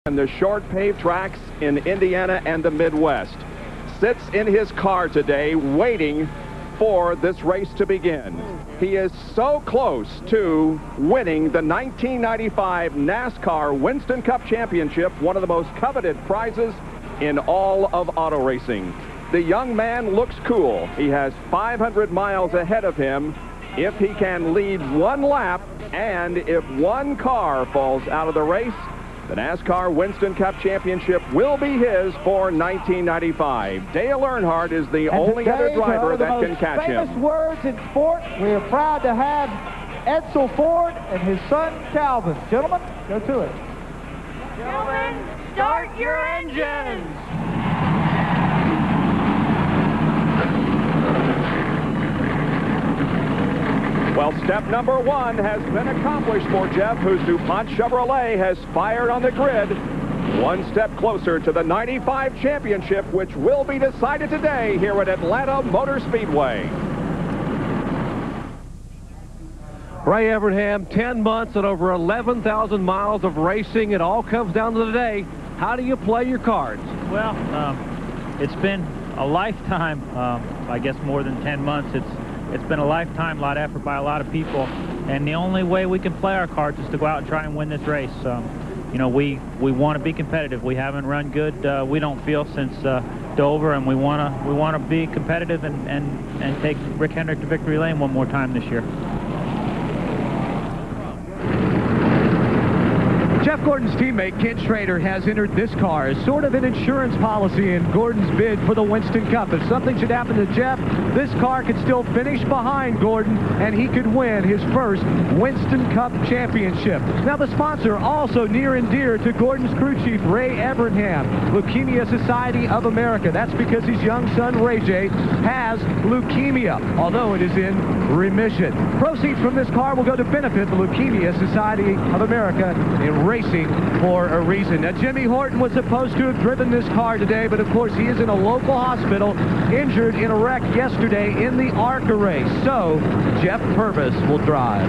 and the short paved tracks in Indiana and the Midwest, sits in his car today waiting for this race to begin. He is so close to winning the 1995 NASCAR Winston Cup Championship, one of the most coveted prizes in all of auto racing. The young man looks cool. He has 500 miles ahead of him if he can lead one lap, and if one car falls out of the race, the NASCAR Winston Cup Championship will be his for 1995. Dale Earnhardt is the only other driver that can catch him. Famous words in sport. We are proud to have Edsel Ford and his son Calvin. Gentlemen, go to it. Gentlemen, start your engines. Well, step number one has been accomplished for Jeff, whose DuPont Chevrolet has fired on the grid. One step closer to the 95 championship, which will be decided today here at Atlanta Motor Speedway. Ray Evernham, 10 months and over 11,000 miles of racing. It all comes down to today. How do you play your cards? Well, it's been a lifetime, I guess more than 10 months. It's been a lifetime, a lot of effort by a lot of people, and the only way we can play our cards is to go out and try and win this race. You know, we want to be competitive. We haven't run good, we don't feel, since Dover, and we want to be competitive and take Rick Hendrick to victory lane one more time this year. Jeff Gordon's teammate, Ken Schrader, has entered this car as sort of an insurance policy in Gordon's bid for the Winston Cup. If something should happen to Jeff, this car could still finish behind Gordon, and he could win his first Winston Cup championship. Now, the sponsor, also near and dear to Gordon's crew chief, Ray Evernham, Leukemia Society of America. That's because his young son, Ray J, has leukemia, although it is in remission. Proceeds from this car will go to benefit the Leukemia Society of America in racing for a reason. Now, Jimmy Horton was supposed to have driven this car today, but of course he is in a local hospital, injured in a wreck yesterday in the ARCA race. So, Jeff Purvis will drive.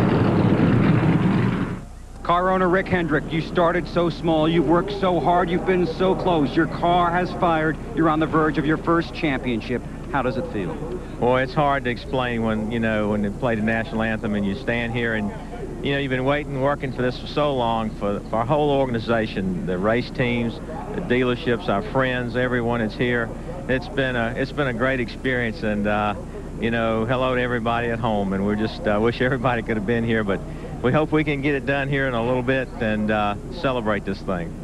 Car owner Rick Hendrick, you started so small, you've worked so hard, you've been so close. Your car has fired. You're on the verge of your first championship. How does it feel? Boy, it's hard to explain when they play the national anthem and you stand here and you've been waiting, working for this for so long, for our whole organization, the race teams, the dealerships, our friends, everyone that's here. It's been a great experience, and hello to everybody at home. And we just wish everybody could have been here, but we hope we can get it done here in a little bit and celebrate this thing.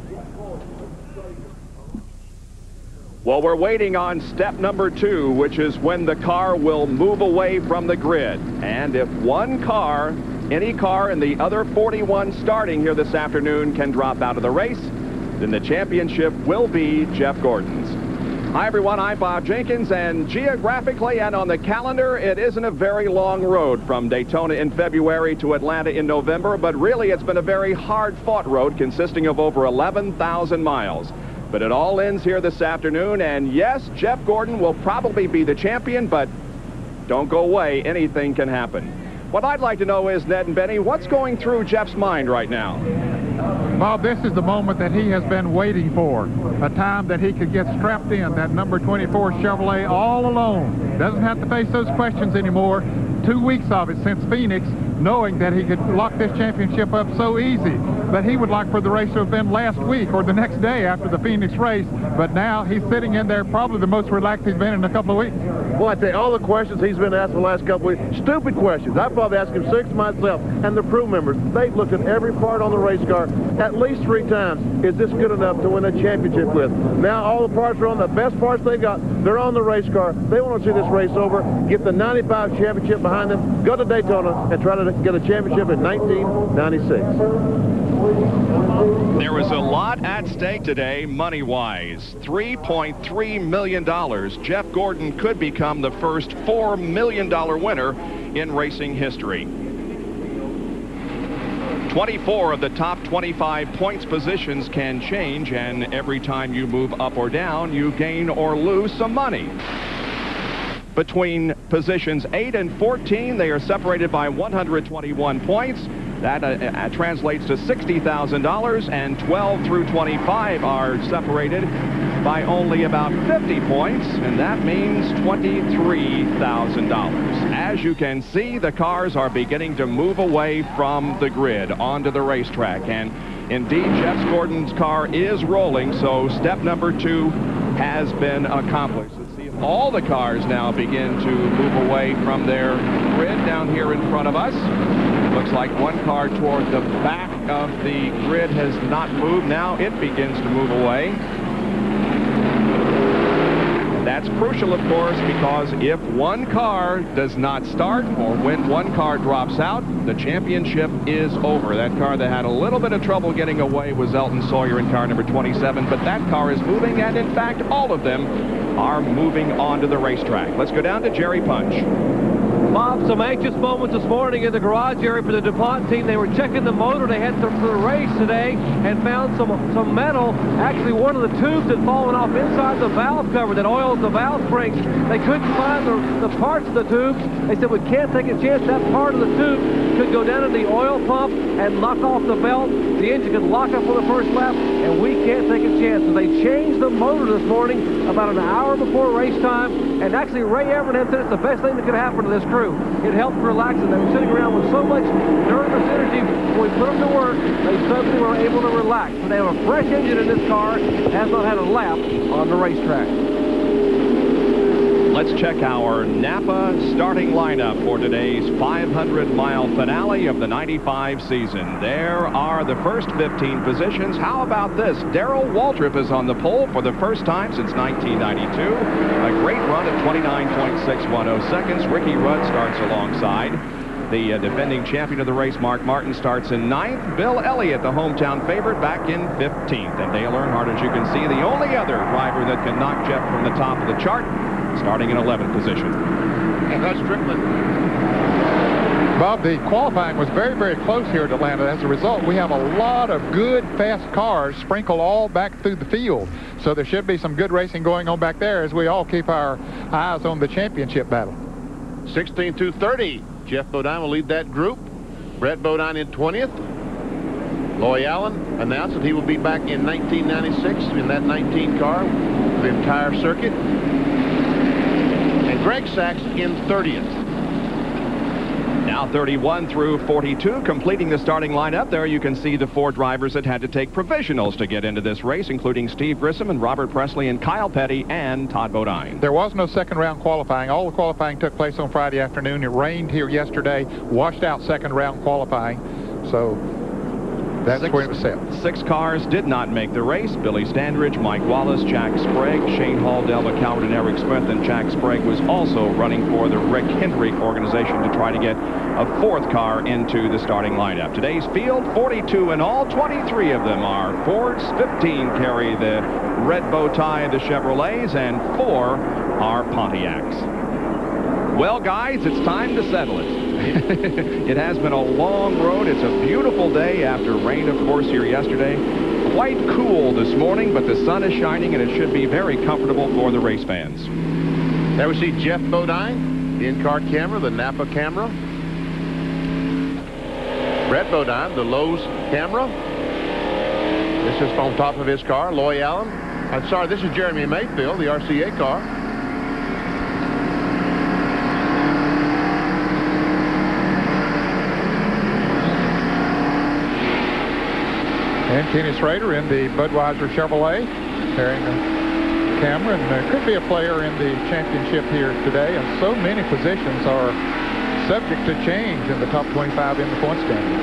Well, we're waiting on step number two, which is when the car will move away from the grid. And if one car, any car in the other 41 starting here this afternoon, can drop out of the race, then the championship will be Jeff Gordon's. Hi, everyone. I'm Bob Jenkins, and geographically and on the calendar, it isn't a very long road from Daytona in February to Atlanta in November, but really it's been a very hard-fought road consisting of over 11,000 miles. But it all ends here this afternoon, and yes, Jeff Gordon will probably be the champion, but don't go away. Anything can happen. What I'd like to know is, Ned and Benny, what's going through Jeff's mind right now? Bob, this is the moment that he has been waiting for, a time that he could get strapped in that number 24 Chevrolet all alone. Doesn't have to face those questions anymore. 2 weeks of it since Phoenix, knowing that he could lock this championship up so easy. But he would like for the race to have been last week or the next day after the Phoenix race. But now he's sitting in there, probably the most relaxed he's been in a couple of weeks. Well, I tell you, all the questions he's been asked the last couple of weeks, stupid questions. I've probably asked him 6 myself. And the crew members, they've looked at every part on the race car at least 3 times. Is this good enough to win a championship with? Now all the parts are on, the best parts they got. They're on the race car. They want to see this race over, get the 95 championship behind them, go to Daytona, and try to get a championship in 1996. There was a lot at stake today, money-wise. $3.3 million. Jeff Gordon could become the first $4 million winner in racing history. 24 of the top 25 points positions can change, and every time you move up or down, you gain or lose some money. Between positions 8 and 14, they are separated by 121 points. That translates to $60,000, and 12 through 25 are separated by only about 50 points, and that means $23,000. As you can see, the cars are beginning to move away from the grid onto the racetrack, and indeed, Jeff Gordon's car is rolling, so step number 2 has been accomplished. Let's see if all the cars now begin to move away from their grid down here in front of us. Looks like one car toward the back of the grid has not moved. Now it begins to move away. That's crucial, of course, because if one car does not start or when one car drops out, the championship is over. That car that had a little bit of trouble getting away was Elton Sawyer in car number 27, but that car is moving, and in fact, all of them are moving onto the racetrack. Let's go down to Jerry Punch. Bob, some anxious moments this morning in the garage area for the DuPont team. They were checking the motor. They had for the race today and found some metal. Actually, one of the tubes had fallen off inside the valve cover that oils the valve springs. They couldn't find the parts of the tube. They said, we can't take a chance that part of the tube could go down in the oil pump and knock off the belt. The engine could lock up on the first lap, and we can't take a chance. So they changed the motor this morning about an hour before race time. And actually, Ray Evernham said it's the best thing that could happen to this crew. It helped relax them. They were sitting around with so much nervous energy. When we put them to work, they suddenly were able to relax. But they have a fresh engine in this car. Has not had a lap on the racetrack. Let's check our Napa starting lineup for today's 500-mile finale of the 95 season. There are the first 15 positions. How about this? Darrell Waltrip is on the pole for the first time since 1992. A great run at 29.610 seconds. Ricky Rudd starts alongside. The defending champion of the race, Mark Martin, starts in 9th. Bill Elliott, the hometown favorite, back in 15th. And Dale Earnhardt, as you can see, the only other driver that can knock Jeff from the top of the chart, starting in 11th position. And that's Strickland. Bob, the qualifying was very, very close here at Atlanta. As a result, we have a lot of good, fast cars sprinkled all back through the field. So there should be some good racing going on back there as we all keep our eyes on the championship battle. 16-2-30. Jeff Bodine will lead that group. Brett Bodine in 20th. Loy Allen announced that he will be back in 1996 in that 19 car, the entire circuit. And Greg Sachs in 30th. Now 31 through 42, completing the starting lineup. There you can see the 4 drivers that had to take provisionals to get into this race, including Steve Grissom and Robert Presley and Kyle Petty and Todd Bodine. There was no second round qualifying. All the qualifying took place on Friday afternoon. It rained here yesterday, washed out second round qualifying. So that's where it was set. 6 cars did not make the race. Billy Standridge, Mike Wallace, Jack Sprague, Shane Hall, Delva Coward, and Eric Smith. And Jack Sprague was also running for the Rick Hendrick organization to try to get a 4th car into the starting lineup. Today's field, 42 in all. 23 of them are Fords, 15 carry the red bow tie, the Chevrolets, and 4 are Pontiacs. Well, guys, it's time to settle it. It has been a long road. It's a beautiful day after rain, of course, here yesterday. Quite cool this morning, but the sun is shining, and it should be very comfortable for the race fans. There we see Jeff Bodine, the in-car camera, the Napa camera. Brett Bodine, the Lowe's camera. This is from top of his car, Loy Allen. I'm sorry, this is Jeremy Mayfield, the RCA car. And Kenny Schrader in the Budweiser Chevrolet, carrying the camera, and could be a player in the championship here today. And so many positions are subject to change in the top 25 in the point standings.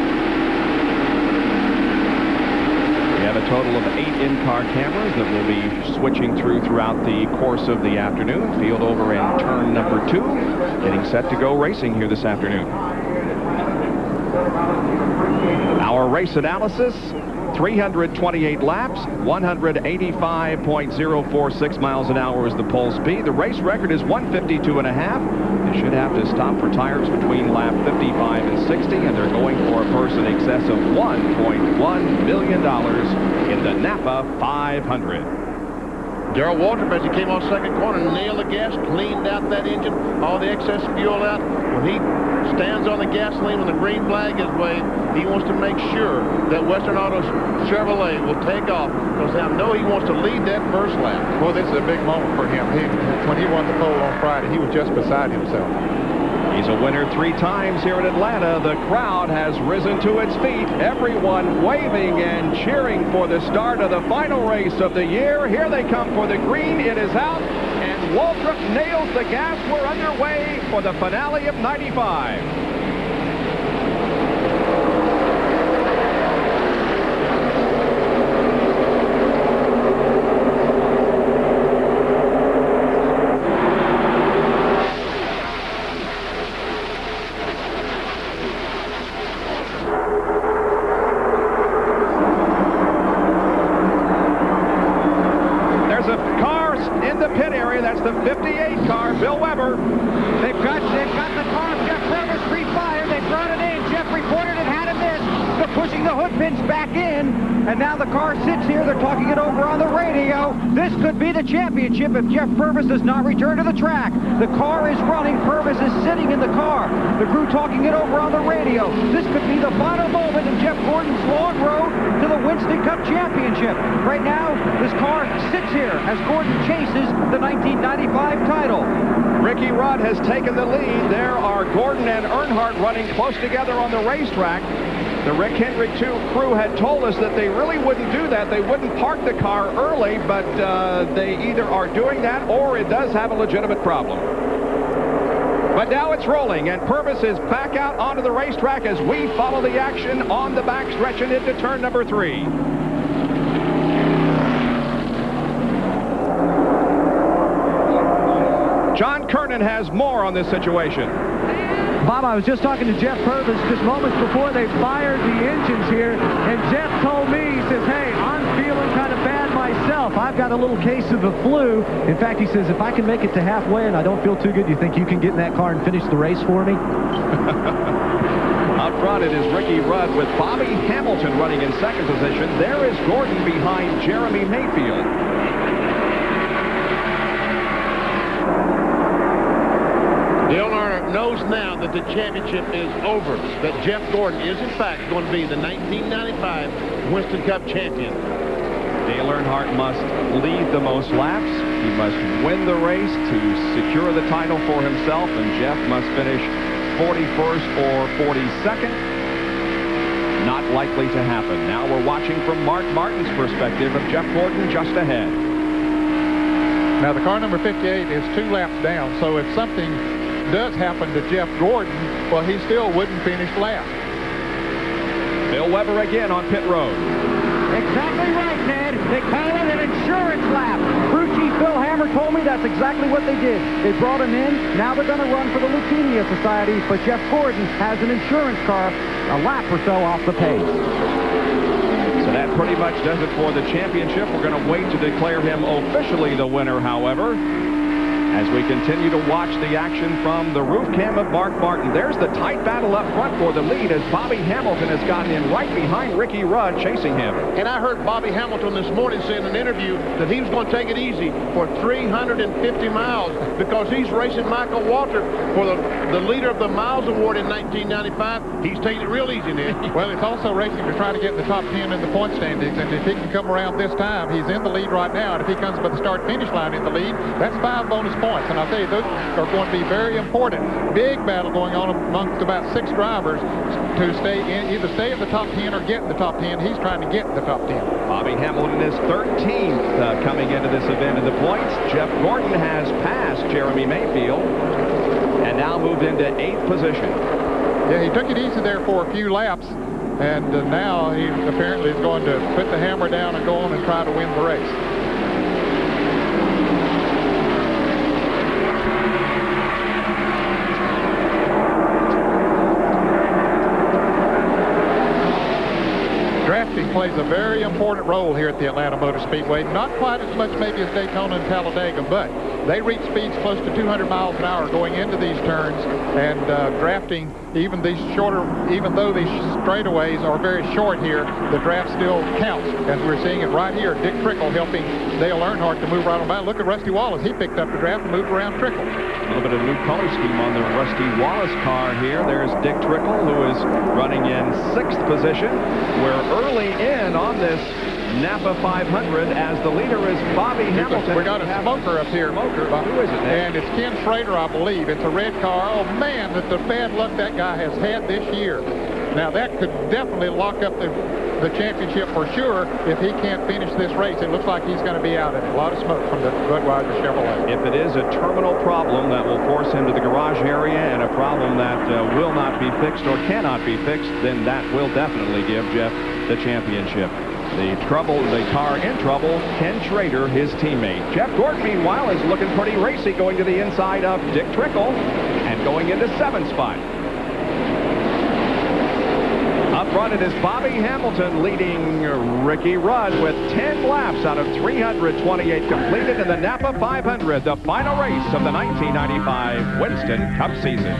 We have a total of 8 in-car cameras that will be switching throughout the course of the afternoon. Field over in turn number 2, getting set to go racing here this afternoon. Our race analysis, 328 laps, 185.046 miles an hour is the pole speed. The race record is 152.5. They should have to stop for tires between lap 55 and 60, and they're going for a purse in excess of $1.1 million in the Napa 500. Darrell Waltrip, as he came off second corner, nailed the gas, cleaned out that engine, all the excess fuel out. When he stands on the gasoline when the green flag is waved. He wants to make sure that Western Auto Chevrolet will take off, because I know he wants to lead that first lap. Well, this is a big moment for him. When he won the pole on Friday, he was just beside himself. He's a winner 3 times here in Atlanta. The crowd has risen to its feet. Everyone waving and cheering for the start of the final race of the year. Here they come for the green. It is out, and Waltrip nails the gas. We're underway for the finale of 95. That's the 58 car, Bill Weber. They've got the car. Jeff Purvis pre-fired. They brought it in. Jeff reported it had a miss. They're pushing the hood pins back in, and now the car sits here. They're talking it over on the radio. This could be the championship if Jeff Purvis does not return to the track. The car is running. Purvis is sitting in the car. The crew talking it over on the radio. This could be the final moment in Jeff Gordon's long road to the Winston Cup Championship. Right now, this car sits here as Gordon chases the 1995 title. Ricky Rudd has taken the lead. There are Gordon and Earnhardt running close together on the racetrack. The Rick Hendrick crew had told us that they really wouldn't do that. They wouldn't park the car early, but they either are doing that or it does have a legitimate problem. But now it's rolling, and Purvis is back out onto the racetrack as we follow the action on the backstretch and into turn number 3. John Kernan has more on this situation. Bob, I was just talking to Jeff Purvis just moments before they fired the engines here, and Jeff told me, he says, hey, I'm feeling kind of bad myself. I've got a little case of the flu. In fact, he says, if I can make it to halfway and I don't feel too good, do you think you can get in that car and finish the race for me? Up front, it is Ricky Rudd with Bobby Hamilton running in second position. There is Gordon behind Jeremy Mayfield. Dale Earnhardt knows now that the championship is over, that Jeff Gordon is, in fact, going to be the 1995 Winston Cup champion. Dale Earnhardt must lead the most laps. He must win the race to secure the title for himself, and Jeff must finish 41st or 42nd. Not likely to happen. Now we're watching from Mark Martin's perspective of Jeff Gordon just ahead. Now the car number 58 is 2 laps down, so if something does happen to Jeff Gordon, well, he still wouldn't finish last. Bill Weber again on pit road. Exactly right, Ned. They call it an insurance lap. Crew Chief Bill Hammer told me that's exactly what they did. They brought him in. Now they're going to run for the Leukemia Society, but Jeff Gordon has an insurance car a lap or so off the pace. So that pretty much does it for the championship. We're going to wait to declare him officially the winner, however, as we continue to watch the action from the roof cam of Mark Martin. There's the tight battle up front for the lead as Bobby Hamilton has gotten in right behind Ricky Rudd chasing him. And I heard Bobby Hamilton this morning say in an interview that he was going to take it easy for 350 miles because he's racing Michael Waltrip for the leader of the Miles Award in 1995. He's taking it real easy, Ned. Well, it's also racing to try to get in the top 10 in the point standings, and if he can come around this time, he's in the lead right now, and if he comes by the start-finish line in the lead, that's 5 bonus points. And I'll tell you, those are going to be very important. Big battle going on amongst about 6 drivers to either stay at the top 10 or get in the top 10. He's trying to get in the top 10. Bobby Hamilton is 13th coming into this event in the points. Jeff Gordon has passed Jeremy Mayfield and now moved into 8th position. Yeah, he took it easy there for a few laps, and now he apparently is going to put the hammer down and go on and try to win the race. Drafting plays a very important role here at the Atlanta Motor Speedway. Not quite as much maybe as Daytona and Talladega, but they reach speeds close to 200 miles an hour going into these turns, and drafting, even though these straightaways are very short here, the draft still counts, as we're seeing it right here. Dick Trickle helping Dale Earnhardt to move right on by. Look at Rusty Wallace. He picked up the draft and moved around Trickle. A little bit of new color scheme on the Rusty Wallace car here. There's Dick Trickle, who is running in 6th position. We're early in on this Napa 500 as the leader is Bobby Hamilton. We got a smoker up here. Who is it, Nick? And it's Ken Schrader, I believe. It's a red car. Oh, man, that's the bad luck that guy has had this year. Now, that could definitely lock up the championship for sure if he can't finish this race. It looks like he's going to be out of it. A lot of smoke from the Budweiser Chevrolet. If it is a terminal problem that will force him to the garage area and a problem that will not be fixed or cannot be fixed, then that will definitely give Jeff the championship. The car in trouble, Ken Schrader, his teammate. Jeff Gordon, meanwhile, is looking pretty racy, going to the inside of Dick Trickle and going into 7th spot. Up front, it is Bobby Hamilton leading Ricky Rudd with 10 laps out of 328 completed in the Napa 500, the final race of the 1995 Winston Cup season.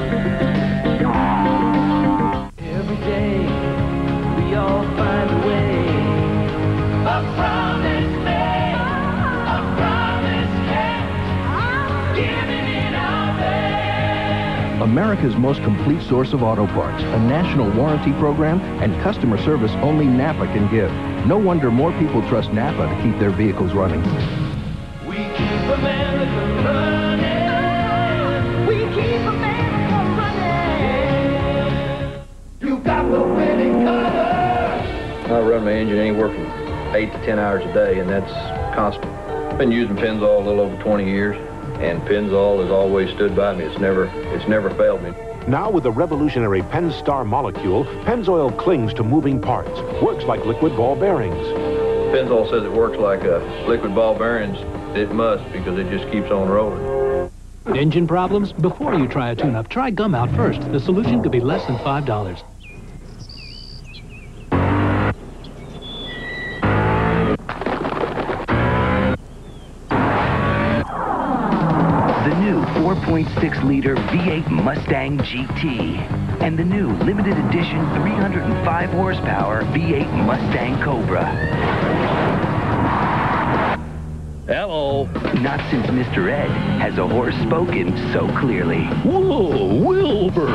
Every day, we all find a way. A promise made, a promise kept, giving it our best. America's most complete source of auto parts, a national warranty program, and customer service only Napa can give. No wonder more people trust Napa to keep their vehicles running. We keep America running. We keep America running. You got the winning color. I run my engine anywhere from 8 to 10 hours a day, and that's constant. Been using Pennzoil a little over 20 years, and Pennzoil has always stood by me. It's never failed me. Now with the revolutionary Pennstar molecule, Pennzoil clings to moving parts, works like liquid ball bearings. Pennzoil says it works like liquid ball bearings. It must, because it just keeps on rolling. Engine problems? Before you try a tune-up, try Gum Out first. The solution could be less than $5. The new 4.6-liter V8 Mustang GT and the new limited edition 305 horsepower V8 Mustang Cobra. Hello. Not since Mr. Ed has a horse spoken so clearly. Whoa, Wilbur!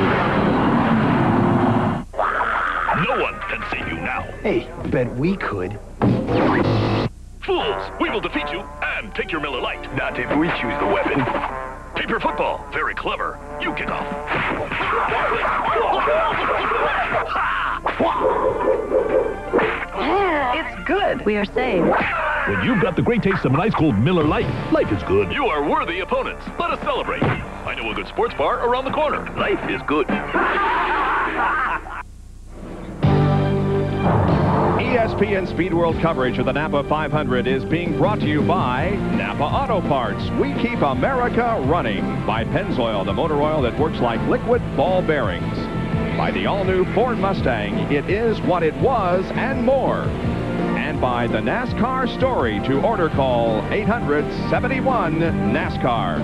No one can save you now. Hey, bet we could. Fools, we will defeat you and take your Miller Lite. Not if we choose the weapon. Paper football, very clever. You kick off. It's good. We are saved. When you've got the great taste of an ice-cold Miller Lite, life is good. You are worthy opponents. Let us celebrate. I know a good sports bar around the corner. Life is good. ESPN Speed World coverage of the Napa 500 is being brought to you by Napa Auto Parts. We keep America running. By Pennzoil, the motor oil that works like liquid ball bearings. By the all-new Ford Mustang, it is what it was and more. And by the NASCAR Story. To order, call 800-71-NASCAR.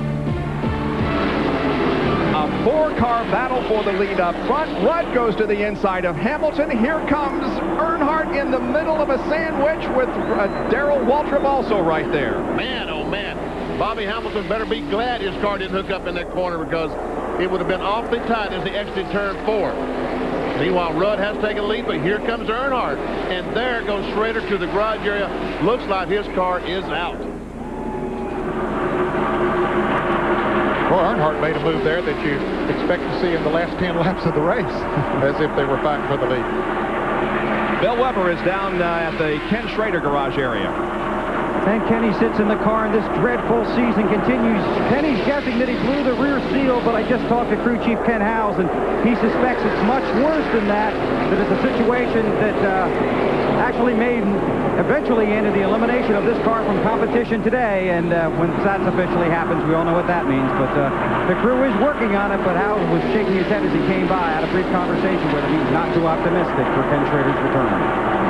A four-car battle for the lead up front. Rudd goes to the inside of Hamilton. Here comes Earnhardt in the middle of a sandwich with Darrell Waltrip also right there. Man, oh man. Bobby Hamilton better be glad his car didn't hook up in that corner, because it would have been awfully tight as they exited turn 4. Meanwhile, Rudd has taken a lead, but here comes Earnhardt. And there goes Schrader to the garage area. Looks like his car is out. Well, Earnhardt made a move there that you expect to see in the last 10 laps of the race, as if they were fighting for the lead. Bill Weber is down at the Ken Schrader garage area. And Kenny sits in the car, and this dreadful season continues. Kenny's guessing that he blew the rear seal, but I just talked to crew chief Ken Howes, and he suspects it's much worse than that, that it's a situation that actually eventually ended the elimination of this car from competition today, and when that officially happens, we all know what that means. But the crew is working on it, but Howes was shaking his head as he came by. I had a brief conversation with him. He's not too optimistic for Ken Schrader's return.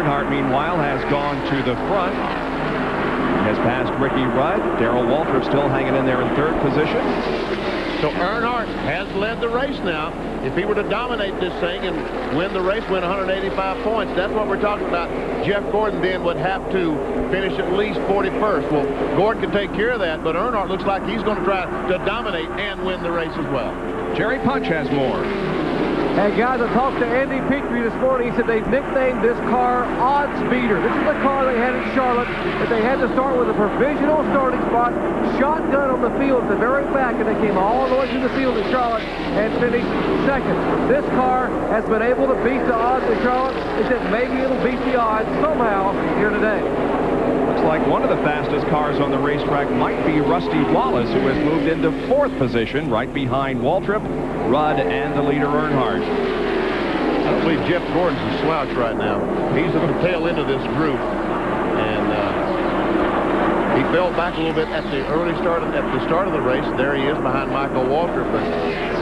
Earnhardt, meanwhile, has gone to the front. He has passed Ricky Rudd. Darrell Waltrip still hanging in there in third position. So Earnhardt has led the race now. If he were to dominate this thing and win the race, win 185 points, that's what we're talking about. Jeff Gordon then would have to finish at least 41st. Well, Gordon can take care of that, but Earnhardt looks like he's going to try to dominate and win the race as well. Jerry Punch has more. Hey, guys, I talked to Andy Petrie this morning. He said they've nicknamed this car Odds Beater. This is the car they had in Charlotte that they had to start with a provisional starting spot, shotgun on the field at the very back, and they came all the way through the field in Charlotte and finished second. This car has been able to beat the odds in Charlotte. They said maybe it'll beat the odds somehow here today. Looks like one of the fastest cars on the racetrack might be Rusty Wallace, who has moved into fourth position right behind Waltrip, Rudd, and the leader Earnhardt. I don't believe Jeff Gordon's a slouch right now. He's at the tail end of this group, and he fell back a little bit at the start of the race. There he is behind Michael Waltrip. But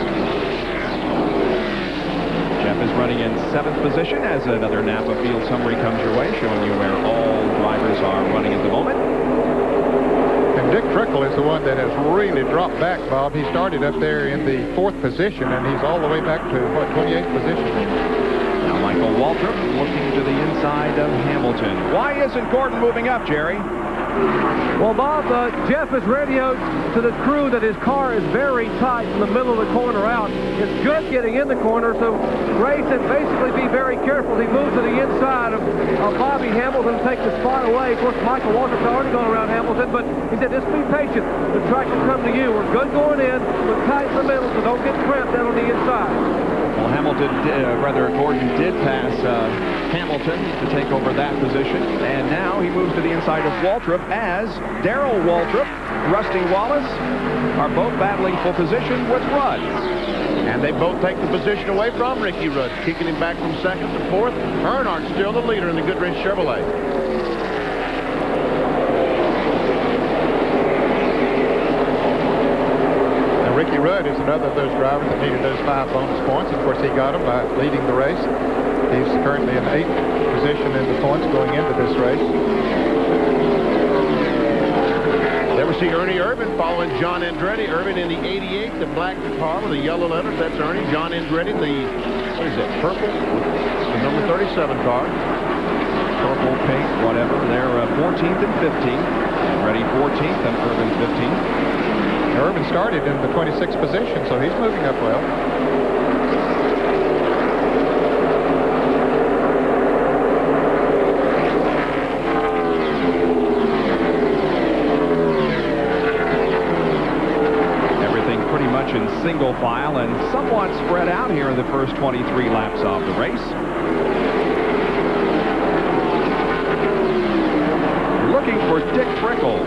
Jeff is running in seventh position as another Napa field summary comes your way, showing you where all drivers are running at the moment. And Dick Trickle is the one that has really dropped back, Bob. He started up there in the fourth position, and he's all the way back to, what, 28th position. Now Michael Waltrip looking to the inside of Hamilton. Why isn't Gordon moving up, Jerry? Well, Bob, Jeff has radioed to the crew that his car is very tight from the middle of the corner out. It's good getting in the corner, so Ray said basically be very careful. He moved to the inside of Bobby Hamilton to take the spot away. Of course, Michael Waltrip's already gone around Hamilton, but he said just be patient. The track will come to you. We're good going in, but tight in the middle, so don't get cramped down on the inside. Well, Gordon did pass Hamilton to take over that position, and now he moves to the inside of Waltrip as Darrell Waltrip, Rusty Wallace are both battling for position with Rudd. And they both take the position away from Ricky Rudd, kicking him back from second to fourth. Earnhardt's still the leader in the Goodrich Chevrolet. Ricky Rudd is another of those drivers that needed those 5 bonus points. Of course, he got them by leading the race. He's currently in 8th position in the points going into this race. There we see Ernie Irvan following John Andretti. Irvan in the 88, the black car with the yellow letters. That's Ernie. John Andretti, the, what is it, purple? The number 37 car. Purple, pink, whatever. They're 14th and 15th. Andretti 14th and Irvan 15th. Irvan started in the 26th position, so he's moving up well. Everything pretty much in single file and somewhat spread out here in the first 23 laps of the race. Looking for Dick Trickle.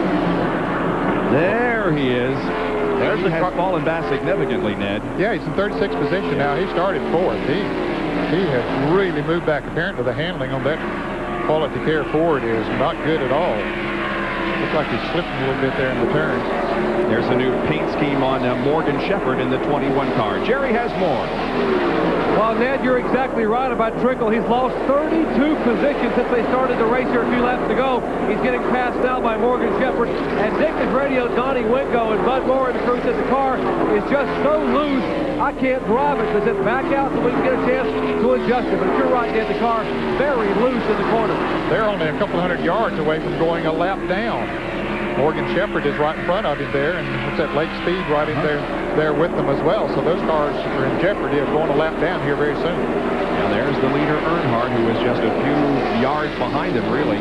There he is. There's the car. Fallen back significantly, Ned. Yeah, he's in 36th position now. He started fourth. He has really moved back. Apparently the handling on that Quality Care Ford is not good at all. Looks like he's slipping a little bit there in the turns. There's a new paint scheme on Morgan Shepherd in the 21 car. Jerry has more. Well, Ned, you're exactly right about Trickle. He's lost 32 positions since they started the race here a few laps ago. He's getting passed now by Morgan Shepherd. And Dick has radioed Donnie Wingo and Bud Moore, and the crew said the car is just so loose, I can't drive it. They said back out so we can get a chance to adjust it. But you're right, Ned, the car very loose in the corner. They're only a couple hundred yards away from going a lap down. Morgan Shepherd is right in front of him there, and what's that, Lake Speed right in there with them as well. So those cars are in jeopardy of going a lap down here very soon. Now there's the leader, Earnhardt, who is just a few yards behind him, really.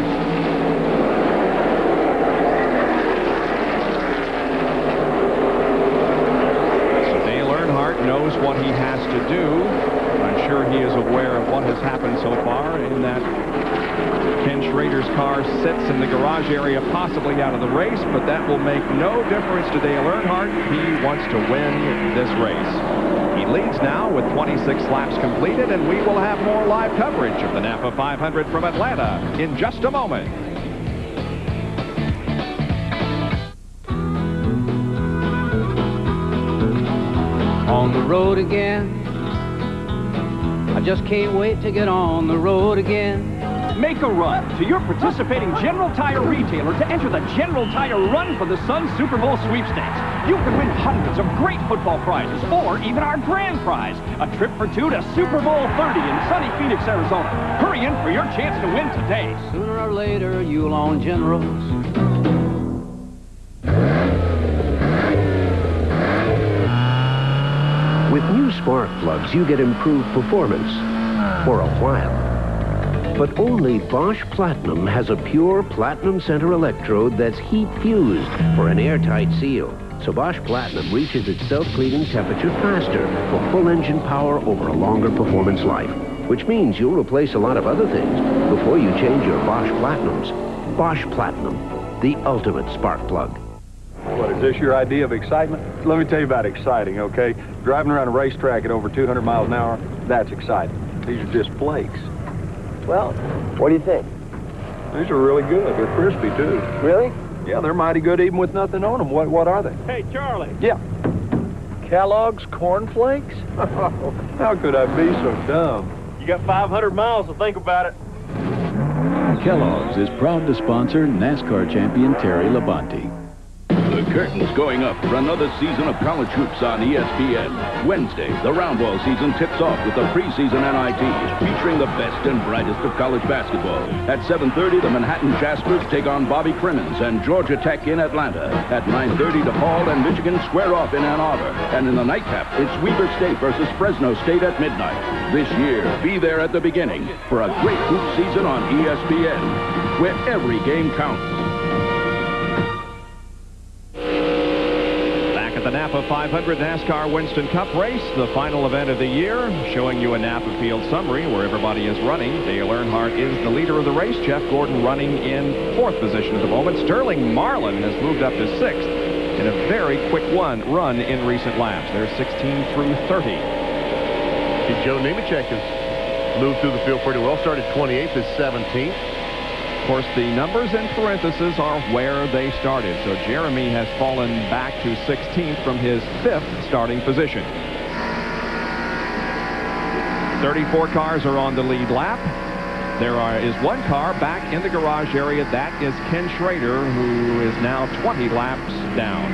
So Dale Earnhardt knows what he has to do. I'm sure he is aware of what has happened so far in that Ken Schrader's car sits in the garage area, possibly out of the race, but that will make no difference to Dale Earnhardt. He wants to win this race. He leads now with 26 laps completed, and we will have more live coverage of the Napa 500 from Atlanta in just a moment. On the road again. I just can't wait to get on the road again. Make a run to your participating General Tire retailer to enter the General Tire Run for the Sun Super Bowl sweepstakes. You can win hundreds of great football prizes, or even our grand prize, a trip for two to Super Bowl 30 in sunny Phoenix, Arizona. Hurry in for your chance to win today. Sooner or later, you'll own Generals. With new spark plugs, you get improved performance for a while. But only Bosch Platinum has a pure platinum center electrode that's heat-fused for an airtight seal. So Bosch Platinum reaches its self-cleaning temperature faster for full engine power over a longer performance life, which means you'll replace a lot of other things before you change your Bosch Platinums. Bosch Platinum, the ultimate spark plug. What, is this your idea of excitement? Let me tell you about exciting, okay? Driving around a racetrack at over 200 miles an hour, that's exciting. These are just flakes. Well, what do you think? These are really good. They're crispy, too. Really? Yeah, they're mighty good even with nothing on them. What are they? Hey, Charlie. Yeah. Kellogg's Corn Flakes? How could I be so dumb? You got 500 miles to think about it. Kellogg's is proud to sponsor NASCAR champion Terry Labonte. The curtain's going up for another season of college hoops on ESPN. Wednesday, the round ball season tips off with the preseason NIT, featuring the best and brightest of college basketball. At 7:30, the Manhattan Jaspers take on Bobby Crimmins and Georgia Tech in Atlanta. At 9:30, DePaul and Michigan square off in Ann Arbor. And in the nightcap, it's Weber State versus Fresno State at midnight. This year, be there at the beginning for a great hoop season on ESPN, where every game counts. The Napa 500 NASCAR Winston Cup race, the final event of the year, showing you a Napa field summary where everybody is running. Dale Earnhardt is the leader of the race. Jeff Gordon running in 4th position at the moment. Sterling Marlin has moved up to 6th in a very quick run in recent laps. They're 16 through 30. Joe Nemechek has moved through the field pretty well. Started 28th, is 17th. Of course, the numbers in parentheses are where they started. So Jeremy has fallen back to 16th from his 5th starting position. 34 cars are on the lead lap. There is one car back in the garage area. That is Ken Schrader, who is now 20 laps down.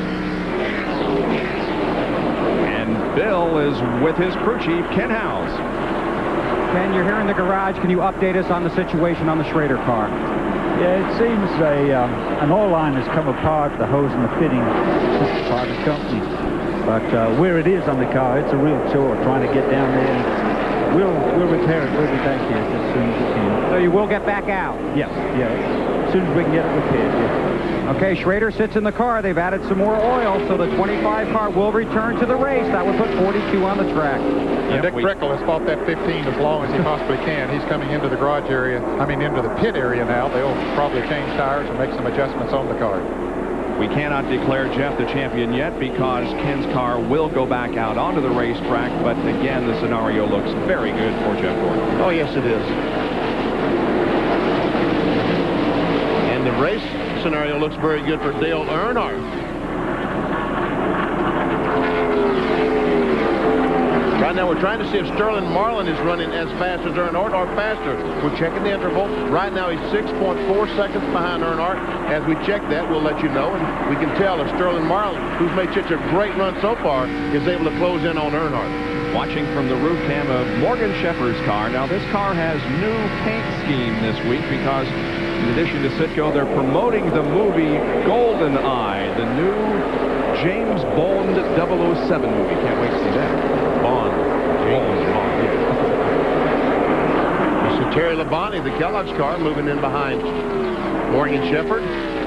And Bill is with his crew chief, Ken Howes. Ken, you're here in the garage. Can you update us on the situation on the Schrader car? Yeah, it seems an oil line has come apart, the hose and the fitting by the company. But where it is on the car, it's a real chore trying to get down there. We'll repair it. We'll be back here as soon as we can. So you will get back out? Yeah. As soon as we can get it repaired, yeah. Okay, Schrader sits in the car. They've added some more oil, so the 25 car will return to the race. That would put 42 on the track. And Dick Trickle has fought that 15 as long as he possibly can. He's coming into the garage area, into the pit area now. They'll probably change tires and make some adjustments on the car. We cannot declare Jeff the champion yet because Ken's car will go back out onto the racetrack. But again, the scenario looks very good for Jeff Gordon. Oh, yes, it is. And the race scenario looks very good for Dale Earnhardt. Right now, we're trying to see if Sterling Marlin is running as fast as Earnhardt or faster. We're checking the interval. Right now, he's 6.4 seconds behind Earnhardt. As we check that, we'll let you know. And we can tell if Sterling Marlin, who's made such a great run so far, is able to close in on Earnhardt. Watching from the roof cam of Morgan Shepherd's car. Now, this car has new paint scheme this week because, in addition to Citgo, they're promoting the movie GoldenEye, the new James Bond 007 movie. Can't wait to see that. Bond. James Bond. You see Terry Labonte, the Kellogg's car, moving in behind Morgan Shepherd.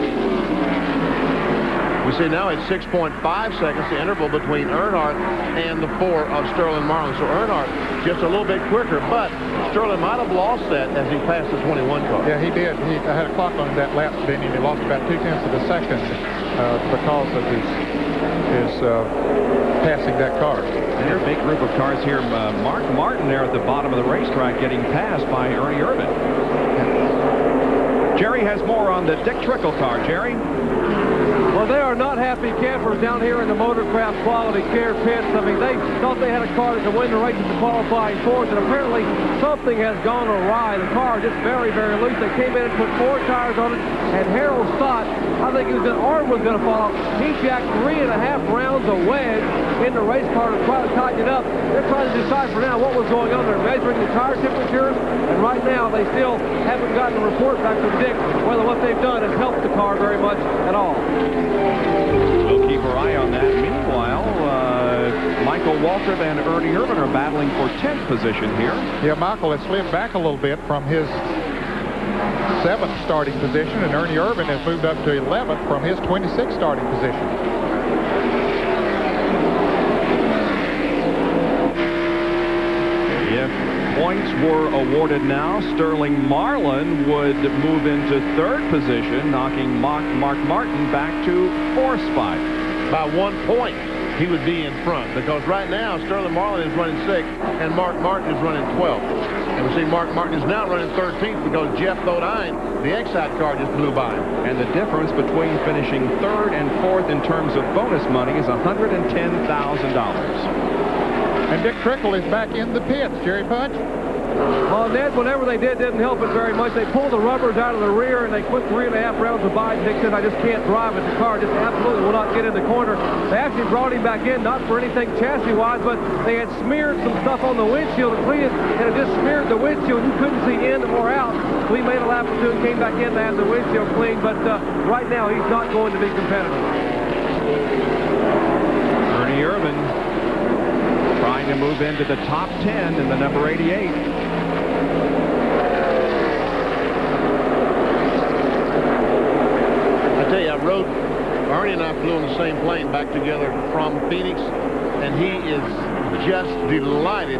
We see now it's 6.5 seconds, the interval between Earnhardt and the 4 of Sterling Marlin. So Earnhardt just a little bit quicker, but Sterling might have lost that as he passed the 21 car. Yeah, he did. I had a clock on that lap, Benny, and he lost about 0.2 of a second because of his passing that car. And there's a big group of cars here. Mark Martin there at the bottom of the racetrack getting passed by Ernie Irvan. Jerry has more on the Dick Trickle car. Jerry? Well, they are not happy campers down here in the Motorcraft Quality Care pits. I mean, they thought they had a car that could win the race at the qualifying fours, and apparently something has gone awry. The car just very, very loose. They came in and put 4 tires on it, and Harold Stott, I think his arm was going to fall off. He jacked 3.5 rounds of wedge in the race car to try to tighten it up. They're trying to decide for now what was going on. They're measuring the tire temperatures, and right now they still haven't gotten a report back from Dick whether what they've done has helped the car very much at all. We'll keep our eye on that. Meanwhile, Michael Waltrip and Ernie Irvan are battling for 10th position here. Yeah, Michael has slipped back a little bit from his 7th starting position, and Ernie Irvan has moved up to 11th from his 26th starting position. If points were awarded now, Sterling Marlin would move into 3rd position, knocking Mark Martin back to 4th spot. By 1 point, he would be in front, because right now Sterling Marlin is running 6th and Mark Martin is running 12th. And we see Mark Martin is now running 13th because Jeff Bodine, the Excite car, just blew by him. And the difference between finishing 3rd and 4th in terms of bonus money is $110,000. And Dick Trickle is back in the pits. Jerry Punch? Well, Ned, whatever they did didn't help it very much. They pulled the rubbers out of the rear, and they put 3.5 rounds of bite. Dick said, I just can't drive it. The car just absolutely will not get in the corner. They actually brought him back in, not for anything chassis-wise, but they had smeared some stuff on the windshield to clean it, and it just smeared the windshield. You couldn't see in or out. So he made a lap or two and came back in to have the windshield cleaned, but right now he's not going to be competitive. Ernie Irvan trying to move into the top 10 in the number 88. I tell you, Ernie and I flew on the same plane back together from Phoenix, and he is just delighted.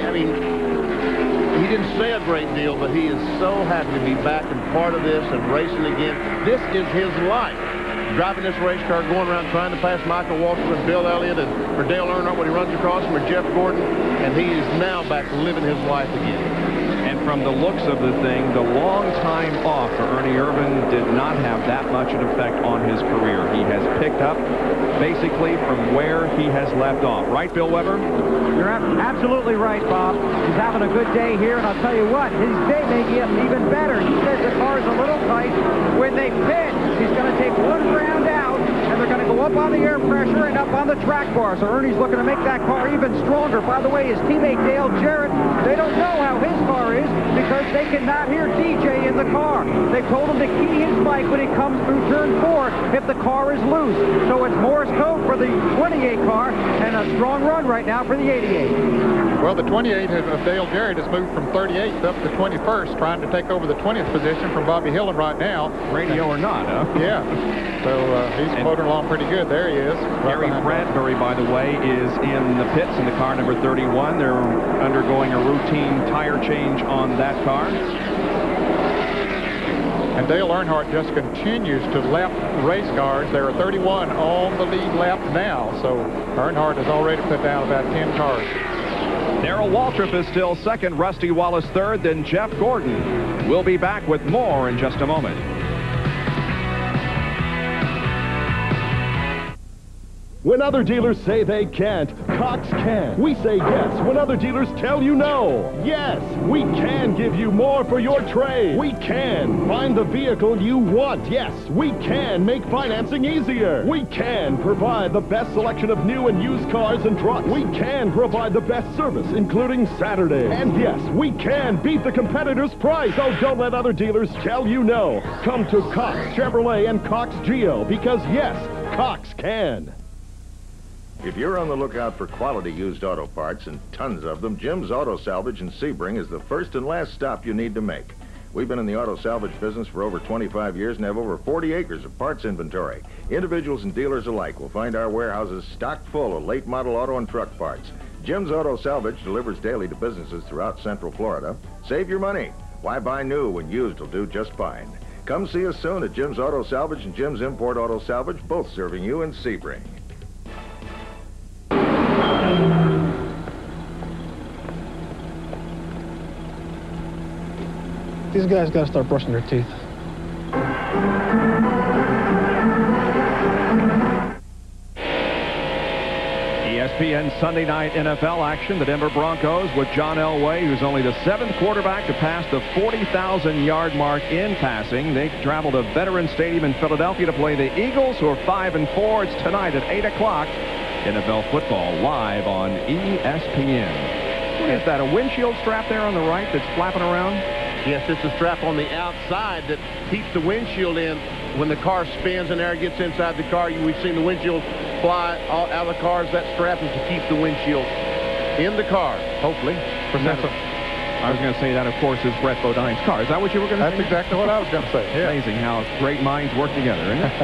He didn't say a great deal, but he is so happy to be back and part of this and racing again. This is his life. Driving this race car, going around trying to pass Michael Waltrip and Bill Elliott or Dale Earnhardt when he runs across him, or Jeff Gordon, and he is now back living his life again. And from the looks of the thing, the long time off for Ernie Irvan did not have that much an effect on his career. He has picked up basically from where he has left off. Right, Bill Weber? You're absolutely right, Bob. He's having a good day here, and I'll tell you what, his day may get even better. He says the car's a little tight. When they pit, he's going to take 1 round out, and they're going to go up on the air pressure and up on the track bar. So Ernie's looking to make that car even stronger. By the way, his teammate Dale Jarrett, they don't know how his car is because they cannot hear DJ in the car. They told him to key his bike when he comes through turn 4 if the car is loose. So it's Morse code for the 28 car and a strong run right now for the 88. Well, the 28 of Dale Jarrett has moved from 38th up to 21st, trying to take over the 20th position from Bobby Hillin right now. Radio or not, huh? Yeah. So he's floating along pretty good. There he is. Gary Bradbury, by the way, is in the pits in the car number 31. They're undergoing a routine tire change on that car. And Dale Earnhardt just continues to lap race cars. There are 31 on the lead lap now. So Earnhardt has already put down about 10 cars. Darrell Waltrip is still 2nd, Rusty Wallace 3rd, then Jeff Gordon. We'll be back with more in just a moment. When other dealers say they can't, Cox can. We say yes when other dealers tell you no. Yes, we can give you more for your trade. We can find the vehicle you want. Yes, we can make financing easier. We can provide the best selection of new and used cars and trucks. We can provide the best service, including Saturdays. And yes, we can beat the competitor's price. So don't let other dealers tell you no. Come to Cox Chevrolet and Cox Geo because yes, Cox can. If you're on the lookout for quality used auto parts, and tons of them, Jim's Auto Salvage in Sebring is the first and last stop you need to make. We've been in the auto salvage business for over 25 years and have over 40 acres of parts inventory. Individuals and dealers alike will find our warehouses stocked full of late model auto and truck parts. Jim's Auto Salvage delivers daily to businesses throughout Central Florida. Save your money. Why buy new when used will do just fine? Come see us soon at Jim's Auto Salvage and Jim's Import Auto Salvage, both serving you in Sebring. These guys got to start brushing their teeth. ESPN Sunday night NFL action. The Denver Broncos with John Elway, who's only the 7th quarterback to pass the 40,000-yard mark in passing. They travel to Veterans Stadium in Philadelphia to play the Eagles, who are 5-4. It's tonight at 8 o'clock. NFL football live on ESPN. Is that a windshield strap there on the right that's flapping around? Yes, it's a strap on the outside that keeps the windshield in. When the car spins and air gets inside the car, we've seen the windshield fly out of the cars. That strap is to keep the windshield in the car, hopefully. I was going to say that, of course, is Brett Bodine's car. Is that what you were going to say? That's exactly what I was going to say. Yeah. Amazing how great minds work together, isn't it?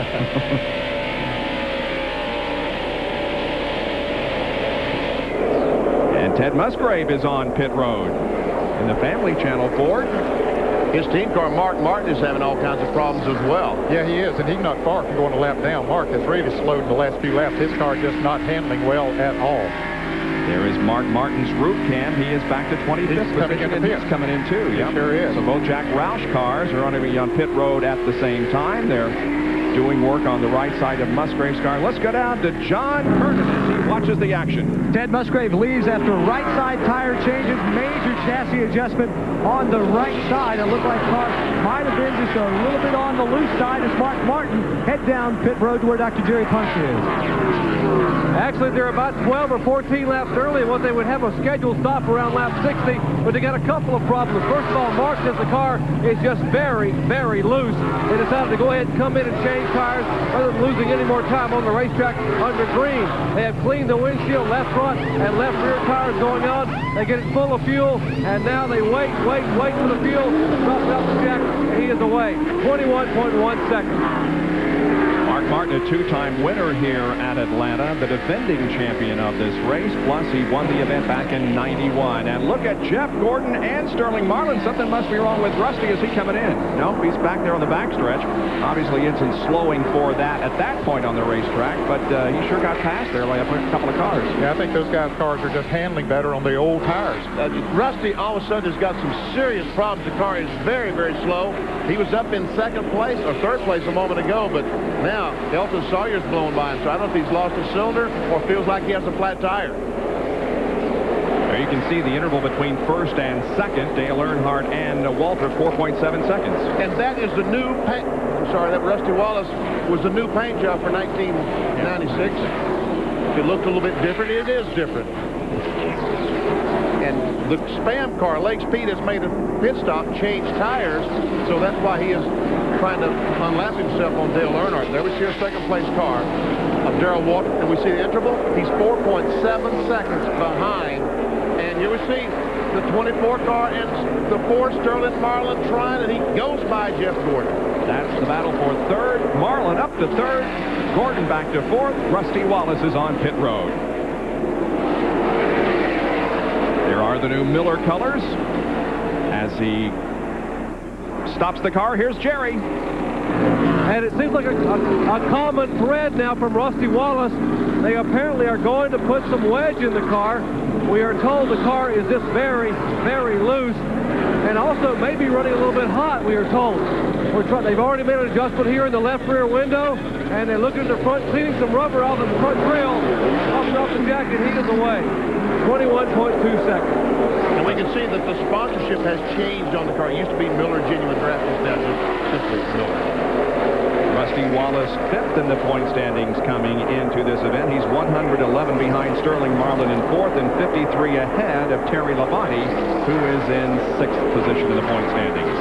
And Ted Musgrave is on pit road in the Family Channel Ford. His team car, Mark Martin, is having all kinds of problems as well. Yeah, he is, and he's not far from going a lap down. Mark has really slowed in the last few laps. His car just not handling well at all. There is Mark Martin's roof cam. He is back to 25th position, and he's coming in too. He sure is. So both Jack Roush cars are going to be on pit road at the same time. They're doing work on the right side of Musgrave's car. Let's go down to John Kernan as he watches the action. Ted Musgrave leaves after right side tire changes, major chassis adjustment on the right side. It looked like car might have been just a little bit on the loose side as Mark Martin head down pit road to where Dr. Jerry Punch is. Actually, they're about 12 or 14 laps early in what they would have a scheduled stop around lap 60, but they got a couple of problems. First of all, Mark says the car is just very, very loose. They decided to go ahead and come in and change tires rather than losing any more time on the racetrack under green. They have cleaned the windshield, left front and left rear tires going on. They get it full of fuel, and now they wait for the fuel to drop out the jack, and he is away. 21.1 seconds. Mark Martin, a two-time winner here at Atlanta, the defending champion of this race, plus he won the event back in '91. And look at Jeff Gordon and Sterling Marlin. Something must be wrong with Rusty. Is he coming in? No, he's back there on the backstretch. Obviously, it's in slowing for that at that point on the racetrack, but he sure got past there like a couple of cars. Yeah, I think those guys' cars are just handling better on the old tires. Rusty all of a sudden has got some serious problems. The car is very, very slow. He was up in second place or third place a moment ago, but now Elton Sawyer's blown by him, so I don't know if he's lost a cylinder or feels like he has a flat tire. There you can see the interval between first and second. Dale Earnhardt and Walter, 4.7 seconds. And that is the new paint. I'm sorry, that Rusty Wallace was the new paint job for 1996. If it looked a little bit different, it is different. And the Spam car, Lake Speed, has made a pit stop, changed tires, so that's why he is trying to unlap himself on Dale Earnhardt. There we see our second place car of Darrell Waltrip, and we see the interval. He's 4.7 seconds behind. And here we see the 24 car and the 4 Sterling Marlin trying, and he goes by Jeff Gordon. That's the battle for third. Marlin up to third. Gordon back to fourth. Rusty Wallace is on pit road. There are the new Miller colors as he stops the car. Here's Jerry. And it seems like a common thread now from Rusty Wallace. They apparently are going to put some wedge in the car. We are told the car is just very, very loose, and also maybe running a little bit hot, we are told. They've already made an adjustment here in the left rear window, and they're looking at the front, cleaning some rubber off the front grill, popping off the jacket, heat is away. 21.2 seconds. And we can see that the sponsorship has changed on the car. It used to be Miller Genuine Graphics, now just simply Miller. Rusty Wallace, 5th in the point standings coming into this event. He's 111 behind Sterling Marlin in 4th and 53 ahead of Terry Labonte, who is in 6th position in the point standings.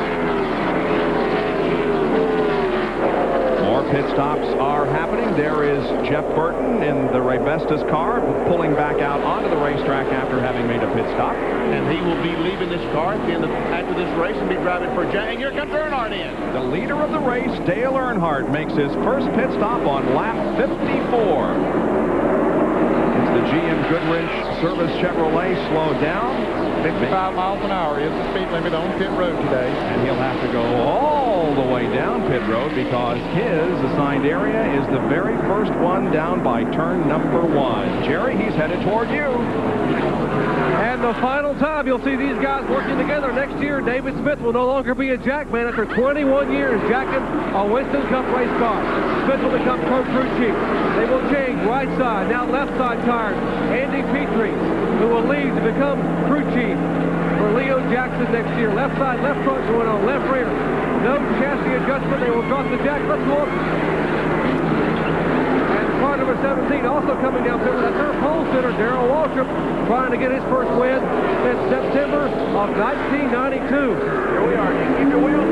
More pit stops are happening. There is Jeff Burton in the Ray Bestis car, pulling back out onto the racetrack after having made a pit stop. And he will be leaving this car at the end of, after this race and be driving for Jack. And here comes Earnhardt in. The leader of the race, Dale Earnhardt, makes his first pit stop on lap 54. It's the GM Goodrich Service Chevrolet slowed down. 55 miles an hour is the speed limit on pit road today. And he'll have to go all the way down pit road because his assigned area is the very first one down by turn number 1. Jerry, he's headed toward you. And the final time you'll see these guys working together. Next year, David Smith will no longer be a jackman after 21 years jacking a Winston Cup race car. Smith will become co-crew chief. They will change right side, now left side tires. Andy Petrie, who will leave to become crew chief for Leo Jackson next year. Left side, left front going on, left rear. No chassis adjustment. They will drop the jack. Let's go up. Car number 17 also coming down there with a third pole sitter, Darrell Waltrip, trying to get his first win since September of 1992. Here we are. Keep your wheels.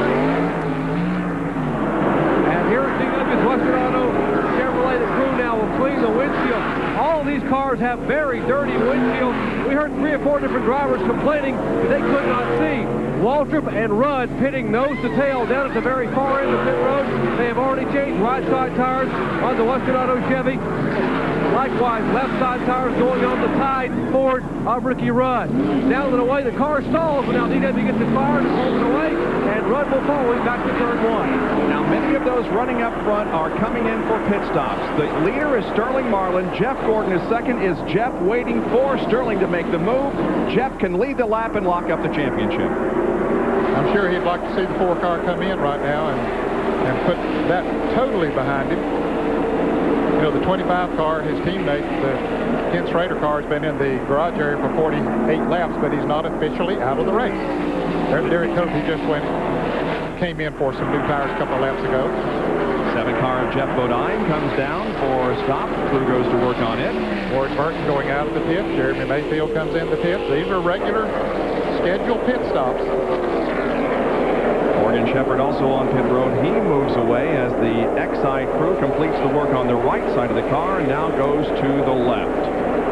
And here at Lucas Western Auto Chevrolet, the crew now will clean the windshield. All these cars have very dirty windshields. We heard 3 or 4 different drivers complaining that they could not see. Waltrip and Rudd pitting nose to tail down at the very far end of pit road. They have already changed right side tires on the Western Auto Chevy. Likewise, left side tires going on the Tide Ford of Ricky Rudd. Down and away, the car stalls, but now DW gets it fired and pulls it away, and Rudd will follow him back to turn 1. Now, many of those running up front are coming in for pit stops. The leader is Sterling Marlin. Jeff Gordon is second. Is Jeff waiting for Sterling to make the move? Jeff can lead the lap and lock up the championship. I'm sure he'd like to see the 4 car come in right now and put that totally behind him. You know, the 25 car, his teammate, the Ken Schrader car, has been in the garage area for 48 laps, but he's not officially out of the race. There's Derek Cope. He just came in for some new tires a couple of laps ago. 7 car of Jeff Bodine comes down for a stop. Crew goes to work on it. Ward Burton going out of the pits. Jeremy Mayfield comes in the pits. These are regular scheduled pit stops. Morgan Shepherd also on pit road. He moves away as the Exide crew completes the work on the right side of the car and now goes to the left.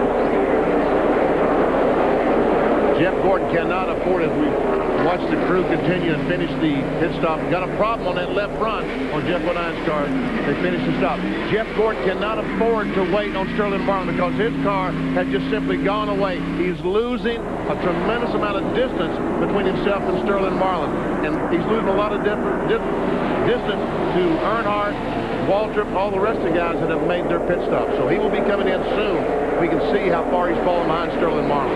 Jeff Gordon cannot afford, as we watch the crew continue and finish the pit stop. Got a problem on that left front on Jeff Bodine's car. They finished the stop. Jeff Gordon cannot afford to wait on Sterling Marlin because his car has just simply gone away. He's losing a tremendous amount of distance between himself and Sterling Marlin. And he's losing a lot of distance to Earnhardt, Waltrip, all the rest of the guys that have made their pit stop. So he will be coming in soon. We can see how far he's fallen behind Sterling Marlin.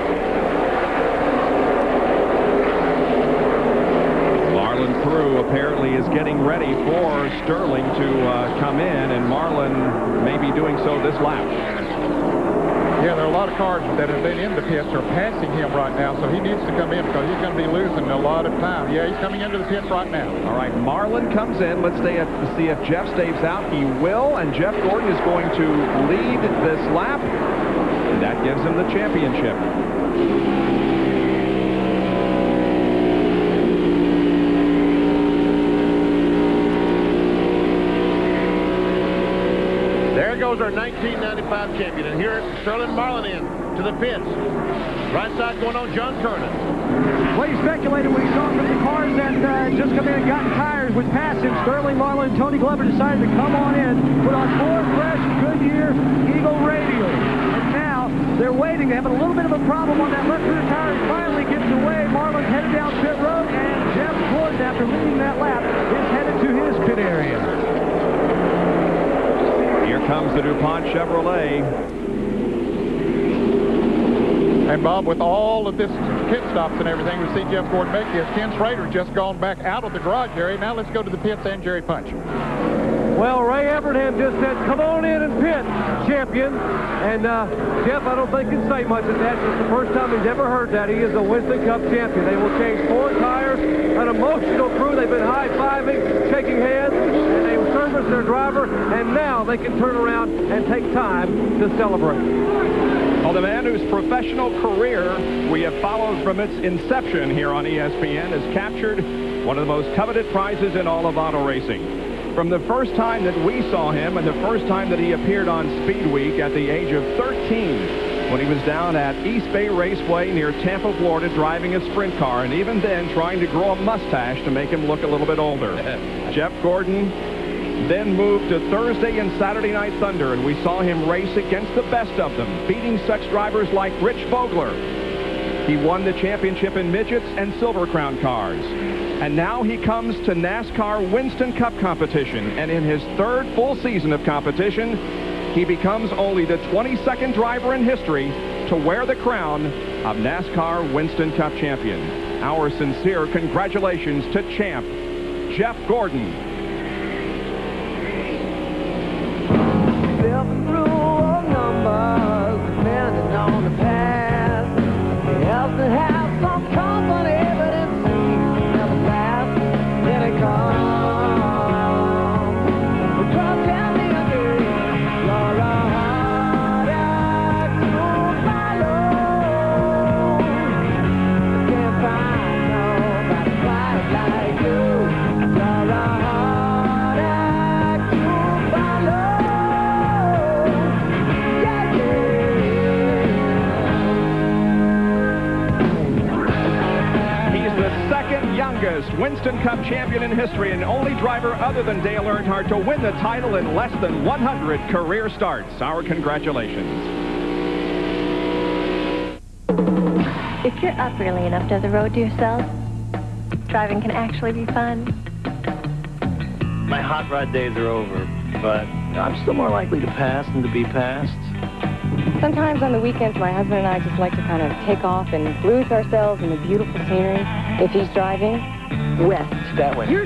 Marlin crew apparently is getting ready for Sterling to come in, and Marlin may be doing so this lap. Yeah, there are a lot of cars that have been in the pits are passing him right now, so he needs to come in because he's going to be losing a lot of time. Yeah, he's coming into the pits right now. All right, Marlin comes in. Let's see if Jeff stays out. He will, and Jeff Gordon is going to lead this lap, and that gives him the championship. There goes our 1995 champion, and here Sterling Marlin in to the pits. Right side going on John Kernan. Well, he speculated when he saw some of the cars that just come in and gotten tires would pass him. Sterling Marlin and Tony Glover decided to come on in, put on 4 fresh Goodyear Eagle radials. And now they're waiting. They're having a little bit of a problem on that left rear tire. He finally gets away. Marlin's headed down pit road, and Jeff Gordon, after leading that lap, is headed to his pit area. Here comes the DuPont Chevrolet. And Bob, with all of this pit stops and everything, we see Jeff Gordon make this. Ken Schrader just gone back out of the garage area. Now let's go to the pits and Jerry Punch. Well, Ray Evernham just said, come on in and pit, champion. And Jeff, I don't think can say much of that. It's the first time he's ever heard that. He is the Winston Cup champion. They will change 4 tires. An emotional crew. They've been high-fiving, shaking hands, and they service their driver. And now they can turn around and take time to celebrate. Well, the man whose professional career we have followed from its inception here on ESPN has captured one of the most coveted prizes in all of auto racing. From the first time that we saw him and the first time that he appeared on Speed Week at the age of 13 when he was down at East Bay Raceway near Tampa, Florida, driving a sprint car, and even then trying to grow a mustache to make him look a little bit older. Jeff Gordon then moved to Thursday and Saturday Night Thunder, and we saw him race against the best of them, beating such drivers like Rich Vogler. He won the championship in midgets and Silver Crown cars. And now he comes to NASCAR Winston Cup competition, and in his 3rd full season of competition, he becomes only the 22nd driver in history to wear the crown of NASCAR Winston Cup champion. Our sincere congratulations to champ Jeff Gordon. Winston Cup champion in history and only driver other than Dale Earnhardt to win the title in less than 100 career starts. Our congratulations. If you're up early enough to have the road to yourself, driving can actually be fun. My hot rod days are over, but I'm still more likely to pass than to be passed. Sometimes on the weekends, my husband and I just like to kind of take off and lose ourselves in the beautiful scenery. If he's driving, west. That way.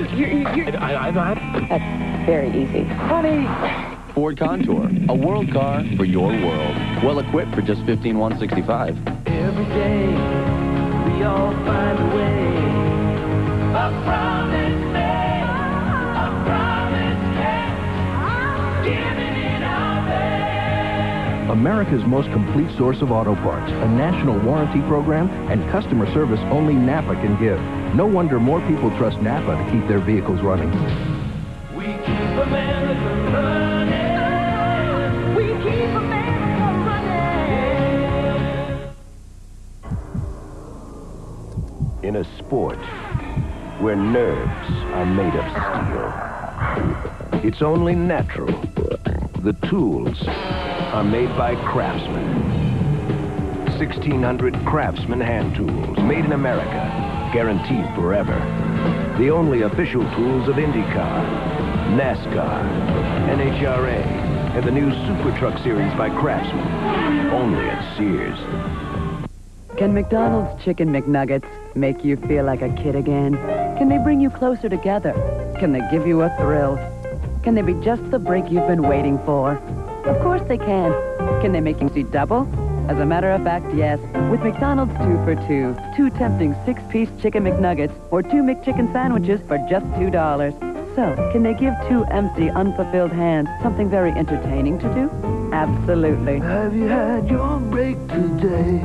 That's very easy. Honey! Ford Contour, a world car for your world. Well equipped for just $15,165. Every day, we all find a way. A promise made, a promise kept, giving it our best. America's most complete source of auto parts, a national warranty program, and customer service only Napa can give. No wonder more people trust Napa to keep their vehicles running. We keep America running. We keep America running. In a sport where nerves are made of steel, it's only natural. The tools are made by Craftsman. 1,600 Craftsman hand tools, made in America, guaranteed forever. The only official tools of IndyCar, NASCAR, NHRA, and the new Super Truck Series by Craftsman, only at Sears. Can McDonald's Chicken McNuggets make you feel like a kid again? Can they bring you closer together? Can they give you a thrill? Can they be just the break you've been waiting for? Of course they can. Can they make you see double? As a matter of fact, yes. With McDonald's 2 for $2. 2 tempting 6-piece Chicken McNuggets or 2 McChicken sandwiches for just $2. So, can they give 2 empty, unfulfilled hands something very entertaining to do? Absolutely. Have you had your break today?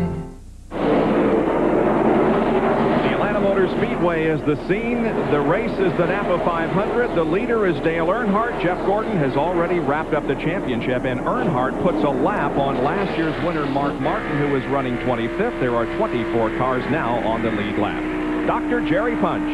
Speedway is the scene. The race is the Napa 500. The leader is Dale Earnhardt. Jeff Gordon has already wrapped up the championship, and Earnhardt puts a lap on last year's winner, Mark Martin, who is running 25th. There are 24 cars now on the lead lap. Dr. Jerry Punch.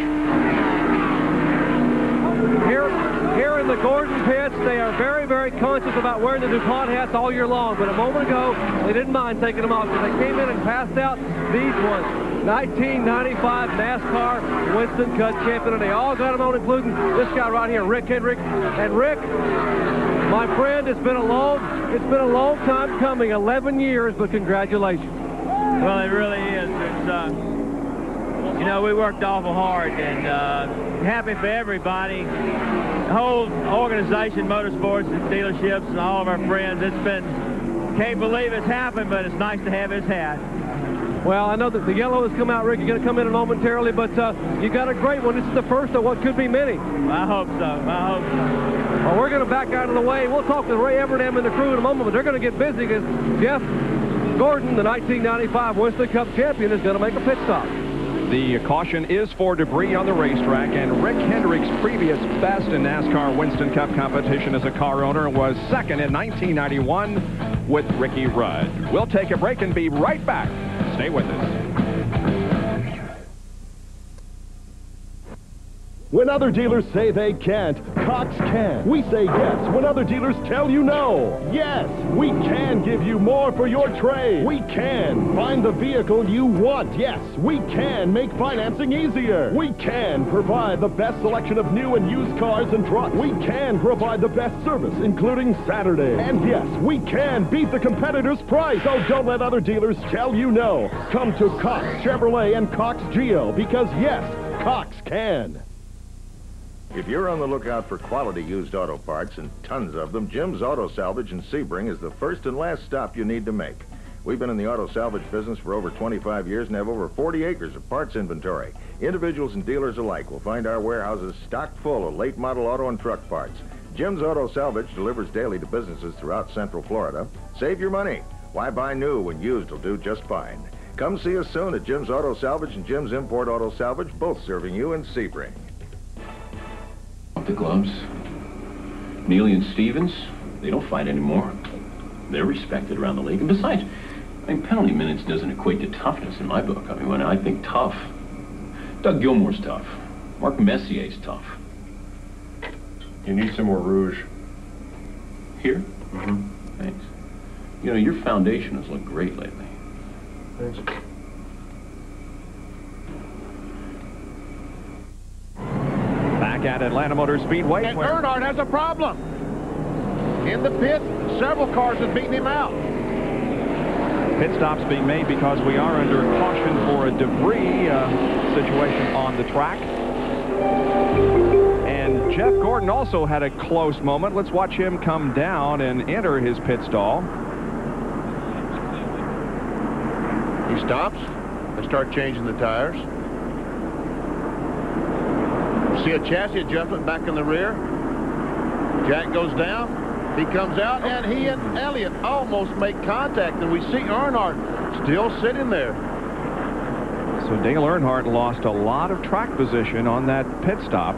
Here in the Gordon pits, they are very, very conscious about wearing the DuPont hats all year long, but a moment ago, they didn't mind taking them off because they came in and passed out these ones. 1995 NASCAR Winston Cup champion, and they all got him on, including this guy right here, Rick Hendrick. And Rick, my friend, it's been a long time coming, 11 years, but congratulations. Well, it really is. It's, you know, we worked awful hard, and happy for everybody. The whole organization, motorsports and dealerships, and all of our friends. It's been, can't believe it's happened, but it's nice to have his hat. Well, I know that the yellow has come out, Rick. You're going to come in momentarily, but you got a great one. This is the first of what could be many. I hope so. I hope so. Well, we're going to back out of the way. We'll talk to Ray Everdam and the crew in a moment, but they're going to get busy because Jeff Gordon, the 1995 Winston Cup champion, is going to make a pit stop. The caution is for debris on the racetrack, and Rick Hendrick's previous best in NASCAR Winston Cup competition as a car owner was second in 1991 with Ricky Rudd. We'll take a break and be right back. Stay with us. When other dealers say they can't, Cox can. We say yes when other dealers tell you no. Yes, we can give you more for your trade. We can find the vehicle you want. Yes, we can make financing easier. We can provide the best selection of new and used cars and trucks. We can provide the best service, including Saturday. And yes, we can beat the competitor's price. So don't let other dealers tell you no. Come to Cox Chevrolet and Cox Geo because yes, Cox can. If you're on the lookout for quality used auto parts, and tons of them, Jim's Auto Salvage in Sebring is the first and last stop you need to make. We've been in the auto salvage business for over 25 years and have over 40 acres of parts inventory. Individuals and dealers alike will find our warehouses stocked full of late model auto and truck parts. Jim's Auto Salvage delivers daily to businesses throughout Central Florida. Save your money. Why buy new when used will do just fine? Come see us soon at Jim's Auto Salvage and Jim's Import Auto Salvage, both serving you in Sebring. The gloves. Neely and Stevens, they don't fight anymore. They're respected around the league. And besides, I mean, penalty minutes doesn't equate to toughness in my book. I mean, when I think tough, Doug Gilmore's tough. Mark Messier's tough. You need some more rouge. Here? Mm-hmm. Thanks. You know, your foundation has looked great lately. Thanks. Back at Atlanta Motor Speedway. And Earnhardt has a problem. In the pit, several cars have beaten him out. Pit stops being made because we are under caution for a debris situation on the track. And Jeff Gordon also had a close moment. Let's watch him come down and enter his pit stall. He stops. They start changing the tires. See a chassis adjustment back in the rear. Jack goes down. He comes out, and he and Elliott almost make contact, and we see Earnhardt still sitting there. So Dale Earnhardt lost a lot of track position on that pit stop.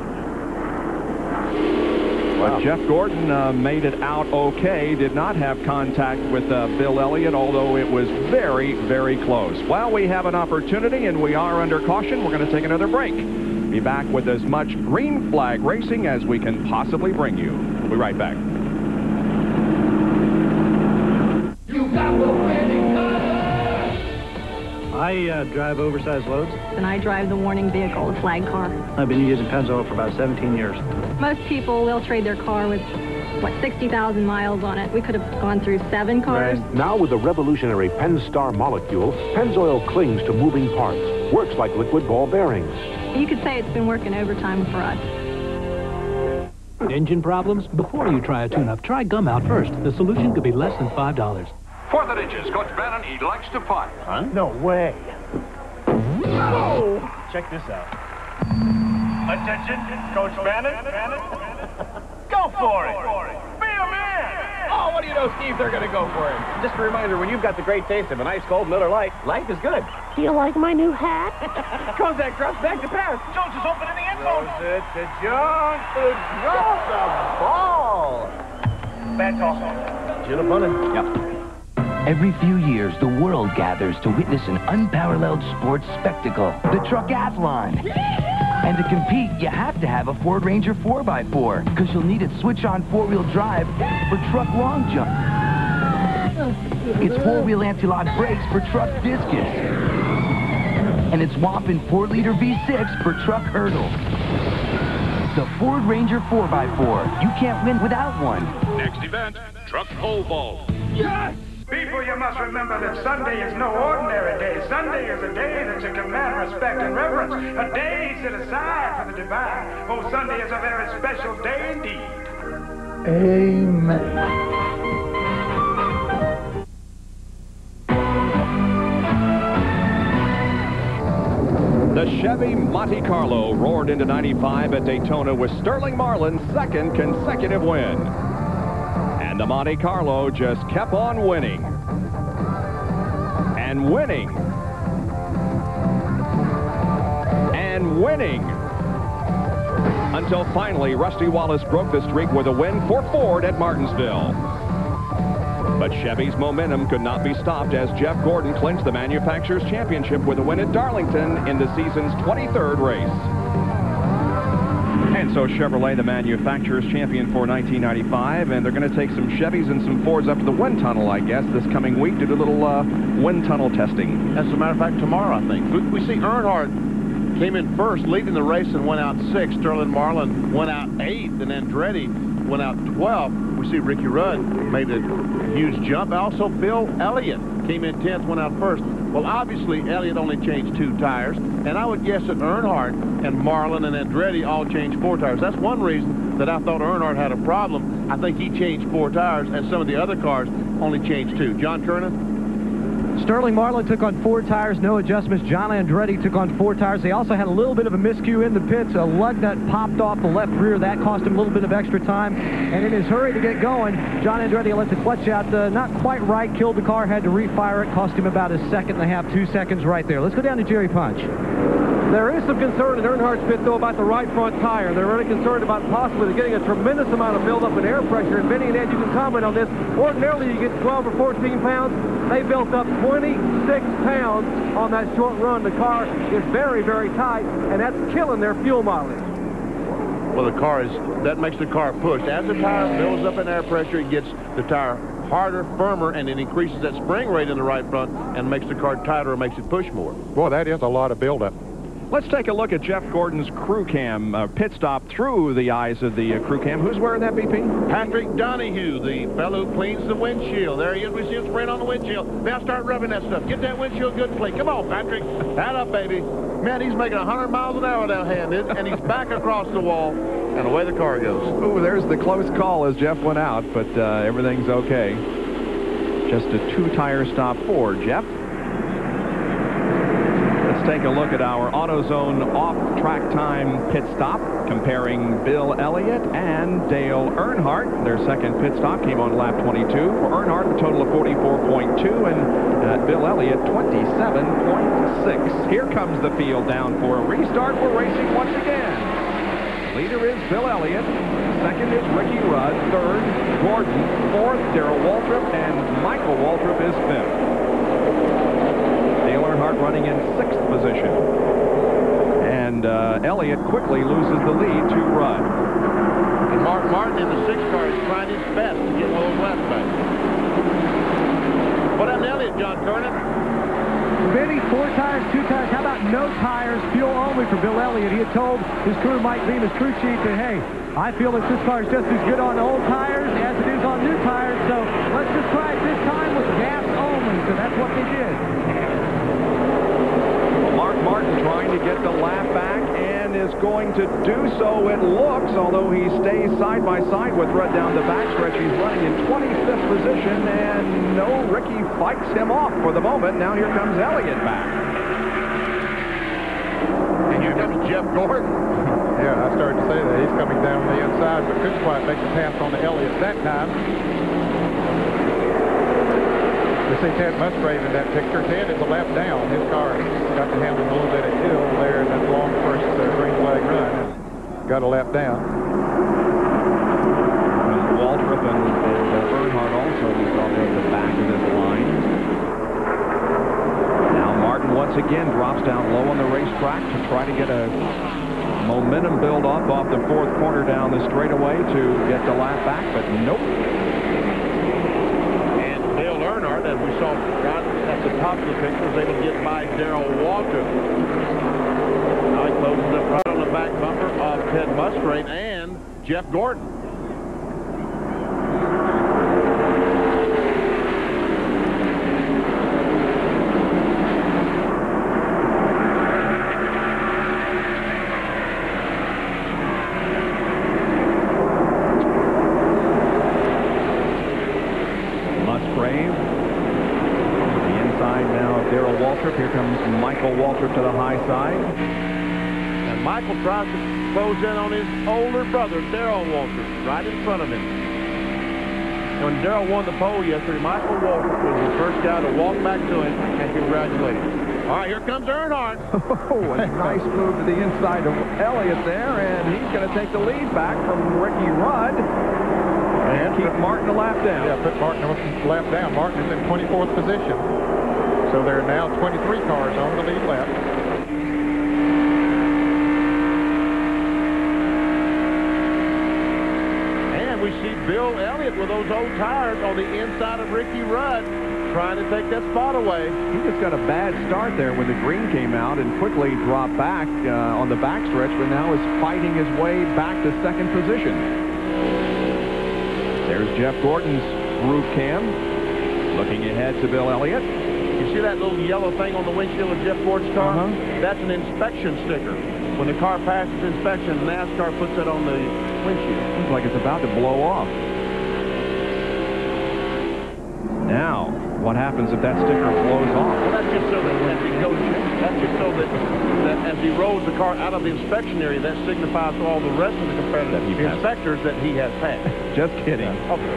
But Jeff Gordon made it out okay. Did not have contact with Bill Elliott, although it was very, very close. Well, we have an opportunity, and we are under caution. We're going to take another break. Be back with as much green flag racing as we can possibly bring you. We'll be right back. You got the winning I drive oversized loads. And I drive the warning vehicle, the flag car. I've been using Pennzoil for about 17 years. Most people will trade their car with, what, 60,000 miles on it. We could have gone through 7 cars. Right. Now with the revolutionary Pennstar molecule, Pennzoil clings to moving parts. Works like liquid ball bearings. You could say it's been working overtime for us. Engine problems? Before you try a tune-up, try Gum Out first. The solution could be less than $5. 4th inches, Coach Bannon, he likes to punt. Huh? No way. Oh! Check this out. Attention, Coach Bannon. Go for it. Be a man. Oh, what do you know, Steve? They're going to go for him. Just a reminder, when you've got the great taste of an ice cold Miller Lite, life is good. Do you like my new hat? Kozak drops back to pass. Jones is open in the end zone. Throws it to Jones, who drops the ball. That's awesome. Gina Bunny. Yep. Every few years, the world gathers to witness an unparalleled sports spectacle, the Truckathlon. And to compete, you have to have a Ford Ranger 4x4, because you'll need its switch-on 4-wheel drive for truck long jump. Its 4-wheel anti-lock brakes for truck discus. And its whopping 4-liter V6 for truck hurdle. The Ford Ranger 4x4. You can't win without one. Next event, Truck Pole Vault. Yes! People, you must remember that Sunday is no ordinary day. Sunday is a day that you command respect and reverence. A day set aside for the divine. Oh, Sunday is a very special day indeed. Amen. The Chevy Monte Carlo roared into 95 at Daytona with Sterling Marlin's 2nd consecutive win. And the Monte Carlo just kept on winning. And winning. And winning. Until finally, Rusty Wallace broke the streak with a win for Ford at Martinsville. But Chevy's momentum could not be stopped as Jeff Gordon clinched the Manufacturers' Championship with a win at Darlington in the season's 23rd race. Russo Chevrolet, the manufacturer's champion for 1995, and they're going to take some Chevys and some Fords up to the wind tunnel, I guess, this coming week to do a little wind tunnel testing. As a matter of fact, tomorrow, I think. We see Earnhardt came in first, leading the race, and went out 6th. Sterling Marlin went out 8th, and Andretti went out 12th. We see Ricky Rudd made a huge jump. Also, Bill Elliott came in 10th, went out first. Well, obviously, Elliott only changed 2 tires, and I would guess that Earnhardt and Marlin and Andretti all changed 4 tires. That's one reason that I thought Earnhardt had a problem. I think he changed 4 tires, and some of the other cars only changed 2. John Kernan? Sterling Marlin took on 4 tires, no adjustments. John Andretti took on 4 tires. They also had a little bit of a miscue in the pits. A lug nut popped off the left rear. That cost him a little bit of extra time. And in his hurry to get going, John Andretti let the clutch out not quite right, killed the car, had to refire it, cost him about a second and a half, 2 seconds right there. Let's go down to Jerry Punch. There is some concern in Earnhardt's pit, though, about the right front tire. They're really concerned about possibly getting a tremendous amount of buildup in air pressure. And Benny and Ed, you can comment on this. Ordinarily, you get 12 or 14 pounds. They built up 26 pounds on that short run. The car is very, very tight, and that's killing their fuel mileage. Well, that makes the car push. As the tire builds up in air pressure, it gets the tire harder, firmer, and it increases that spring rate in the right front and makes the car tighter and makes it push more. Boy, that is a lot of buildup. Let's take a look at Jeff Gordon's crew cam, pit stop through the eyes of the crew cam. Who's wearing that, BP? Patrick Donahue, the fellow who cleans the windshield. There he is. We see him spraying on the windshield. Now start rubbing that stuff. Get that windshield good clean. Come on, Patrick. Hat up, baby. Man, he's making 100 miles an hour down-handed, and he's back across the wall, and away the car goes. Ooh, there's the close call as Jeff went out, but everything's okay. Just a 2-tire stop for Jeff. Take a look at our AutoZone off-track time pit stop, comparing Bill Elliott and Dale Earnhardt. Their second pit stop came on lap 22. For Earnhardt, a total of 44.2, and Bill Elliott, 27.6. Here comes the field down for a restart. We're racing once again. Leader is Bill Elliott. Second is Ricky Rudd. Third, Gordon. Fourth, Darrell Waltrip, and Michael Waltrip is fifth. Earnhardt running in 6th position. And Elliott quickly loses the lead to Rudd. And Mark Martin in the 6th car is trying his best to get one of those laps back. What happened to Elliott, John Kernan? Benny, 4 tires, 2 tires. How about no tires, fuel only for Bill Elliott? He had told his crew, Mike Beam, his crew chief, that, hey, I feel that this car is just as good on old tires as it is on new tires, so let's just try it this time with gas only. So that's what they did. Martin trying to get the lap back and is going to do so, it looks, although he stays side by side with Rudd down the backstretch. He's running in 25th position, and no, Ricky fights him off for the moment. Now here comes Elliott back. And here comes Jeff Gordon. Yeah, I started to say that. He's coming down the inside, but couldn't quite make the pass on the Elliott that time. You see Ted Musgrave in that picture. Ted is a lap down. His car got to handle a little bit of hill there in that long first green flag run. Got a lap down. Waltrip and Earnhardt also was off at the back of this line. Now Martin once again drops down low on the racetrack to try to get a momentum build up off the 4th corner down the straightaway to get the lap back, but nope. As we saw right at the top of the picture, was able to get by Darrell Waltrip. Now he closes up right on the back bumper of Ted Musgrave and Jeff Gordon. Here comes Michael Waltrip to the high side. And Michael tries to close in on his older brother, Darrell Waltrip, right in front of him. When Darrell won the pole yesterday, Michael Waltrip was the first guy to walk back to him and congratulate him. All right, here comes Earnhardt. Oh, a nice move to the inside of Elliott there, and he's going to take the lead back from Ricky Rudd. And keep Martin a lap down. Yeah, put Martin a lap down. Martin is in 24th position. So there are now 23 cars on the lead lap. we see Bill Elliott with those old tires on the inside of Ricky Rudd, trying to take that spot away. He just got a bad start there when the green came out and quickly dropped back on the backstretch, but now is fighting his way back to second position. There's Jeff Gordon's roof cam, looking ahead to Bill Elliott. You see that little yellow thing on the windshield of Jeff Gordon's car? That's an inspection sticker. When the car passes inspection, NASCAR puts it on the windshield. Seems like it's about to blow off. Now, what happens if that sticker blows off? Well, that's just so that as he goes, that's just so that as he rolls the car out of the inspection area, that signifies to all the rest of the competitive inspectors that he has passed. Just kidding.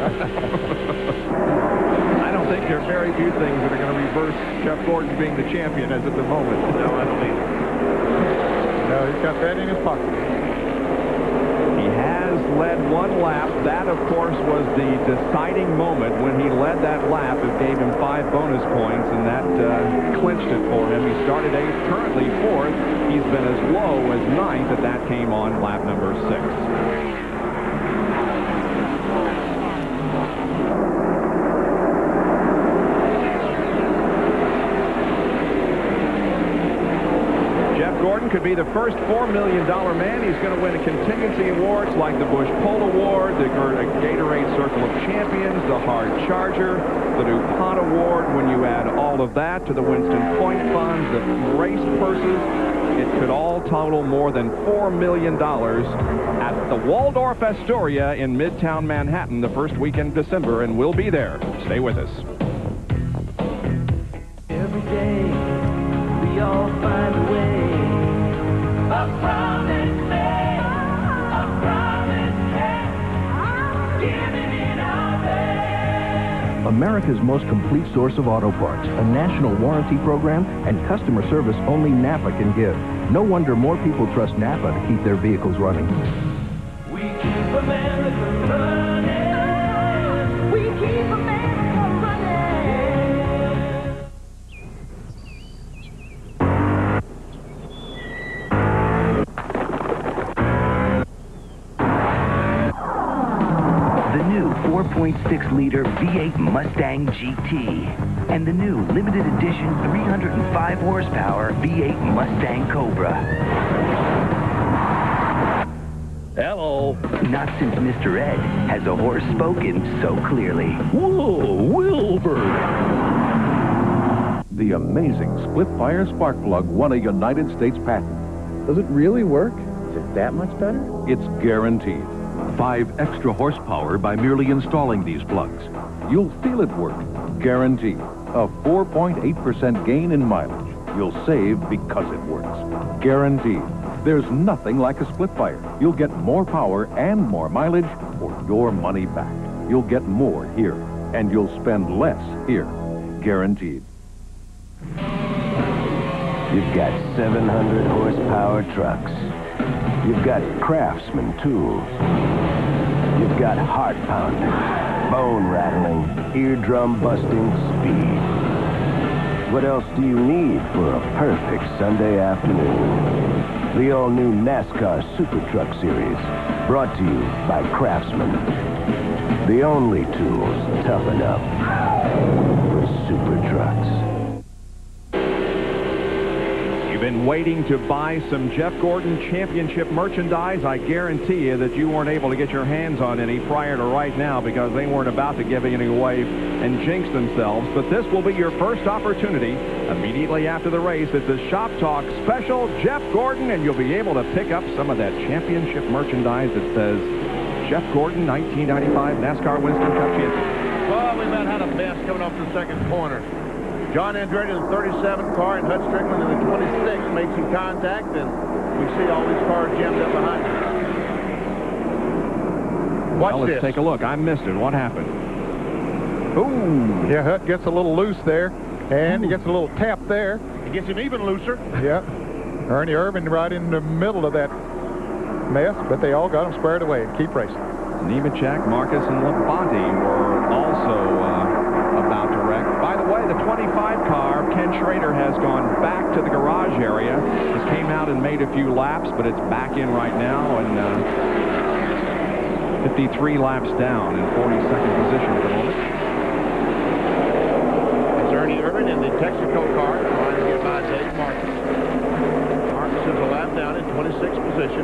I don't think there are very few things that are going to reverse Jeff Gordon being the champion as of the moment. No, I don't either. No, he's got that in his pocket. He has led one lap. That, of course, was the deciding moment when he led that lap. It gave him 5 bonus points, and that clinched it for him. He started 8th, currently 4th. He's been as low as 9th, but that came on lap number 6. Gordon could be the first $4 million man. He's going to win a contingency awards like the Bush Pole Award, the Gatorade Circle of Champions, the Hard Charger, the DuPont Award. When you add all of that to the Winston Point Funds, the race purses, it could all total more than $4 million at the Waldorf Astoria in Midtown Manhattan the first weekend of December, and we'll be there. Stay with us. Every day, we all find a way. America's most complete source of auto parts, a national warranty program, and customer service only Napa can give. No wonder more people trust Napa to keep their vehicles running. We keep America running. We keep America running. The new 4.6-liter V8 Mustang GT and the new limited edition 305 horsepower V8 Mustang Cobra. Hello. Not since Mr. Ed has a horse spoken so clearly. Whoa, Wilbur! The amazing split-fire spark plug won a United States patent. Does it really work? Is it that much better? It's guaranteed. 5 extra horsepower by merely installing these plugs. You'll feel it work. Guaranteed. A 4.8% gain in mileage. You'll save because it works. Guaranteed. There's nothing like a split fire. You'll get more power and more mileage for your money back. You'll get more here, and you'll spend less here. Guaranteed. You've got 700 horsepower trucks. You've got Craftsman tools. You've got heart-pounding, bone-rattling, eardrum-busting speed. What else do you need for a perfect Sunday afternoon? The all-new NASCAR Super Truck Series, brought to you by Craftsman. The only tools tough enough for super trucks. You've been waiting to buy some Jeff Gordon Championship merchandise. I guarantee you that you weren't able to get your hands on any prior to right now because they weren't about to give any away and jinx themselves. But this will be your first opportunity immediately after the race. It's a Shop Talk special, Jeff Gordon, and you'll be able to pick up some of that championship merchandise that says Jeff Gordon, 1995 NASCAR Winston Cup champion. Well, we've had a mess coming off the second corner. John Andretti in the 37 car and Hud Strickland in the 26 made some contact, and we see all these cars jammed up behind us. Watch well, let's this. take a look. I missed it. What happened? Ooh. Yeah, Hut gets a little loose there, and he gets a little tap there. It gets him even looser. Yep. Ernie Irvin right in the middle of that mess, but they all got him squared away and keep racing. Nemechek, Marcus, and Labonte were also about to wreck. By the way, the 25 car, Ken Schrader, has gone back to the garage area. Just came out and made a few laps, but it's back in right now, and 53 laps down in 42nd position at the moment. It's Ernie Irvin in the Texaco car trying to get by Dave Marcus. Marcus is a lap down in 26th position.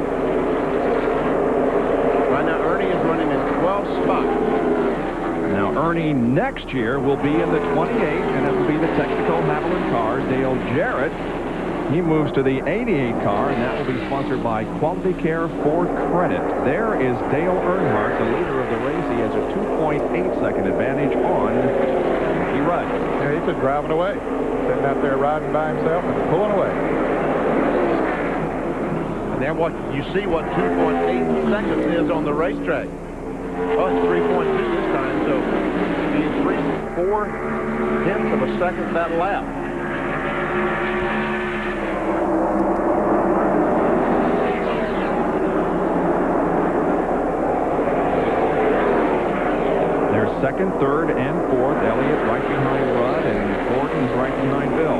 Right now, Ernie is running in 12th spot. Now, Ernie next year will be in the 28, and it will be the Texaco Haviland car. Dale Jarrett, he moves to the 88 car, and that will be sponsored by Quality Care Ford Credit. There is Dale Earnhardt, the leader of the race. He has a 2.8-second advantage on Ricky Rudd. Yeah, he's just driving away, sitting out there riding by himself and pulling away. And then you see what 2.8 seconds is on the racetrack. Oh, it's 3.2 this time, so he's 3/4 of a second that lap. There's second, third, and fourth. Elliott right behind Rudd, and Gordon's right behind Bill.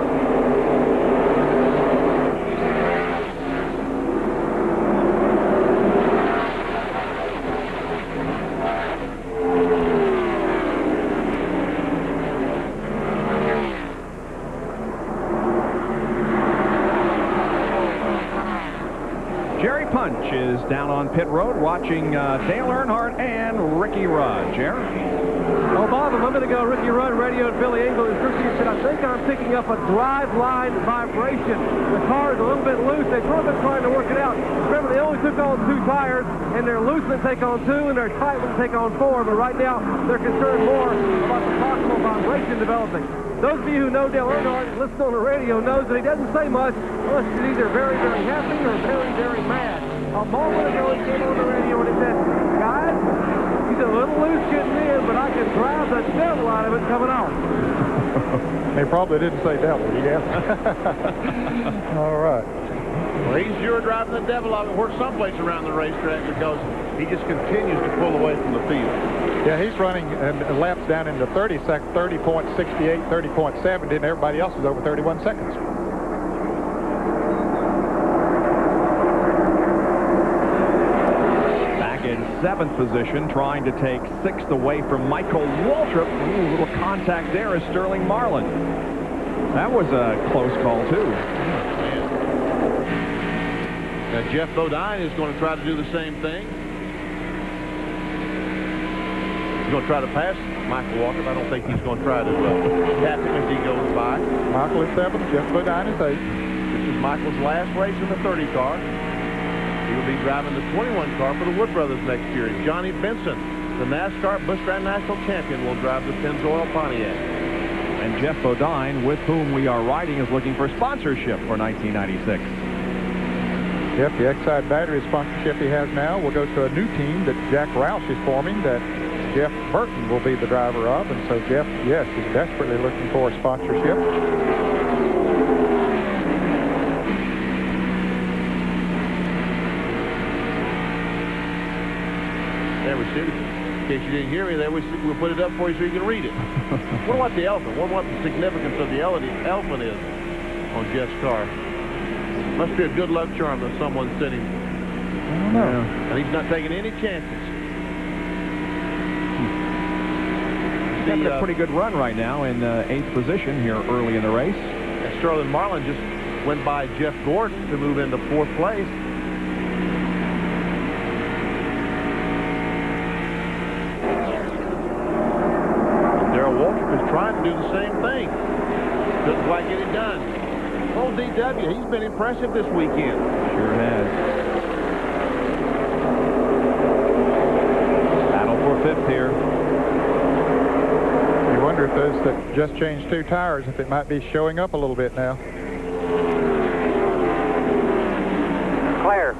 Jerry Punch is down on pit road watching Dale Earnhardt and Ricky Rudd. Jerry? Oh, Bob, a moment ago, Ricky Rudd radioed Billy Engel and Christie said, I think I'm picking up a drive line vibration. The car is a little bit loose. They've sort of been trying to work it out. Remember, they only took on 2 tires, and their loose ones take on 2, and their tight ones take on 4. But right now, they're concerned more about the possible vibration developing. Those of you who know Dale Earnhardt and listen on the radio knows that he doesn't say much unless he's either very, very happy or very, very mad. A moment ago, he came on the radio and he said, guys, he's a little loose getting in, but I can drive the devil out of it coming out. He probably didn't say devil, yeah. All right. Well, he's sure driving the devil out of it. We're someplace around the racetrack because he just continues to pull away from the field. Yeah, he's running laps down into 30.68, 30.70, and everybody else is over 31 seconds. Back in 7th position, trying to take 6th away from Michael Waltrip. Ooh, a little contact there is Sterling Marlin. That was a close call, too. Now, Jeff Bodine is going to try to do the same thing. He's going to try to pass Michael Waltrip. I don't think he's going to try to tap him as he goes by. Michael is 7th, Jeff Bodine is 8th. This is Michael's last race in the 30 car. He will be driving the 21 car for the Wood Brothers next year. Johnny Benson, the NASCAR Busch Grand National Champion, will drive the Pennzoil Pontiac. And Jeff Bodine, with whom we are riding, is looking for sponsorship for 1996. Yep, the Exide battery sponsorship he has now will go to a new team that Jack Roush is forming that Jeff Burton will be the driver of. And so Jeff, yes, is desperately looking for a sponsorship. There we see it. In case you didn't hear me, there we'll put it up for you so you can read it. Wonder what the elephant, wonder what the significance of the elephant is on Jeff's car. Must be a good luck charm that someone's sitting. I don't know. And he's not taking any chances. He's having a pretty good run right now in 8th position here early in the race. And Sterling Marlin just went by Jeff Gordon to move into 4th place. Darrell Waltrip is trying to do the same thing. Doesn't quite get it done. Old DW, he's been impressive this weekend. Sure has. Battle for 5th here. You wonder if those that just changed 2 tires, if it might be showing up a little bit now. Clear.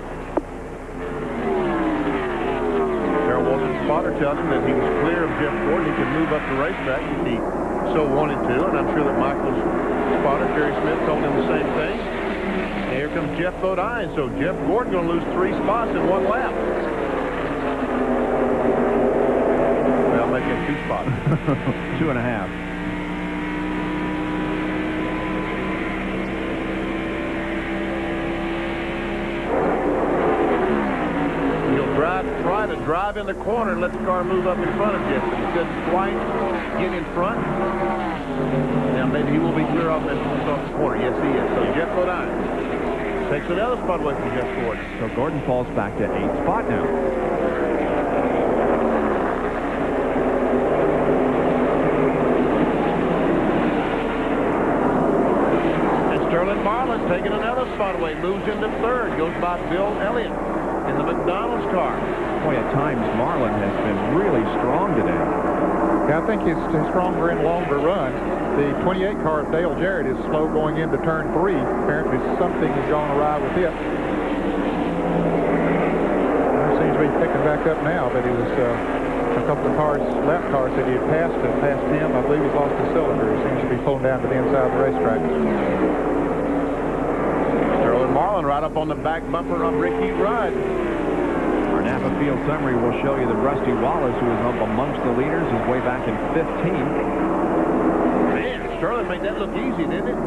Darrell Waltrip's spotter tells him that he was clear of Jeff Gordon. He could move up the racetrack if he so wanted to, and I'm sure that Michael's spotter, Terry Smith, told him the same thing. And here comes Jeff Bodine, so Jeff Gordon going to lose 3 spots in 1 lap. Well, make it 2 spots. 2.5. He'll try to drive in the corner and let the car move up in front of Jeff. But he couldn't quite get in front. Now maybe he will be clear off this corner. Yes, he is. So Jeff Bodine takes another spot away from Jeff Gordon. So Gordon falls back to 8th spot now. Sterling Marlin's taking another spot away, moves into 3rd, goes by Bill Elliott in the McDonald's car. Boy, at times Marlin has been really strong today. Yeah, I think he's stronger in longer runs. The 28 car of Dale Jarrett is slow going into turn 3. Apparently something has gone awry with it. It seems to be picking back up now, but he was a couple of cars, lap cars that he had passed him. I believe he's lost his cylinder. He seems to be pulling down to the inside of the racetrack. Marlin right up on the back bumper of Ricky Rudd. Our Napa Field Summary will show you that Rusty Wallace, who is up amongst the leaders, is way back in 15th. Man, Sterling made that look easy, didn't it?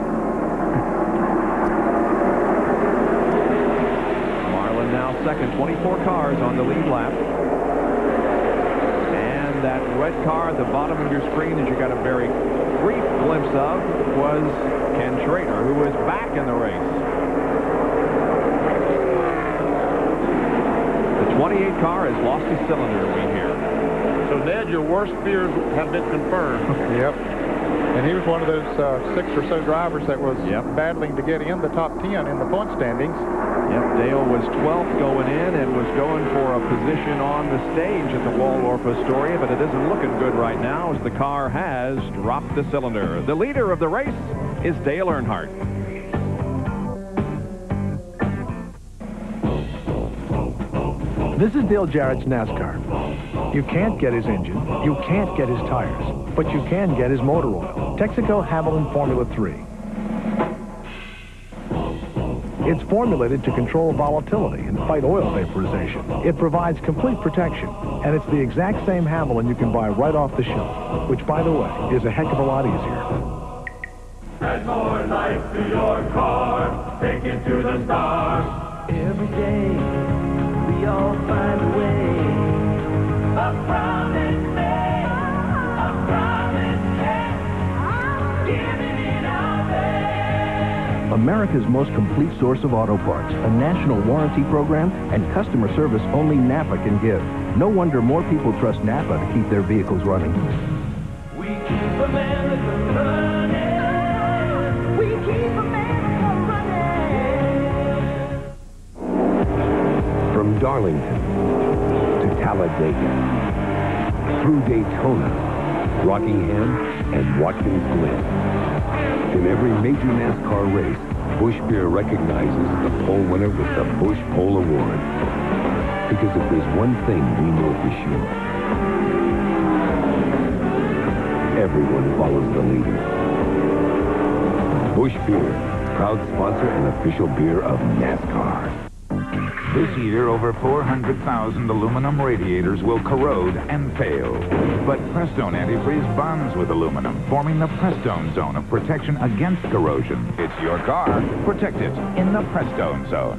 Marlin now second, 24 cars on the lead lap. And that red car at the bottom of your screen that you got a very brief glimpse of was Ken Schrader, who is back in the race. 28 car has lost his cylinder, we hear. So, Ned, your worst fears have been confirmed. Yep. And he was one of those 6 or so drivers that was battling to get in the top 10 in the point standings. Yep, Dale was 12th going in and was going for a position on the stage at the Waldorf Astoria, but it isn't looking good right now as the car has dropped the cylinder. The leader of the race is Dale Earnhardt. This is Dale Jarrett's NASCAR. You can't get his engine, you can't get his tires, but you can get his motor oil. Texaco Havoline Formula 3. It's formulated to control volatility and fight oil vaporization. It provides complete protection, and it's the exact same Havoline you can buy right off the shelf, which, by the way, is a heck of a lot easier. Add more life to your car, take it to the stars. Every day, we all find a way. A promise made, a promise kept, giving it our best. America's most complete source of auto parts, a national warranty program, and customer service only Napa can give. No wonder more people trust Napa to keep their vehicles running. We keep America running. We keep America running. From Darlington to Talladega, through Daytona, Rockingham, and Watkins Glen. In every major NASCAR race, Busch Beer recognizes the pole winner with the Busch Pole Award. Because if there's one thing we know for sure, everyone follows the leader. Busch Beer, proud sponsor and official beer of NASCAR. This year, over 400,000 aluminum radiators will corrode and fail. But Prestone Antifreeze bonds with aluminum, forming the Prestone Zone of protection against corrosion. It's your car. Protect it in the Prestone Zone.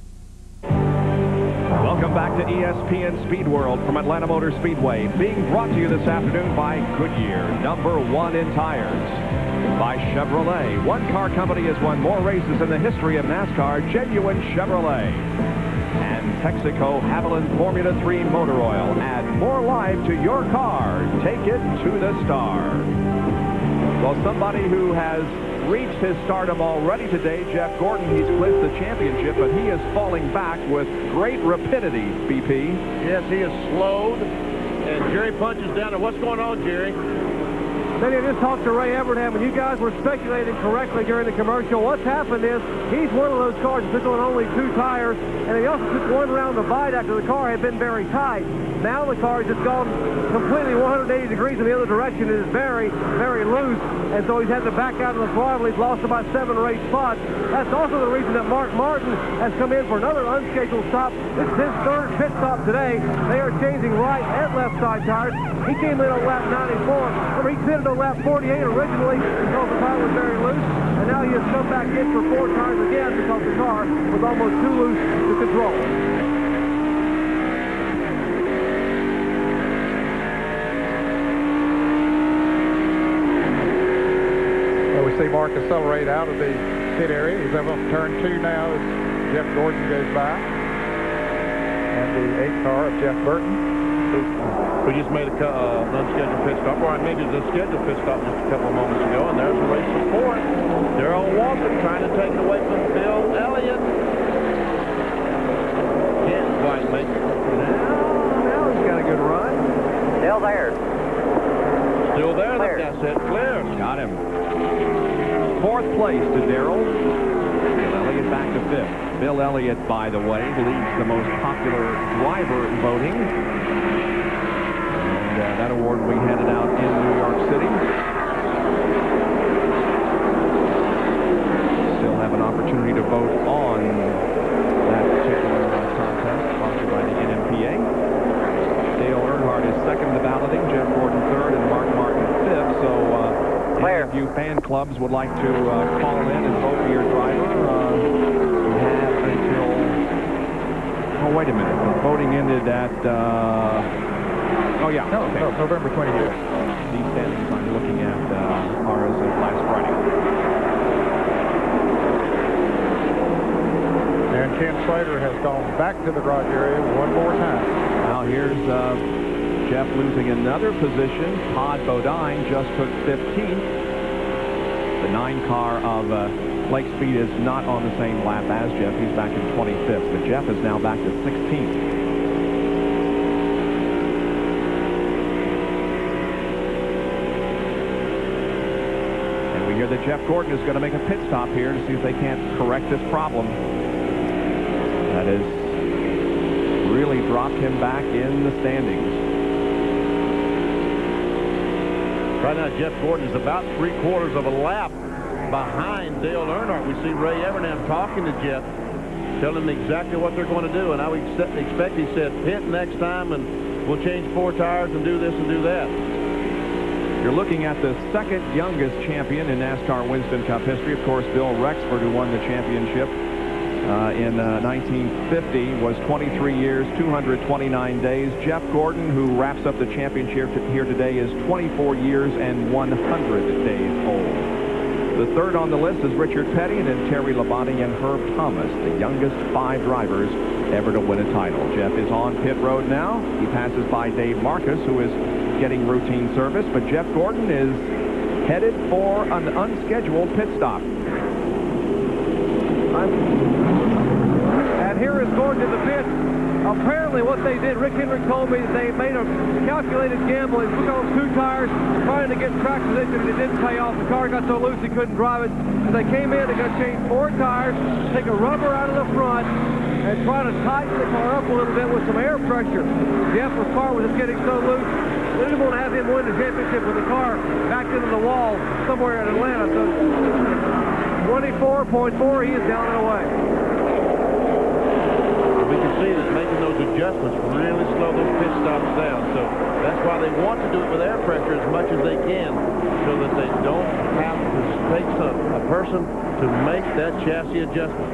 Welcome back to ESPN Speed World from Atlanta Motor Speedway, being brought to you this afternoon by Goodyear, #1 in tires. By Chevrolet. One car company has won more races in the history of NASCAR, genuine Chevrolet. And Texaco Havoline Formula 3 motor oil. Add more life to your car. Take it to the star. Well, somebody who has reached his stardom already today, Jeff Gordon, he's clinched the championship, but he is falling back with great rapidity, BP. Yes, he is slowed, and Jerry punches down. And what's going on, Jerry? Then I just talked to Ray Evernham, and you guys were speculating correctly during the commercial. What's happened is he's one of those cars that took on only 2 tires, and he also took one around the bite after the car had been very tight. Now the car has just gone completely 180 degrees in the other direction. It is very, very loose, and so he's had to back out of the throttle. He's lost about 7 or 8 spots. That's also the reason that Mark Martin has come in for another unscheduled stop. This is his 3rd pit stop today. They are changing right and left side tires. He came in on lap 94. Remember, he pitted on lap 48 originally because the tire was very loose, and now he has come back in for 4 tires again because the car was almost too loose to control. see Mark accelerate out of the pit area. He's up on turn 2 now as Jeff Gordon goes by. And the 8 car of Jeff Burton. We just made an unscheduled pit stop. Or maybe it was a scheduled pit stop just a couple of moments ago. And there's the race for 4th. Darrell Waltrip trying to take it away from Bill Elliott. Can't quite make it. Now he's got a good run. Still there. Still there. That guy said clear. Got him. 4th place to Darrell. Bill Elliott back to 5th. Bill Elliott, by the way, leads the most popular driver voting. And that award will be handed out in New York City. Still have an opportunity to vote on that particular contest sponsored by the NMPA. Dale Earnhardt is 2nd in the balloting, Jeff Gordon 3rd, and Mark Martin 5th. So any of you fan clubs would like to call in and vote for your driver, you have until... Oh, wait a minute. The voting ended at... Oh, yeah. No, okay. No, November 28th. These standings I'm looking at are as of last Friday. And Ken Slater has gone back to the garage area one more time. Now here's Jeff losing another position. Todd Bodine just took 15th. The 9 car of Blake Speed is not on the same lap as Jeff. He's back in 25th, but Jeff is now back to 16th. That Jeff Gordon is going to make a pit stop here to see if they can't correct this problem. That has really dropped him back in the standings. Right now, Jeff Gordon is about 3/4 of a lap behind Dale Earnhardt. We see Ray Evernham talking to Jeff, telling him exactly what they're going to do. And I would expect, he said, pit next time and we'll change 4 tires and do this and do that. You're looking at the 2nd youngest champion in NASCAR Winston Cup history. Of course, Bill Rexford, who won the championship in 1950, was 23 years, 229 days. Jeff Gordon, who wraps up the championship here today, is 24 years and 100 days old. The 3rd on the list is Richard Petty, and then Terry Labonte and Herb Thomas, the youngest 5 drivers ever to win a title. Jeff is on pit road now. He passes by Dave Marcus, who is getting routine service, but Jeff Gordon is headed for an unscheduled pit stop. And here is Gordon in the pit. Apparently what they did, Rick Hendrick told me that they made a calculated gamble and put on 2 tires trying to get track position, and it didn't pay off. The car got so loose he couldn't drive it. As they came in, they're going to change 4 tires, take a rubber out of the front, and try to tighten the car up a little bit with some air pressure. Jeff's car was just getting so loose. They didn't want to have him win the championship with the car backed into the wall somewhere in Atlanta. So 24.4, he is down and away. We can see that making those adjustments really slow those pit stops down. So that's why they want to do it with air pressure as much as they can, so that they don't have to take a person to make that chassis adjustment.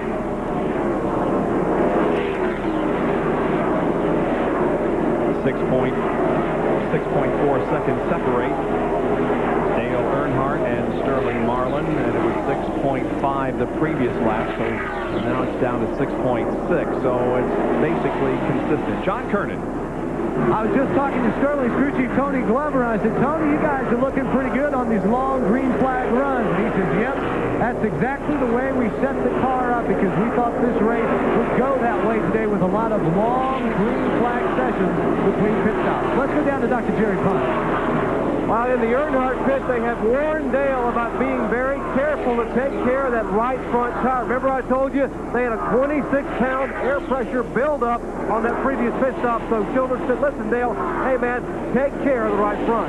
6.4 seconds separate Dale Earnhardt and Sterling Marlin, and it was 6.5 the previous lap, so now it's down to 6.6, so it's basically consistent. John Kernan. I was just talking to Sterling's crew chief, Tony Glover, and I said, Tony, you guys are looking pretty good on these long green flag runs. And he says, yep, that's exactly the way we set the car up, because we thought this race would go that way today with a lot of long green flag sessions between pit stops. Let's go down to Dr. Jerry Punch. While in the Earnhardt pit, they have warned Dale about being very careful to take care of that right front tire. Remember I told you they had a 26-pound air pressure buildup on that previous pit stop, so Childers said, listen, Dale, hey, man, take care of the right front.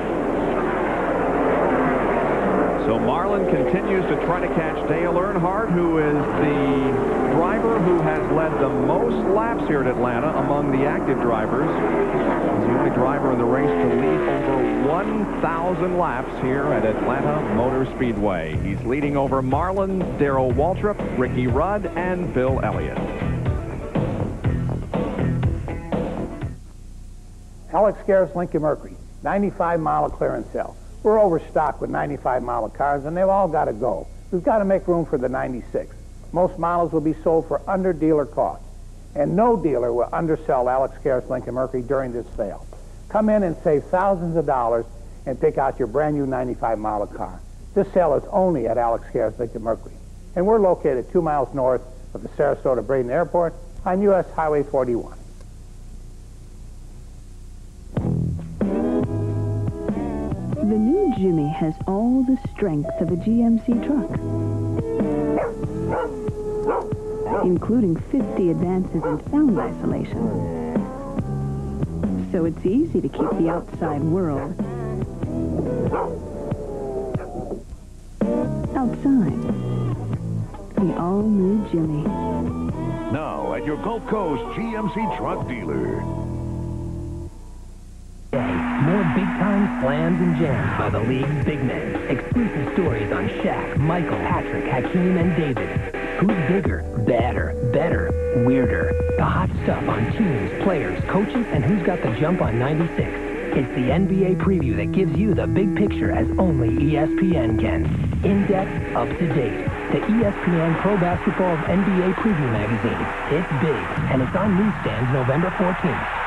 So Marlin continues to try to catch Dale Earnhardt, who is the driver who has led the most laps here at Atlanta among the active drivers. He's the only driver in the race to lead over 1,000 laps here at Atlanta Motor Speedway. He's leading over Marlin, Darrell Waltrip, Ricky Rudd, and Bill Elliott. Alex Garris, Lincoln Mercury, 95-mile clearance cell. We're overstocked with 95-mile cars, and they've all got to go. We've got to make room for the 96. Most models will be sold for under dealer cost, and no dealer will undersell Alex Karras Lincoln Mercury during this sale. Come in and save thousands of dollars and pick out your brand new 95-mile car. This sale is only at Alex Karras Lincoln Mercury, and we're located 2 miles north of the Sarasota-Braden Airport on U.S. Highway 41. The new Jimmy has all the strength of a GMC truck, including 50 advances in sound isolation. So it's easy to keep the outside world outside. The all-new Jimmy. Now at your Gulf Coast GMC truck dealer. More big-time slams and jams by the league's big men. Exclusive stories on Shaq, Michael, Patrick, Hakeem, and David. Who's bigger, badder, better, weirder? The hot stuff on teams, players, coaches, and who's got the jump on 96. It's the NBA preview that gives you the big picture as only ESPN can. In-depth, up-to-date. The ESPN Pro Basketball NBA Preview Magazine. It's big, and it's on newsstands November 14th.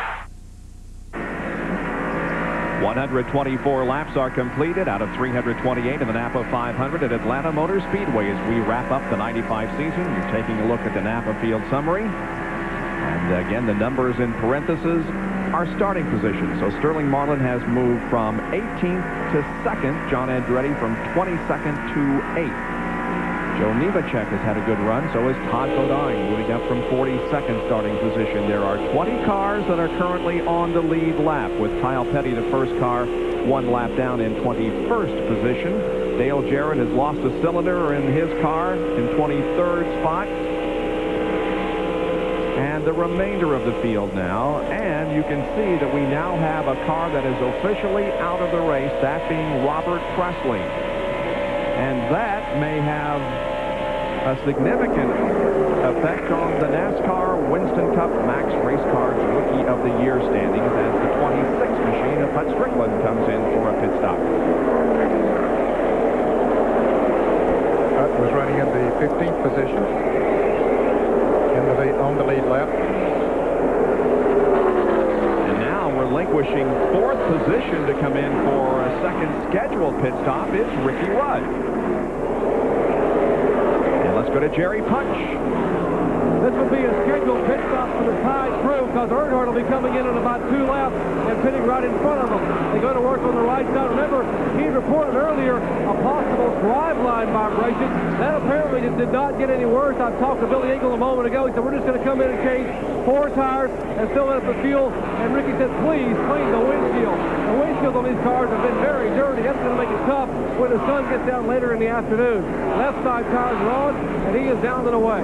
124 laps are completed out of 328 in the Napa 500 at Atlanta Motor Speedway. As we wrap up the 95 season, you're taking a look at the Napa Field Summary. And again, the numbers in parentheses are starting positions. So Sterling Marlin has moved from 18th to 2nd. John Andretti from 22nd to 8th. Joe Nemechek has had a good run, so is Todd Bodine, moving up from 42nd starting position. There are 20 cars that are currently on the lead lap, with Kyle Petty, the first car, 1 lap down in 21st position. Dale Jarrett has lost a cylinder in his car in 23rd spot. And the remainder of the field now, and you can see that we now have a car that is officially out of the race, that being Robert Presley. And that may have a significant effect on the NASCAR Winston Cup Max Race Cars Rookie of the Year standings as the 26th machine of Bud Strickland comes in for a pit stop. Bud was running in the 15th position on the lead lap. And now relinquishing 4th position to come in for a second scheduled pit stop is Ricky Rudd. Let's go to Jerry Punch. This will be a scheduled pit stop for the side crew because Earnhardt will be coming in about 2 laps and pitting right in front of them. They go to work on the right side. Remember, he reported earlier a possible driveline vibration. That apparently did not get any worse. I talked to Billy Eagle a moment ago. He said, we're just going to come in and change 4 tires and fill up the fuel. And Ricky said, please clean the windshield. The windshields on these cars have been very dirty. That's going to make it tough when the sun gets down later in the afternoon. Left side tires are on, and he is down and away.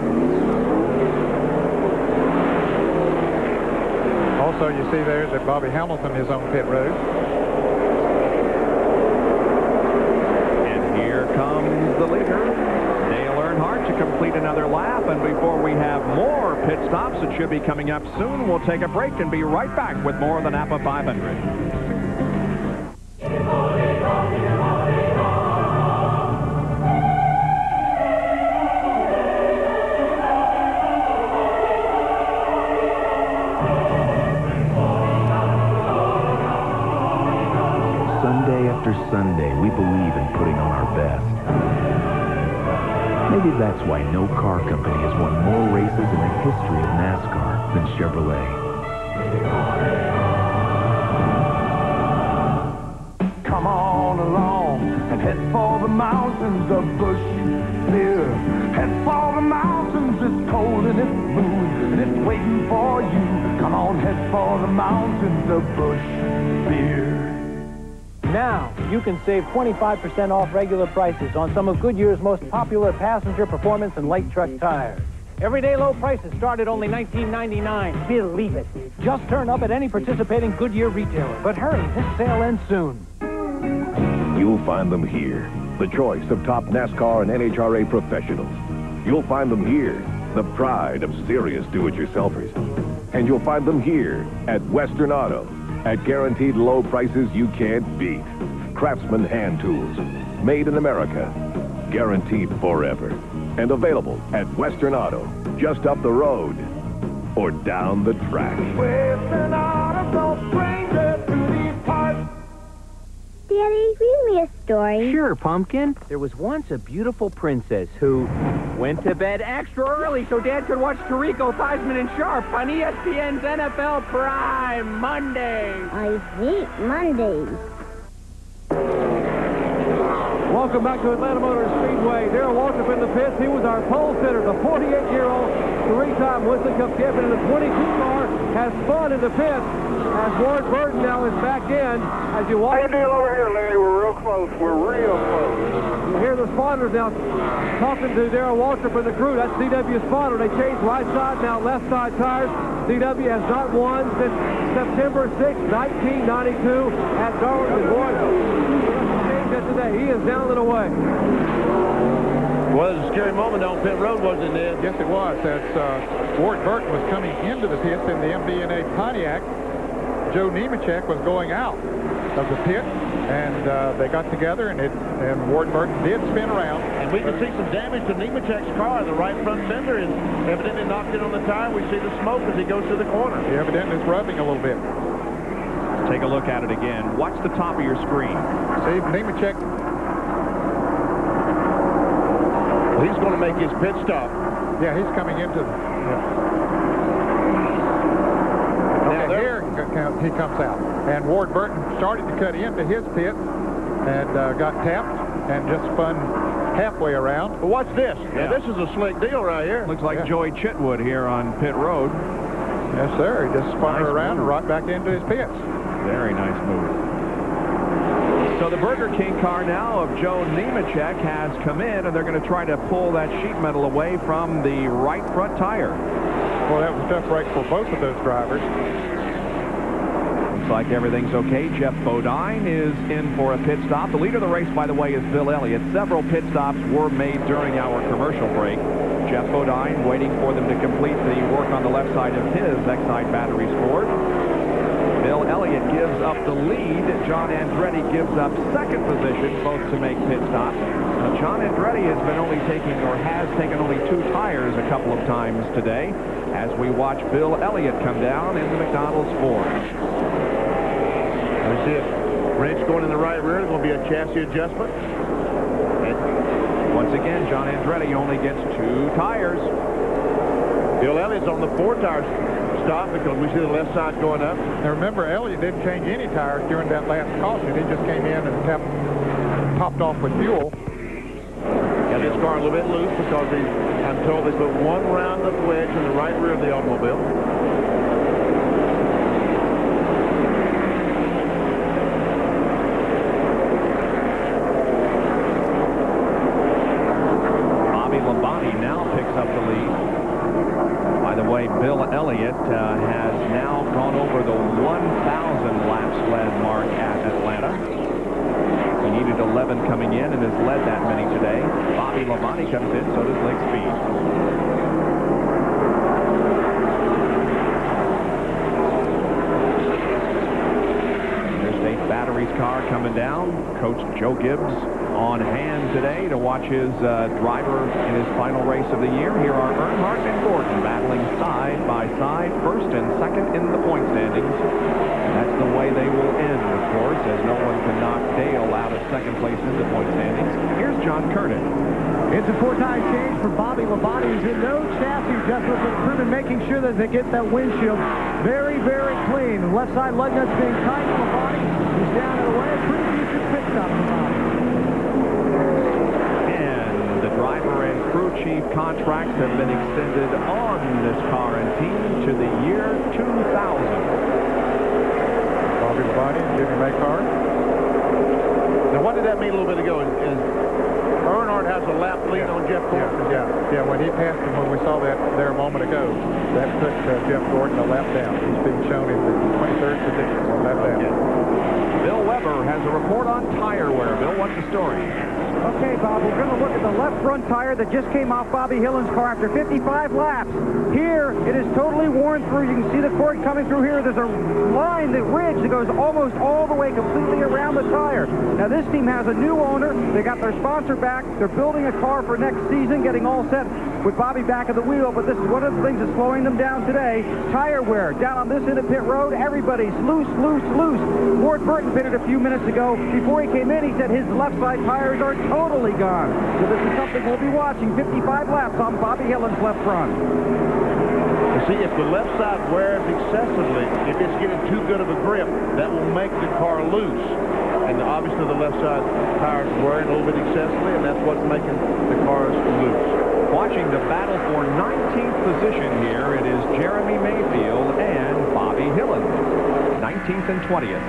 Also, you see there that Bobby Hamilton is on pit road. And here comes the leader, Dale Earnhardt, to complete another lap. And before we have more pit stops, it should be coming up soon, we'll take a break and be right back with more of the Napa 500. Sunday, we believe in putting on our best. Maybe that's why no car company has won more races in the history of NASCAR than Chevrolet. Come on along and head for the mountains of Busch Beer. Head for the mountains, it's cold and it's smooth and it's waiting for you. Come on, head for the mountains of Busch Beer. Now, you can save 25% off regular prices on some of Goodyear's most popular passenger performance and light truck tires. Everyday low prices start at only $19.99. Believe it. Just turn up at any participating Goodyear retailer. But hurry, this sale ends soon. You'll find them here. The choice of top NASCAR and NHRA professionals. You'll find them here. The pride of serious do-it-yourselfers. And you'll find them here at Western Auto. At guaranteed low prices you can't beat. Craftsman hand tools. Made in America. Guaranteed forever. And available at Western Auto, just up the road or down the track. Western Auto, no stranger to these parts. Daddy, read me a story. Sure, Pumpkin. There was once a beautiful princess who went to bed extra early so Dad could watch Tirico, Theismann, and Sharp on ESPN's NFL Prime Monday. I hate Mondays. Welcome back to Atlanta Motor Speedway. Darrell Waltrip in the pits. He was our pole sitter, the 48-year-old three-time Winston Cup champion in the 22 car. Has fun in the pits as Ward Burton now is back in. As you watch. Hey, deal over here, Larry. We're real close. We're real close. You hear the spotters now talking to Darrell Waltrip and the crew. That's CW spotter. They changed right side, now left side tires. CW has not won since September 6, 1992 at Darlington. Today. He is down and away. Well, it was a scary moment on pit road, wasn't it, Ned? Yes, it was. As Ward Burton was coming into the pits in the MD&A Pontiac, Joe Nemechek was going out of the pit, and they got together, and Ward Burton did spin around. And we can see some damage to Nemechek's car. The right front fender is evidently knocked in on the tire. We see the smoke as he goes to the corner. He evidently is rubbing a little bit. Take a look at it again. Watch the top of your screen. See, Nemechek. He's going to make his pit stop. Yeah, he's coming into the... Yeah. Okay, here he comes out. And Ward Burton started to cut into his pit and got tapped and just spun halfway around. But watch this. Yeah. Now, this is a slick deal right here. Looks like Joey Chitwood here on pit road. Yes, sir. He just spun her around and right back into his pits. Very nice move. So the Burger King car now of Joe Nemechek has come in, and they're going to try to pull that sheet metal away from the right front tire. Well, that was a tough break for both of those drivers. Looks like everything's okay. Jeff Bodine is in for a pit stop. The leader of the race, by the way, is Bill Elliott. Several pit stops were made during our commercial break. Jeff Bodine waiting for them to complete the work on the left side of his Exide Batteries Ford. Bill Elliott gives up the lead. John Andretti gives up second position, both to make pit stops. Now, John Andretti has taken only 2 tires a couple of times today as we watch Bill Elliott come down in the McDonald's Ford. I see it. Wrench going in the right rear. There's going to be a chassis adjustment. And once again, John Andretti only gets 2 tires. Bill Elliott's on the 4 tires stop because we see the left side going up. Now remember, Elliott didn't change any tires during that last caution. He just came in and topped off with fuel. Got his car a little bit loose because I'm told they put 1 round of wedge in the right rear of the automobile. Bobby Labonte now picks up the lead. By the way, Bill Elliott has now gone over the 1,000 laps led mark at Atlanta. He needed 11 coming in and has led that many today. Bobby Labonte comes in, so does Lake Speed. Interstate Batteries car coming down. Coach Joe Gibbs on hand today to watch his driver in his final race of the year. Here are Earnhardt and Gordon battling side by side, first and second in the point standings. And that's the way they will end, of course, as no one can knock Dale out of second place in the point standings. Here's John Curtin. It's a 4-tire change for Bobby Labonte. He's in no chassis adjustment for the crew and making sure that they get that windshield very, very clean. The left side lug nuts being tight for Labonte. He's down and away. Pretty decent pit stop for Bobby. Driver and crew chief contracts have been extended on this car and team to the year 2000. Bobby Labonte, Jimmy Makar. Now, what did that mean a little bit ago? Is Earnhardt has a lap lead on Jeff Gordon? Yeah, when he passed him, when we saw that there a moment ago, that took Jeff Gordon a lap down. He's being shown in the 23rd position, a lap down. Bill Weber has a report on tire wear. Bill, what's the story? Okay, Bob, we're going to look at the left front tire that just came off Bobby Hillen's car after 55 laps. Here, it is totally worn through. You can see the cord coming through here. There's a line, the ridge, that goes almost all the way completely around the tire. Now, this team has a new owner. They got their sponsor back. They're building a car for next season, getting all set with Bobby back at the wheel. But this is one of the things that's slowing them down today. Tire wear. Down on this end of pit road, everybody's loose, loose, loose. Ward Burton pitted a few minutes ago. Before he came in, he said his left side tires are totally gone. So this is something we'll be watching. 55 laps on Bobby Hillen's left front. You see, if the left side wears excessively, if it's getting too good of a grip, that will make the car loose. And obviously the left side tires are wearing a little bit excessively, and that's what's making the cars loose. Watching the battle for 19th position here, it is Jeremy Mayfield and Bobby Hillen. 19th and 20th.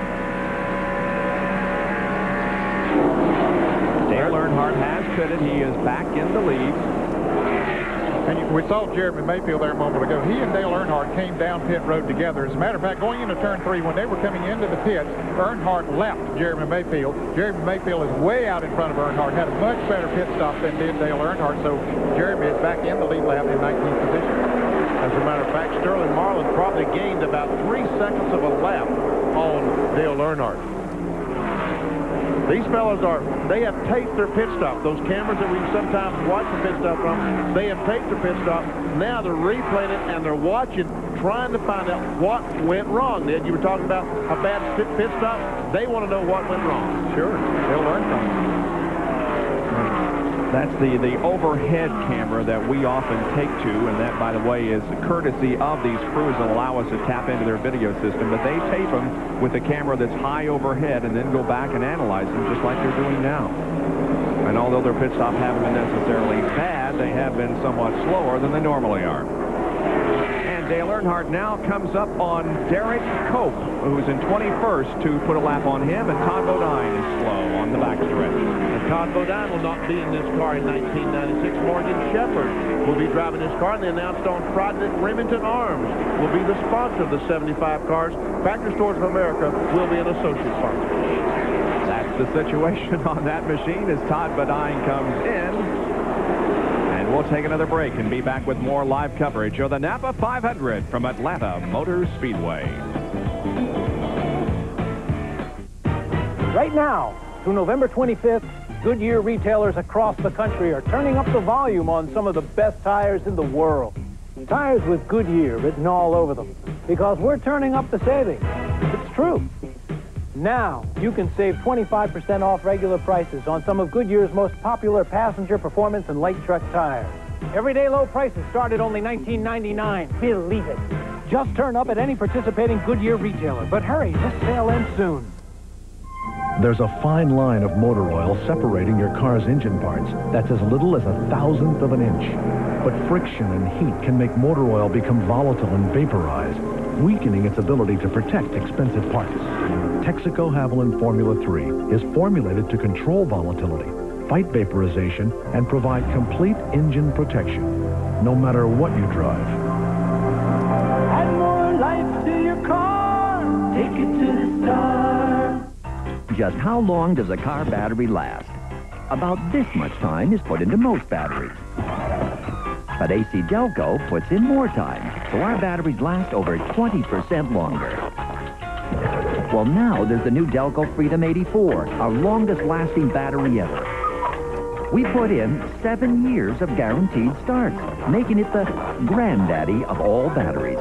Dale Earnhardt has pitted. He is back in the lead. And we saw Jeremy Mayfield there a moment ago. He and Dale Earnhardt came down pit road together. As a matter of fact, going into turn 3, when they were coming into the pits, Earnhardt left Jeremy Mayfield. Jeremy Mayfield is way out in front of Earnhardt, had a much better pit stop than did Dale Earnhardt, so Jeremy is back in the lead lap in 19th position. As a matter of fact, Sterling Marlin probably gained about 3 seconds of a lap on Dale Earnhardt. These fellas they have taped their pit stop. Those cameras that we sometimes watch the pit stop from, they have taped their pit stop. Now they're replaying it, and they're watching, trying to find out what went wrong. Ned, you were talking about a bad pit stop. They want to know what went wrong. Sure, they'll learn from it. That's the overhead camera that we often take to, and that, by the way, is courtesy of these crews that allow us to tap into their video system. But they tape them with a camera that's high overhead and then go back and analyze them just like they're doing now. And although their pit stops haven't been necessarily bad, they have been somewhat slower than they normally are. And Dale Earnhardt now comes up on Derek Cope, who's in 21st, to put a lap on him, and Todd Bodine is slow on the backstretch. And Todd Bodine will not be in this car in 1996. Morgan Shepherd will be driving this car, and they announced on Friday that Remington Arms will be the sponsor of the 75 cars. Factory Stores of America will be an associate sponsor. That's the situation on that machine as Todd Bodine comes in. And we'll take another break and be back with more live coverage of the Napa 500 from Atlanta Motor Speedway. Right now, through November 25th, Goodyear retailers across the country are turning up the volume on some of the best tires in the world. Tires with Goodyear written all over them, because we're turning up the savings. It's true. Now, you can save 25% off regular prices on some of Goodyear's most popular passenger, performance, and light truck tires. Everyday low prices start at only $19.99. Believe it. Just turn up at any participating Goodyear retailer. But hurry, this sale ends soon. There's a fine line of motor oil separating your car's engine parts that's as little as 1/1000th of an inch. But friction and heat can make motor oil become volatile and vaporize, weakening its ability to protect expensive parts. Texaco Havoline Formula 3 is formulated to control volatility, fight vaporization, and provide complete engine protection, no matter what you drive. Add more life to your car. Take it to the star. Just how long does a car battery last? About this much time is put into most batteries. But AC Delco puts in more time, so our batteries last over 20% longer. Well, now there's the new Delco Freedom 84, our longest-lasting battery ever. We put in 7 years of guaranteed starts, making it the granddaddy of all batteries.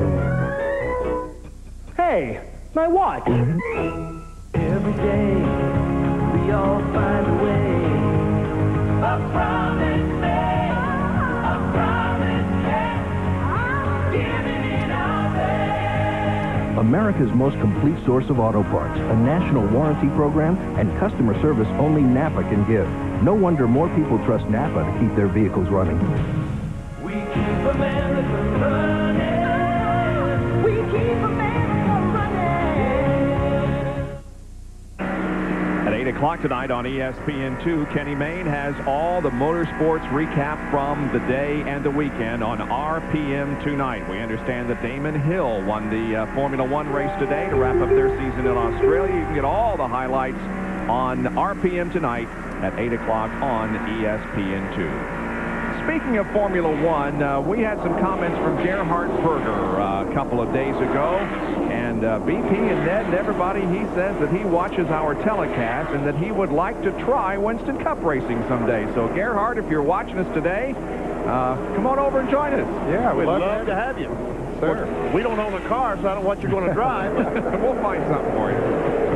Hey, my watch. Every day, we all find a way. A promise made, a promise kept, giving it our best. America's most complete source of auto parts, a national warranty program, and customer service only Napa can give. No wonder more people trust Napa to keep their vehicles running. We keep America running. We keep America running. At 8 o'clock tonight on ESPN2, Kenny Mayne has all the motorsports recap from the day and the weekend on RPM tonight. We understand that Damon Hill won the Formula One race today to wrap up their season in Australia. You can get all the highlights on RPM tonight at 8 o'clock on ESPN2. Speaking of Formula One, we had some comments from Gerhard Berger a couple of days ago. And BP and Ned and everybody, he says that he watches our telecast and that he would like to try Winston Cup racing someday. So, Gerhard, if you're watching us today, come on over and join us. Yeah, we'd love to have you. Sir. We don't own a car, so I don't know what you're going to drive. We'll find something for you.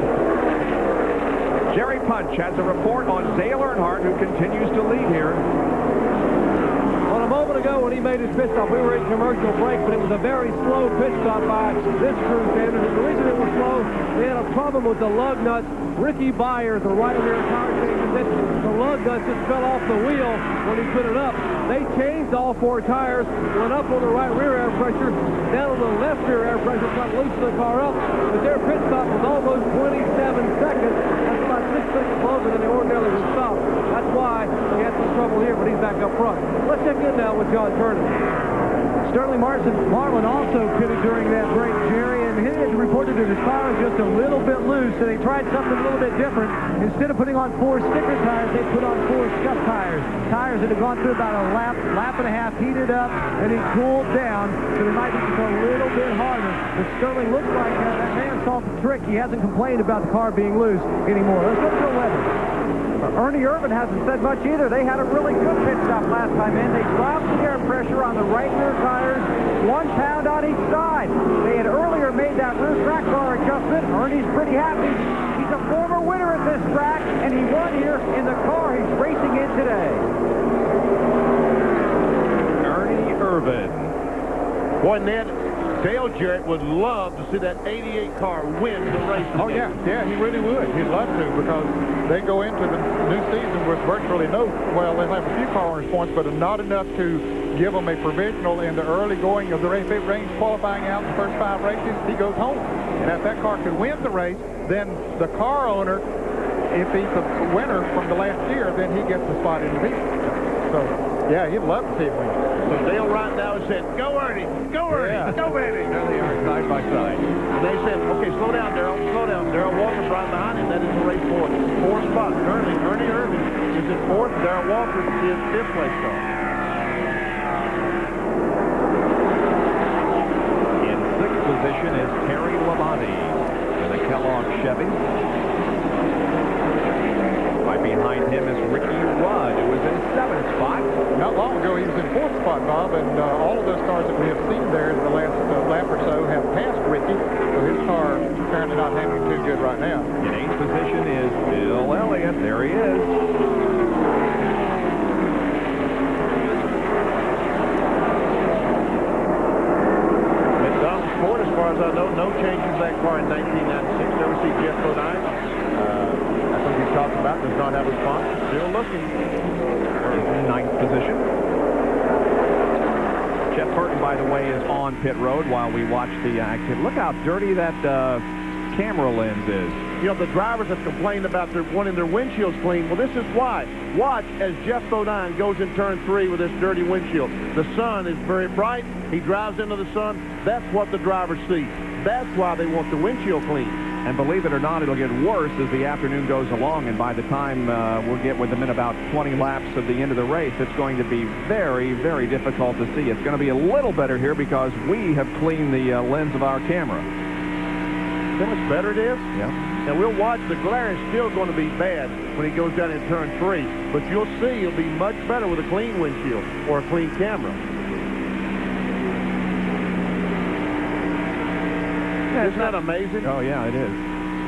Jerry Punch has a report on Dale Earnhardt, who continues to lead here. Well, a moment ago when he made his pit stop, we were in commercial break, but it was a very slow pit stop by this crew standard. The reason it was slow, they had a problem with the lug nuts. Ricky Byers, the right rear tire changer, the lug nuts just fell off the wheel when he put it up. They changed all 4 tires, went up on the right rear air pressure, down on the left rear air pressure, trying to loosen the car up. But their pit stop was almost 27 seconds. That's about 6 seconds longer than they ordinarily would stop. That's why they had some trouble here, but he's back up front. Let's check in now with John Turner. Sterling Marlin also pitted during that break, Jerry, and he had reported that his tire was just a little bit loose, so they tried something a little bit different. Instead of putting on 4 sticker tires, they put on 4 scuff tires. Tires that had gone through about a lap and a half, heated up, and he cooled down, so they might be just a little bit harder. But Sterling looks like that man saw the trick. He hasn't complained about the car being loose anymore. Let's go to the weather. Ernie Irvan hasn't said much either. They had a really good pit stop last time in. They dropped the air pressure on the right rear tires, 1 pound on each side. They had earlier made that rear track bar adjustment. Ernie's pretty happy. He's a former winner at this track, and he won here in the car he's racing in today. Ernie Irvan. Boy, Ned, Dale Jarrett would love to see that 88 car win the race. Oh, yeah, he really would. He'd love to, because they go into the new season with virtually no, well, they'll have a few car owners points, but not enough to give them a provisional in the early going of the race. If it rains qualifying out the first 5 races, he goes home. And if that car could win the race, then the car owner, if he's a winner from the last year, then he gets the spot in the lead. So, yeah, he'd love to see him win. So Dale right now is saying, go Ernie, go Ernie, go Ernie. There they are, side by side. And they said, okay, slow down, Darrell, slow down. Darrell Walker's right behind him. That is the race for 4th spot. Currently, Ernie Irvan is in 4th. Darrell Walker is 5th place car. In 6th position is Terry Labonte in the Kellogg Chevy. Right behind him is Ricky Rudd, who was in 7th spot. Not long ago, he was in 4th spot, Bob, and all of those cars that we have seen there in the last lap or so have passed Ricky, so his car apparently not handling too good right now. In 8th position is Bill Elliott. There he is. McDonald's Ford, as far as I know, no changes to that car in 1996. Never see Jeff Bodine. I think he's talked about does not have a response. Still looking. In 9th position. Jeff Burton, by the way, is on pit road while we watch the activity. Look how dirty that camera lens is. You know, the drivers have complained about wanting their windshields clean. Well, this is why. Watch as Jeff Bodine goes in turn 3 with this dirty windshield. The sun is very bright. He drives into the sun. That's what the drivers see. That's why they want the windshield clean. And believe it or not, it'll get worse as the afternoon goes along, and by the time we'll get with them in about 20 laps of the end of the race, it's going to be very, very difficult to see. It's going to be a little better here because we have cleaned the lens of our camera. See how much better it is? Yeah. And we'll watch. The glare is still going to be bad when he goes down in turn 3, but you'll see it'll be much better with a clean windshield or a clean camera. Isn't that amazing? Oh, yeah, it is.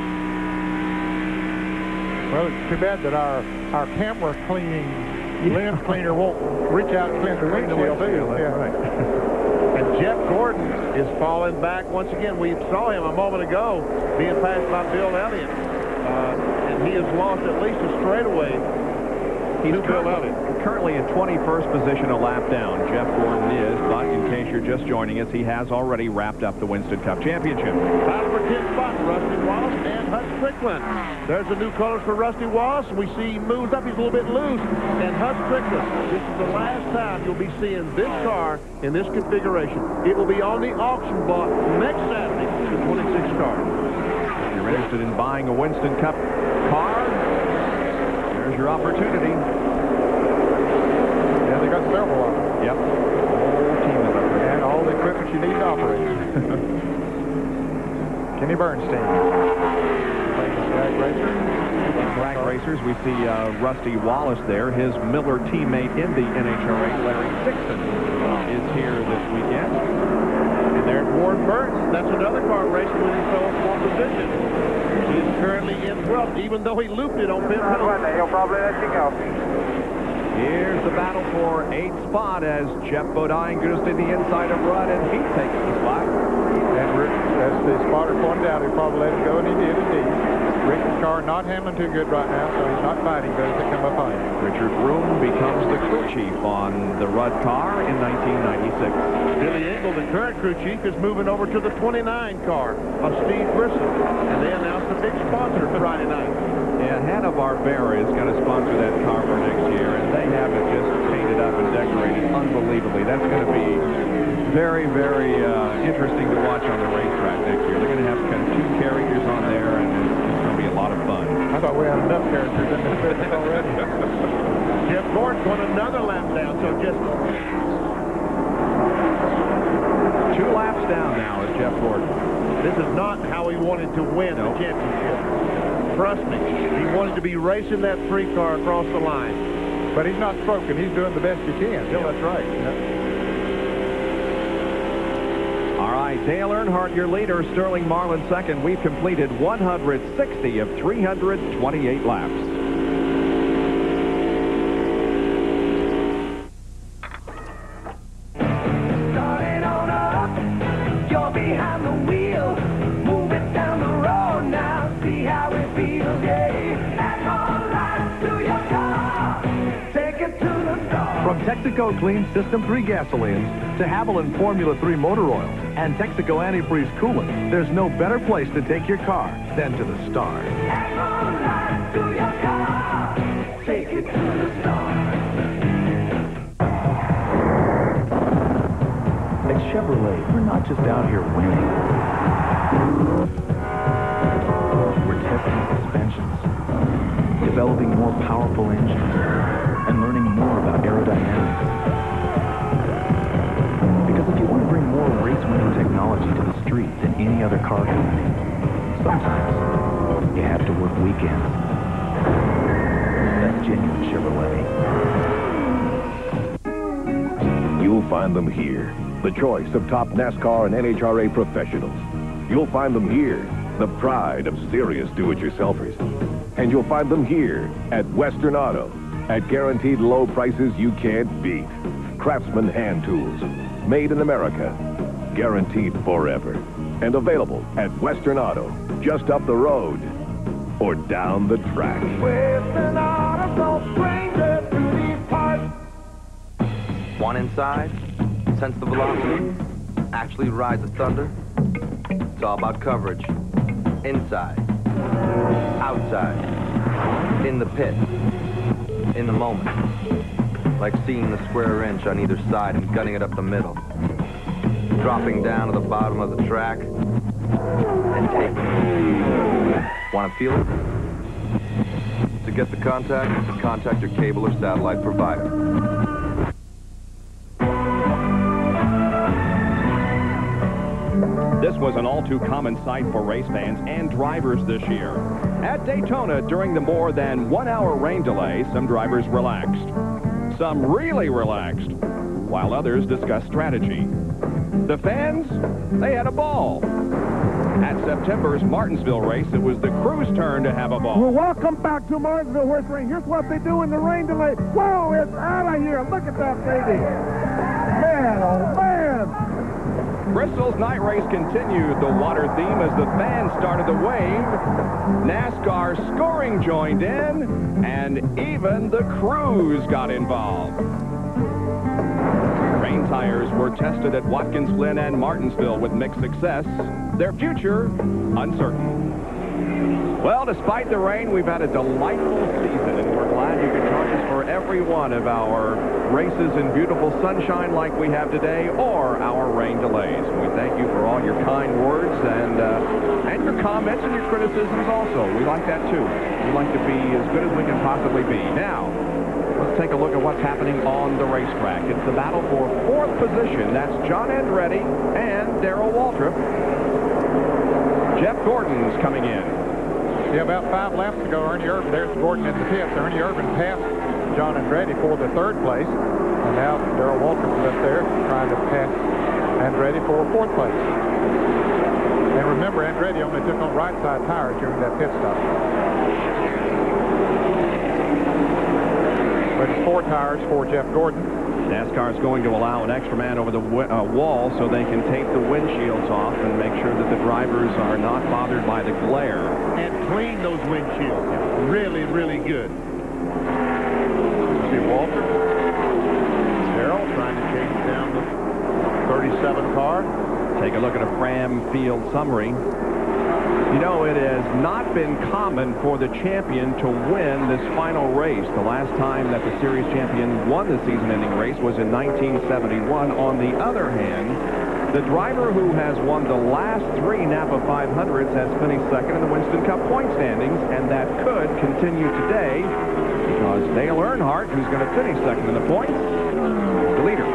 Well, it's too bad that our camera cleaning lens cleaner won't reach out and clean the windshield, too. That's right. And Jeff Gordon is falling back once again. We saw him a moment ago being passed by Bill Elliott. And he has lost at least a straightaway. He's currently in 21st position, a lap down. Jeff Gordon is, but in case you're just joining us, he has already wrapped up the Winston Cup Championship. Battle for 10th spot, Rusty Wallace and Hut Strickland. There's the new colors for Rusty Wallace. We see he moves up. He's a little bit loose. And Hut Strickland, this is the last time you'll be seeing this car in this configuration. It will be on the auction block next Saturday, the 26 car. If you're interested in buying a Winston Cup car, There's your opportunity. Yeah, they got several of them. Yep. Whole team is up there. And all the equipment you need to operate. Kenny Bernstein. Drag racer. Drag racers, we see Rusty Wallace there. His Miller teammate in the NHRA, Larry Dixon, is here this weekend. And there's Ward Burns. That's another car racing with his fellow small position. He's currently in 12th, even though he looped it on pit penalty. He'll probably let you go. Here's the battle for 8th spot as Jeff Bodine goes to the inside of Rudd, and he takes the spot. And as the spotter pointed out, he probably let it go, and he did indeed. Richard's car not handling too good right now, so he's not fighting those that come up on him. Richard Broom becomes the crew chief on the Rudd car in 1996. Billy Engel, the current crew chief, is moving over to the 29 car of Steve Grissom. And they announced a big sponsor Friday night. Yeah, Hanna-Barbera is going to sponsor that car for next year, and they have it just painted up and decorated unbelievably. That's going to be very, very interesting to watch on the racetrack next year. They're going to have kind of 2 characters on there, and it's going to be a lot of fun. I thought we had enough characters in this business already. Jeff Gordon won another lap down, so just 2 laps down now is Jeff Gordon. This is not how he wanted to win the championship. Trust me, he wanted to be racing that 3 car across the line. But he's not stroking. He's doing the best he can. Yeah, that's right. All right, Dale Earnhardt, your leader. Sterling Marlin second. We've completed 160 of 328 laps. Starting on up, you're behind the wheel. Move it down the road now. See how it feels, yeah. Add more life to your car. Take it to the stars. From Texaco Clean System 3 gasolines to Haviland Formula 3 motor oil and Texaco antifreeze coolant, there's no better place to take your car than to the stars. Add more life to your car. Take it to the stars. At Chevrolet, we're not just out here winning. We're testing suspensions, developing more powerful engines, and learning more about aerodynamics. Because if you want to bring more race-winning technology to the street than any other car company, sometimes you have to work weekends. That's genuine Chevrolet. You'll find them here. The choice of top NASCAR and NHRA professionals. You'll find them here. The pride of serious do-it-yourselfers. And you'll find them here at Western Auto. At guaranteed low prices you can't beat. Craftsman hand tools. Made in America. Guaranteed forever. And available at Western Auto. Just up the road. Or down the track. Western Auto, no stranger to these parts. Want inside? Sense the velocity? Actually ride the thunder? It's all about coverage. Inside. Outside. In the pit. In the moment. Like seeing the square inch on either side and gunning it up the middle. Dropping down to the bottom of the track. And taking it. Want to feel it? To get the contact your cable or satellite provider. This was an all-too-common sight for race fans and drivers this year. At Daytona, during the more than 1-hour rain delay, some drivers relaxed. Some really relaxed, while others discussed strategy. The fans, they had a ball. At September's Martinsville race, it was the crew's turn to have a ball. Well, welcome back to Martinsville Horse Ring. Here's what they do in the rain delay. Whoa, it's out of here. Look at that baby. Man, oh, man. Bristol's night race continued the water theme as the fans started to wave. NASCAR scoring joined in, and even the crews got involved. Rain tires were tested at Watkins Glen and Martinsville with mixed success. Their future, uncertain. Well, despite the rain, we've had a delightful season, and we're glad you can join us for every one of our races in beautiful sunshine like we have today, or our rain delays. We thank you for all your kind words and your comments and your criticisms also. We like that too. We like to be as good as we can possibly be. Now, let's take a look at what's happening on the racetrack. It's the battle for 4th position. That's John Andretti and Darrell Waltrip. Jeff Gordon's coming in. Yeah, about 5 laps to go. Ernie Irvan, there's Gordon in the pits. Ernie Irvan passed John Andretti for the 3rd place. And now Darrell Waltrip is up there trying to pass Andretti for 4th place. And remember, Andretti only took on right side tires during that pit stop. But it's 4 tires for Jeff Gordon. NASCAR is going to allow an extra man over the wall so they can tape the windshields off and make sure that the drivers are not bothered by the glare. And clean those windshields. Really, really good. See Walter. Darrell trying to chase down the 37 car. Take a look at a Fram field summary. You know, it has not been common for the champion to win this final race. The last time that the series champion won the season-ending race was in 1971. On the other hand, the driver who has won the last 3 Napa 500s has finished 2nd in the Winston Cup point standings, and that could continue today because Dale Earnhardt, who's going to finish 2nd in the points, is the leader.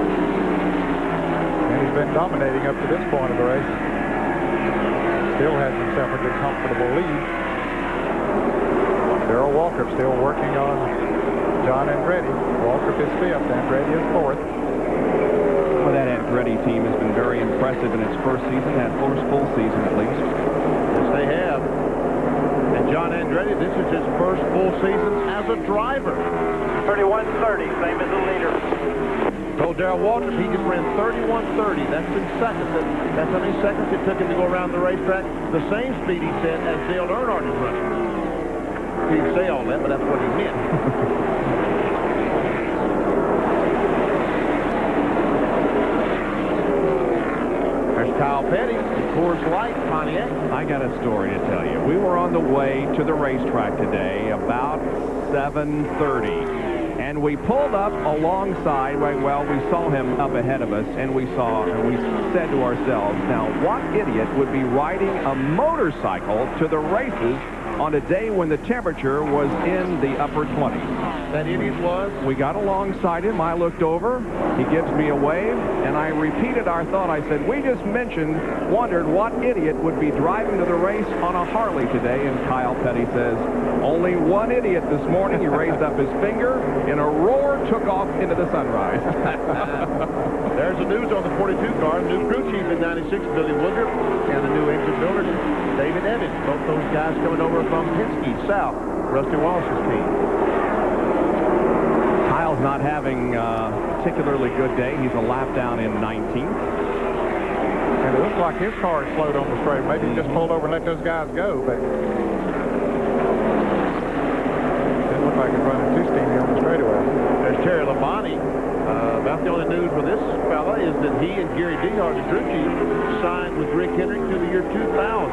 And he's been dominating up to this point of the race. Still has himself a good, comfortable lead. Darrell Waltrip still working on John Andretti. Waltrip is 5th, Andretti is 4th. Well, that Andretti team has been very impressive in its first season, that first full season at least. Yes, they have. And John Andretti, this is his first full season as a driver. 31:30, same as the leader. Told Darrell Waltrip he just ran 31:30. That's in seconds. That's how many seconds it took him to go around the racetrack. The same speed, he said, as Dale Earnhardt is running. He didn't say all that, but that's what he meant. There's Kyle Petty, Coors Light, Pontiac. I got a story to tell you. We were on the way to the racetrack today about 7:30. And we pulled up alongside, well, we saw him up ahead of us, and we said to ourselves, now, what idiot would be riding a motorcycle to the races on a day when the temperature was in the upper 20s? That idiot was? We got alongside him. I looked over. He gives me a wave, and I repeated our thought. I said, we just wondered what idiot would be driving to the race on a Harley today, and Kyle Petty says, only one idiot this morning. He raised up his finger, in a roar, took off into the sunrise. There's the news on the 42 car. New crew chief in 96, Billy Woodruff, and the new engine builder, David Evans. Both those guys coming over from Penske South, Rusty Wallace's team. Kyle's not having a particularly good day. He's a lap down in 19th. And it looks like his car is slowed on the straight. Maybe he just pulled over and let those guys go, but didn't look like he's running too steamy on the straightaway. There's Terry Labonte. About the only news for this fella is that he and Gary Dehart, the crew chief, signed with Rick Hendrick through the year 2000.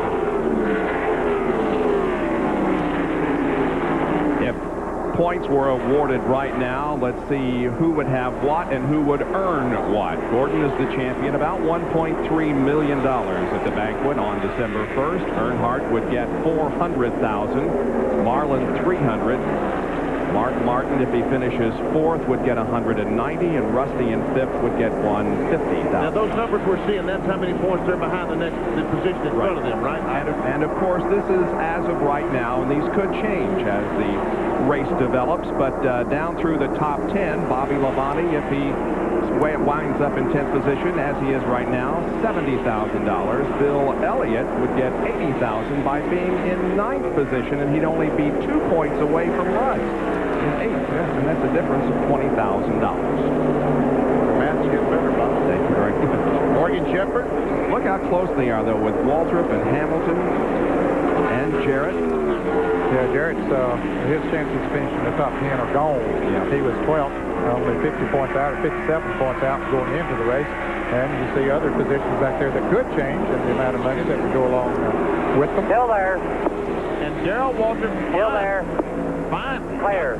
If points were awarded right now, let's see who would have what and who would earn what. Gordon is the champion, about $1.3 million at the banquet on December 1st. Earnhardt would get $400,000. Marlin, $300,000. Mark Martin, if he finishes 4th, would get $190,000, and Rusty in 5th would get $150,000. Now, those numbers we're seeing, that's how many points they're behind the position in front of them, right? And of course, this is as of right now, and these could change as the race develops, but down through the top 10, Bobby Labonte, if he winds up in 10th position, as he is right now, $70,000. Bill Elliott would get $80,000 by being in 9th position, and he'd only be 2 points away from Rudd in 8th. Yes, and that's a difference of $20,000. Matt's getting better, Bob. Thank you very much. Morgan Shepherd. Look how close they are, though, with Waltrip and Hamilton and Jarrett. Yeah, Jarrett's, his chances of finishing the top 10 are gone. Yeah. He was 12th, only 50 points out, or 57 points out going into the race. And you see other positions back there that could change in the amount of money that would go along with them. Still there. And Darrell Waltrip. Still there. Fine. Clear.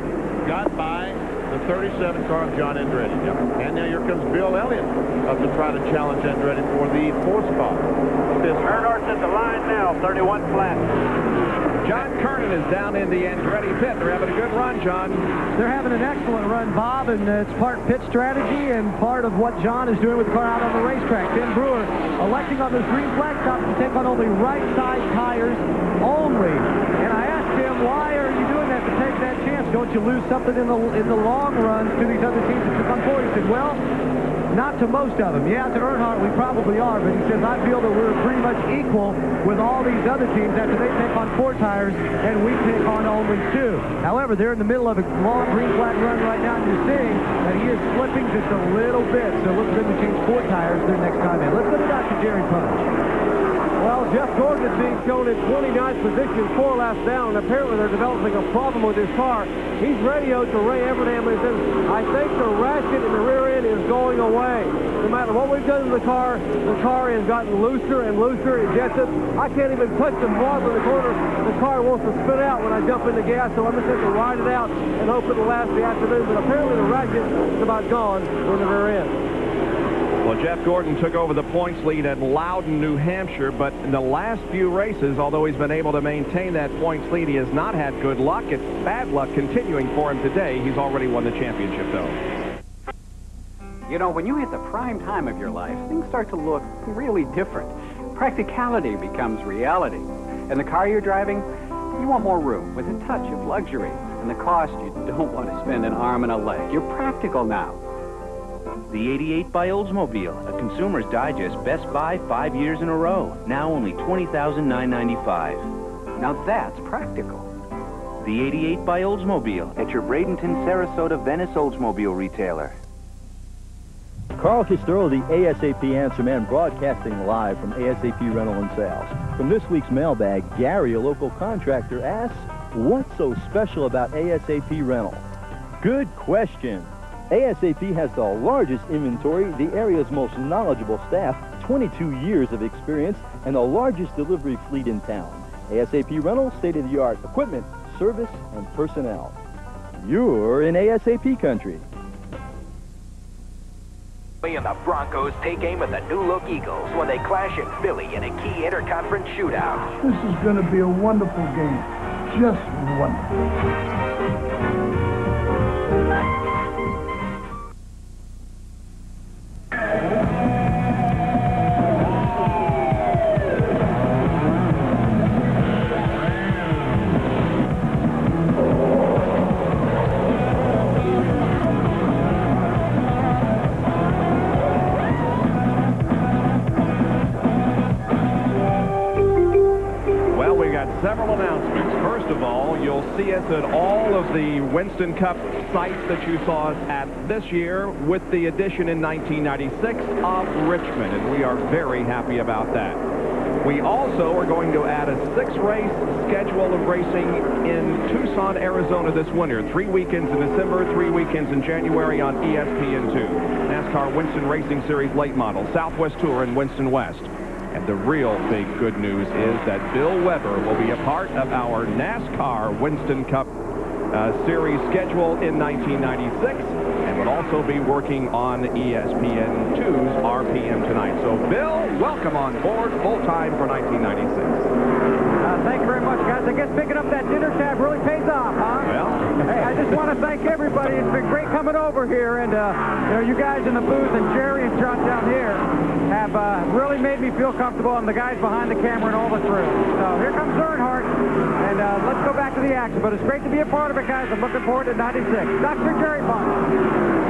got by the 37 car of John Andretti. And now here comes Bill Elliott up to try to challenge Andretti for the 4th spot. Earnhardt's at the line now, 31 flat. John Kernan is down in the Andretti pit. They're having a good run, John. They're having an excellent run, Bob, and it's part pit strategy and part of what John is doing with the car out on the racetrack. Tim Brewer electing on those green flag stops to take on only right-side tires only. And I asked him, why are you doing that to take that chance? Don't you lose something in the long run to these other teams that took on 4? He said, well, not to most of them. Yeah, to Earnhardt, we probably are, but he says, I feel that we're pretty much equal with all these other teams after they take on 4 tires and we take on only 2. However, they're in the middle of a long green flag run right now, and you're seeing that he is slipping just a little bit. So look for them to change 4 tires their next time in. Let's go to Dr. Jerry Punch. Well, Jeff Gordon is being shown in 29th position, 4 laps down, and apparently they're developing a problem with his car. He's radioed to Ray Evernham and says, I think the ratchet in the rear end is going away. No matter what we've done to the car has gotten looser and looser. It gets it. I can't even touch the throttle in the corner. The car wants to spin out when I jump in the gas, so I'm just going to ride it out and hope it'll last the afternoon. But apparently the ratchet is about gone in the rear end. Well, Jeff Gordon took over the points lead at Loudon, New Hampshire, but in the last few races, although he's been able to maintain that points lead, he has not had good luck. It's bad luck continuing for him today. He's already won the championship, though. You know, when you hit the prime time of your life, things start to look really different. Practicality becomes reality. And the car you're driving, you want more room with a touch of luxury. And the cost, you don't want to spend an arm and a leg. You're practical now. The 88 by Oldsmobile, a Consumer's Digest Best Buy 5 years in a row. Now only $20,995. Now that's practical. The 88 by Oldsmobile at your Bradenton, Sarasota, Venice Oldsmobile retailer. Carl Castro, the ASAP Answer Man, broadcasting live from ASAP Rental and Sales. From this week's mailbag, Gary, a local contractor, asks, what's so special about ASAP Rental? Good question. ASAP has the largest inventory, the area's most knowledgeable staff, 22 years of experience, and the largest delivery fleet in town. ASAP Rental, state-of-the-art equipment, service, and personnel. You're in ASAP country. And the Broncos take aim at the new-look Eagles when they clash in Philly in a key interconference shootout. This is going to be a wonderful game. Just wonderful. Several announcements. First of all, you'll see us at all of the Winston Cup sites that you saw us at this year, with the addition in 1996 of Richmond, and we are very happy about that. We also are going to add a 6-race schedule of racing in Tucson, Arizona this winter. 3 weekends in December, 3 weekends in January on ESPN2. NASCAR Winston Racing Series Late Model, Southwest Tour in Winston West. And the real big good news is that Bill Weber will be a part of our NASCAR Winston Cup Series schedule in 1996 and will also be working on ESPN2's RPM tonight. So, Bill, welcome on board full-time for 1996. Thank you very much, guys. I guess picking up that dinner tab really pays off, huh? Well, hey, I just want to thank everybody. It's been great coming over here, and you guys in the booth and Jerry and John down here have really made me feel comfortable, and the guys behind the camera and all the crew. So here comes Earnhardt, and let's go back to the action. But it's great to be a part of it, guys. I'm looking forward to 96. Dr. Jerry Punch.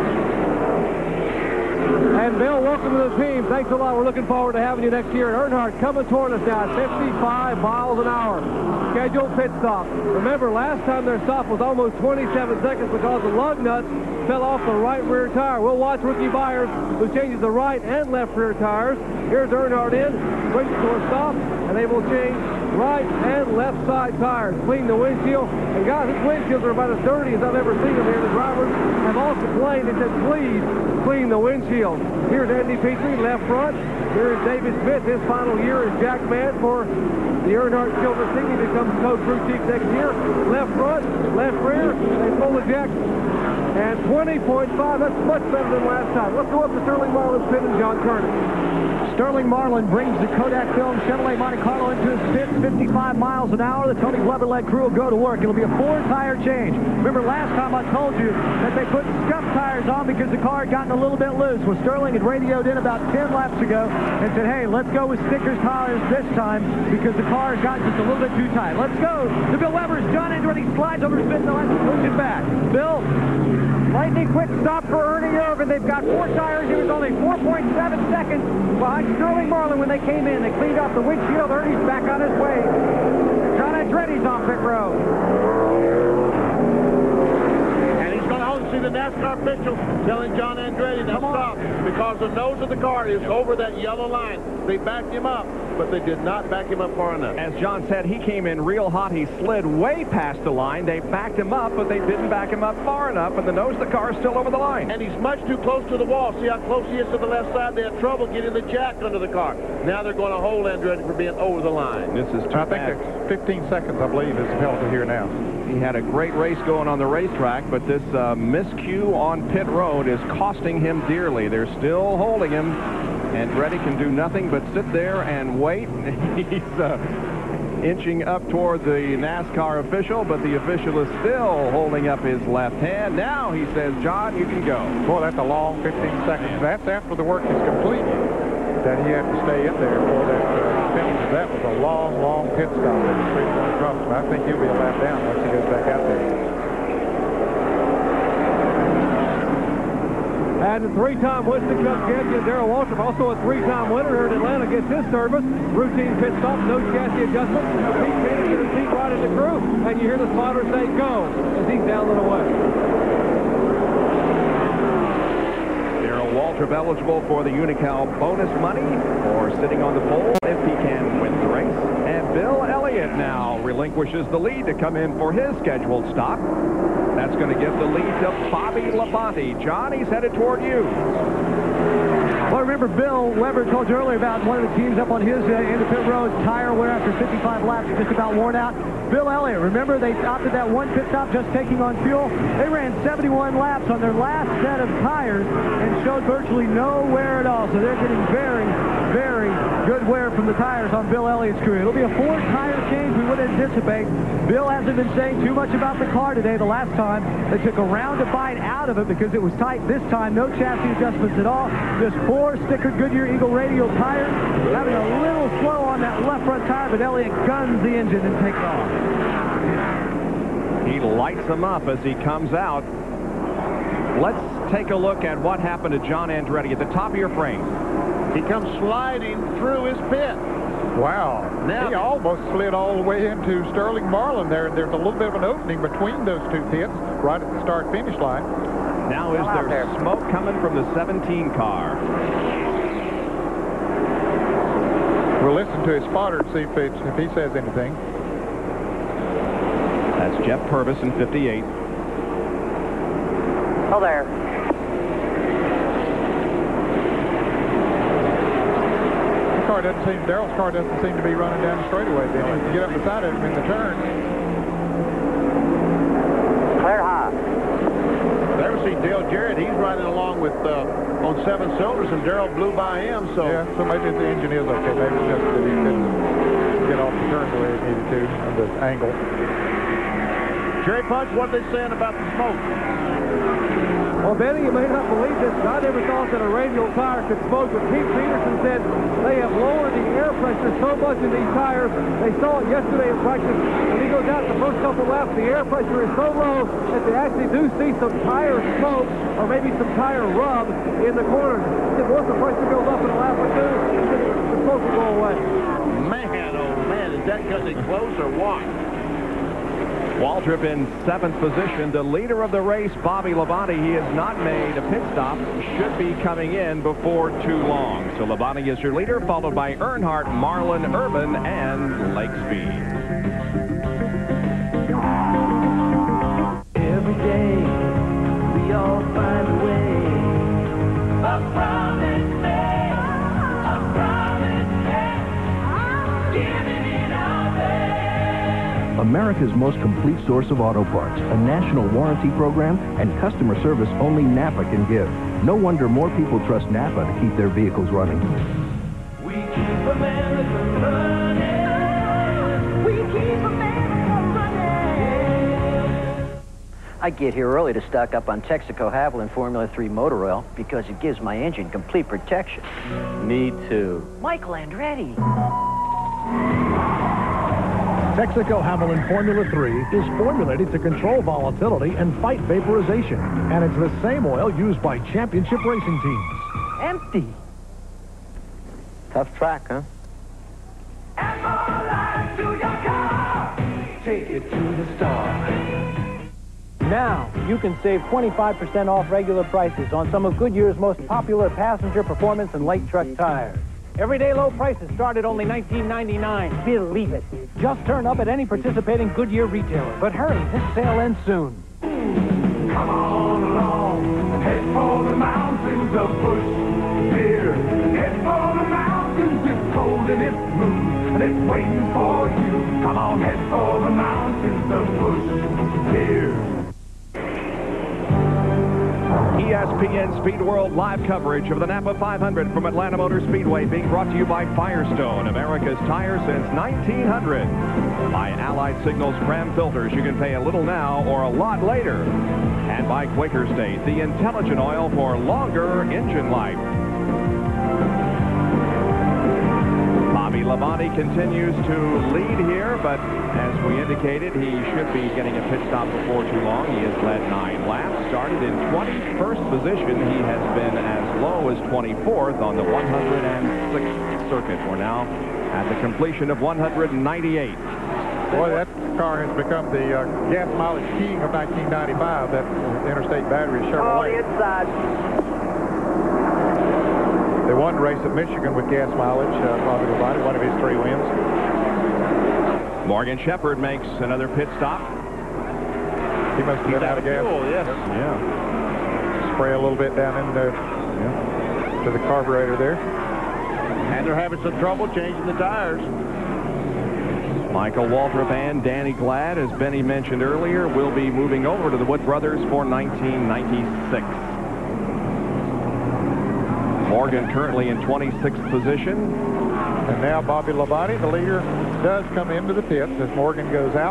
And Bill, welcome to the team. Thanks a lot. We're looking forward to having you next year. And Earnhardt coming toward us now at 55 miles an hour. Scheduled pit stop. Remember, last time their stop was almost 27 seconds because the lug nuts fell off the right rear tire. We'll watch Ricky Byers, who changes the right and left rear tires. Here's Earnhardt in, brings to a stop, and they will change right and left side tires. Clean the windshield. And guys, these windshields are about as dirty as I've ever seen them here. The drivers have all complained. They said, please clean the windshield. Here's Andy Petrie, left front. Here's David Smith. His final year as jack man for The Earnhardt Silver Singing becomes code crew chief next year. Left front, left rear, they full eject. And 20.5, that's much better than last time. Let's go up to Sterling Marlin's pit and John Turner. Sterling Marlin brings the Kodak Film Chevrolet Monte Carlo into his pit, 55 miles an hour. The Tony Glover-led crew will go to work. It'll be a 4-tire change. Remember last time I told you that they put scuff tires on because the car had gotten a little bit loose. Well, Sterling had radioed in about 10 laps ago and said, hey, let's go with Stickers tires this time because the car has gotten just a little bit too tight. Let's go to Bill Weber's. John Andretti slides over his pit and lets him push it back. Bill? Lightning quick stop for Ernie Irvan. They've got 4 tires. He was only 4.7 seconds behind Sterling Marlin when they came in. They cleaned off the windshield. Ernie's back on his way. John Andretti's on pit road. And he's going to hold. See the NASCAR official telling John Andretti to stop because the nose of the car is over that yellow line. They backed him up, but they did not back him up far enough. As John said, he came in real hot. He slid way past the line. They backed him up, but they didn't back him up far enough, and the nose of the car is still over the line. And he's much too close to the wall. See how close he is to the left side? They had trouble getting the jack under the car. Now they're going to hold Andretti for being over the line. This is I think it's 15 seconds, I believe, is the penalty here now. He had a great race going on the racetrack, but this miscue on pit road is costing him dearly. They're still holding him. Andretti can do nothing but sit there and wait. He's inching up toward the NASCAR official, but the official is still holding up his left hand. Now he says, John, you can go. Boy, that's a long 15 seconds. That's after the work is completed that he had to stay in there for that finish. That was a long, long pit stop. I think he'll be a lap down once he goes back out there. And the 3-time Winston Cup champion Darrell Waltrip, also a 3-time winner here in Atlanta, gets his service. Routine pit stop, no chassis adjustment. Pete Phoenix in the seat right in the crew, and you hear the spotter say go as he's down and away. Darrell Waltrip eligible for the Unocal bonus money for sitting on the pole if he can win the race. And Bill Elliott now relinquishes the lead to come in for his scheduled stop. That's going to give the lead to Bobby Labonte. John, he's headed toward you. Well, remember, Bill Weber told you earlier about one of the teams up on his end of pit road, tire wear after 55 laps, just about worn out. Bill Elliott, remember they opted that one pit stop just taking on fuel? They ran 71 laps on their last set of tires and showed virtually no wear at all. So they're getting very, very good wear from the tires on Bill Elliott's crew. It'll be a 4-tire change we would anticipate. Bill hasn't been saying too much about the car today. The last time they took a roundabout out of it because it was tight. This time, no chassis adjustments at all. Just 4 stickered Goodyear Eagle radial tires. Having a little slow on that left front tire, but Elliott guns the engine and takes off. He lights them up as he comes out. Let's take a look at what happened to John Andretti at the top of your frame. He comes sliding through his pit. Wow. Now, he almost slid all the way into Sterling Marlin there. There's a little bit of an opening between those two pits right at the start-finish line. Now is there smoke coming from the 17 car? We'll listen to his spotter and see if he says anything. That's Jeff Purvis in 58. Oh, there. Darrell's car doesn't seem to be running down the straightaway. Then you get up beside him in the turn. Clear high. There we see Dale Jarrett. He's riding along with on 7 cylinders, and Darrell blew by him. So yeah, so maybe the engine is okay. Maybe it's just that he couldn't get off the turn the way he needed to on the angle. Jerry Punch, what are they saying about the smoke? Well, Benny, you may not believe this, but I never thought that a radial tire could smoke. But Pete Peterson said they have lowered the air pressure so much in these tires. They saw it yesterday in practice. When he goes out the first couple laps, the air pressure is so low that they actually do see some tire smoke or maybe some tire rub in the corners. He said once the pressure goes up in a lap or two, the smoke will go away. Man, oh man, is that because it's close or what? Waltrip in 7th position. The leader of the race, Bobby Labonte, he has not made a pit stop. Should be coming in before too long. So Labonte is your leader, followed by Earnhardt, Marlin, Urban, and Lake Speed. Every day, we all find a way. A promise made, a promise kept. Giving it all. America's most complete source of auto parts, a national warranty program, and customer service only Napa can give. No wonder more people trust Napa to keep their vehicles running. We keep America running. We keep America running. I get here early to stock up on Texaco Havoline Formula 3 motor oil because it gives my engine complete protection. Me too. Michael Andretti. Texaco Havoline Formula 3 is formulated to control volatility and fight vaporization. And it's the same oil used by championship racing teams. Empty. Tough track, huh? Take it to the star. Now, you can save 25% off regular prices on some of Goodyear's most popular passenger performance and light truck tires. Everyday low prices start at only $19.99. Believe it. Just turn up at any participating Goodyear retailer. But hurry, this sale ends soon. Come on along, head for the mountains of Bush Beer. Head for the mountains, it's cold and it's smooth, and it's waiting for you. Come on, head for the mountains of Bush Beer. ESPN Speed World live coverage of the Napa 500 from Atlanta Motor Speedway, being brought to you by Firestone, America's tire since 1900. By Allied Signals Cram Filters, you can pay a little now or a lot later. And by Quaker State, the intelligent oil for longer engine life. Bobby Labonte continues to lead here, but as we indicated, he should be getting a pit stop before too long. He has led 9 laps. Started in 21st position. He has been as low as 24th on the 106th circuit. We're now at the completion of 198. Boy, that car has become the gas mileage king of 1995, that Interstate Battery Chevrolet. inside. They won the race at Michigan with gas mileage. Bobby Labonte, one of his 3 wins. Morgan Shepherd makes another pit stop. He must have been out of gas. Yes. Yeah. Spray a little bit down in the, to the carburetor there. And they're having some trouble changing the tires. Michael Waltrip and Danny Glad, as Benny mentioned earlier, will be moving over to the Wood Brothers for 1996. Morgan currently in 26th position. And now Bobby Labonte, the leader, does come into the pits as Morgan goes out.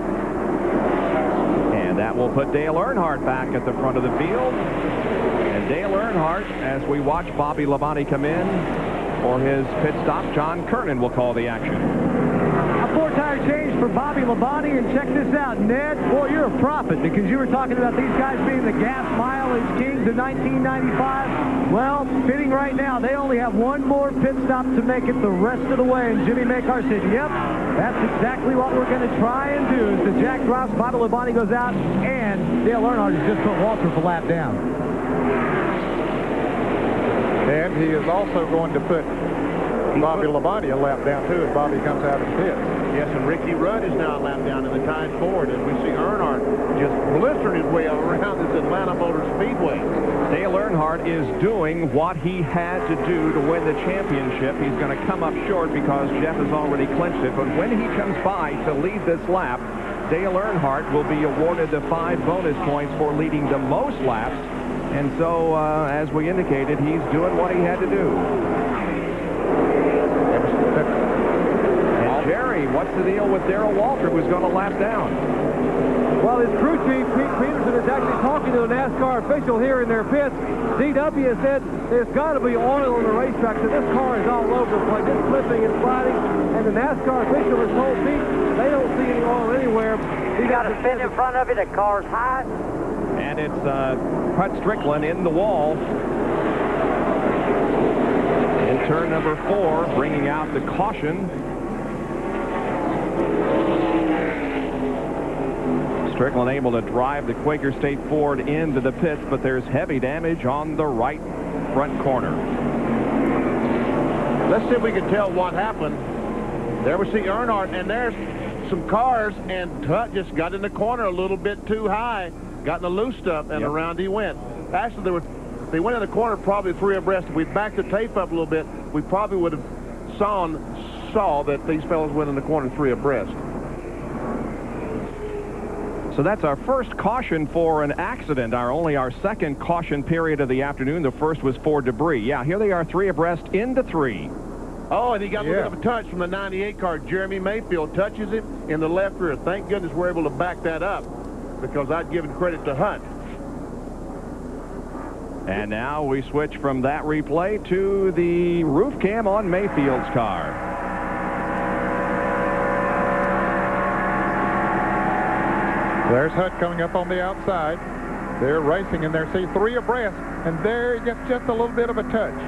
And that will put Dale Earnhardt back at the front of the field. And Dale Earnhardt, as we watch Bobby Labonte come in for his pit stop, John Kernan will call the action. A 4-tire change for Bobby Labonte, and check this out, Ned. Boy, you're a prophet, because you were talking about these guys being the gas mileage kings of 1995. Well, fitting right now, they only have one more pit stop to make it the rest of the way, and Jimmy Makar said, yep, that's exactly what we're going to try and do. As the Jack drops, Bobby Labonte goes out, and Dale Earnhardt has just put Walter a lap down. And he is also going to put Bobby Labonte a lap down, too, as Bobby comes out of the pit. Yes, and Ricky Rudd is now a lap down in the tied Ford, and we see Earnhardt just blistering his way around this Atlanta Motor Speedway. Dale Earnhardt is doing what he had to do to win the championship. He's going to come up short because Jeff has already clinched it, but when he comes by to lead this lap, Dale Earnhardt will be awarded the 5 bonus points for leading the most laps. And so, as we indicated, he's doing what he had to do. And Jerry, what's the deal with Darrell Waltrip, who's going to lap down? Well, his crew chief, Pete Peterson, is actually talking to a NASCAR official here in their pits. DW has said there's got to be oil on the racetrack, so this car is all over the place. It's slipping and sliding, and the NASCAR official has told Pete they don't see any oil anywhere. You got to spin in front of you, the car's high. And it's Putt Strickland in the wall. In turn number 4, bringing out the caution. Strickland able to drive the Quaker State Ford into the pits, but there's heavy damage on the right front corner. Let's see if we can tell what happened. There we see Earnhardt, and there's some cars, and Tutt just got in the corner a little bit too high, got in the loose stuff, and around he went. Actually, they went in the corner probably 3 abreast. If we backed the tape up a little bit, we probably would have saw that these fellows went in the corner 3 abreast. So that's our first caution for an accident, only our second caution period of the afternoon. The first was for debris. Yeah, here they are, 3 abreast into 3. Oh, and he got a little bit of a touch from the 98 car. Jeremy Mayfield touches him in the left rear. Thank goodness we're able to back that up, because I'd given credit to Hunt. And now we switch from that replay to the roof cam on Mayfield's car. There's Hunt coming up on the outside. They're racing in there. See, 3 abreast, and there he gets just a little bit of a touch.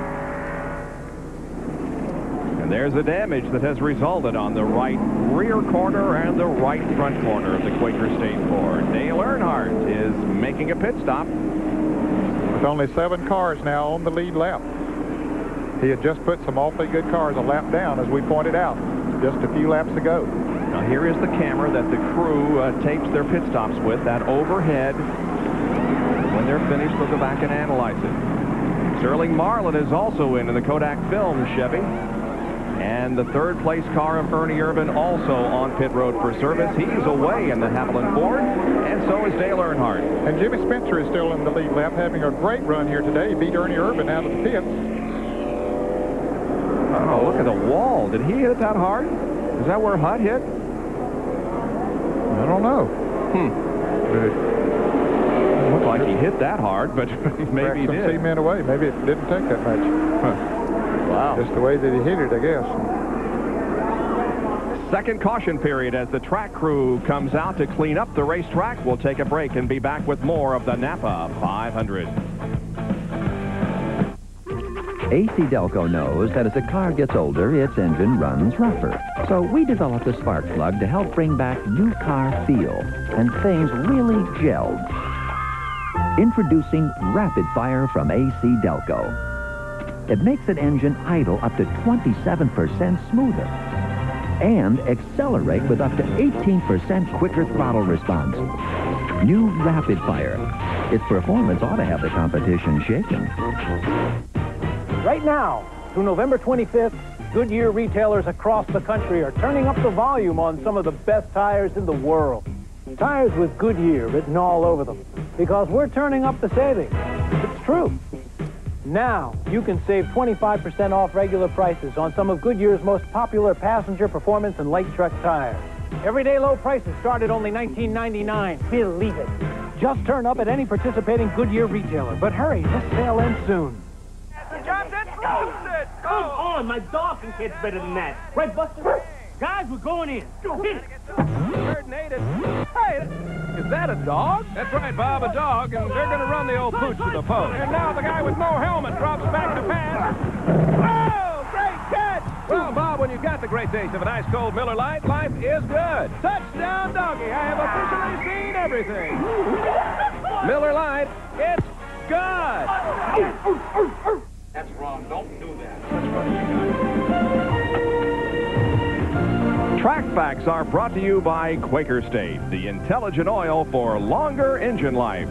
And there's the damage that has resulted on the right rear corner and the right front corner of the Quaker State Ford. Dale Earnhardt is making a pit stop. With only 7 cars now on the lead lap. He had just put some awfully good cars a lap down, as we pointed out, just a few laps ago. Now here is the camera that the crew tapes their pit stops with, that overhead. When they're finished, they'll go back and analyze it. Sterling Marlin is also in the Kodak film Chevy. And the third place car of Ernie Irvan also on pit road for service. He's away in the Haviland Ford, and so is Dale Earnhardt. And Jimmy Spencer is still in the lead lap, having a great run here today. He beat Ernie Irvan out of the pits. Oh, look at the wall. Did he hit it that hard? Is that where Hutt hit? I don't know. It looked like he hit that hard, but maybe he did. Some cement away. Maybe it didn't take that much. Wow. Just the way that he hit it, I guess. Second caution period as the track crew comes out to clean up the racetrack. We'll take a break and be back with more of the Napa 500. AC Delco knows that as a car gets older, its engine runs rougher. So we developed a spark plug to help bring back new car feel, and things really gelled. Introducing Rapid Fire from AC Delco. It makes an engine idle up to 27% smoother and accelerate with up to 18% quicker throttle response. New Rapid Fire. Its performance ought to have the competition shaken. Right now, through November 25th, Goodyear retailers across the country are turning up the volume on some of the best tires in the world. Tires with Goodyear written all over them, because we're turning up the savings. It's true. Now, you can save 25% off regular prices on some of Goodyear's most popular passenger performance and light truck tires. Everyday low prices start at only $19.99. Believe it. Just turn up at any participating Goodyear retailer. But hurry, this sale ends soon. Come on, my Dawson kid's better than that. Right, Buster? Guys, we're going in. Go hit it. Hey, is that a dog? That's right, Bob, a dog, and they're going to run the old pooch to the post. And now the guy with no helmet drops back to pass. Oh, great catch! Well, Bob, when you've got the great taste of an ice-cold Miller Lite, life is good. Touchdown, doggy. I have officially seen everything. Miller Lite, it's good. That's wrong. Don't do that. Track Facts are brought to you by Quaker State, the intelligent oil for longer engine life.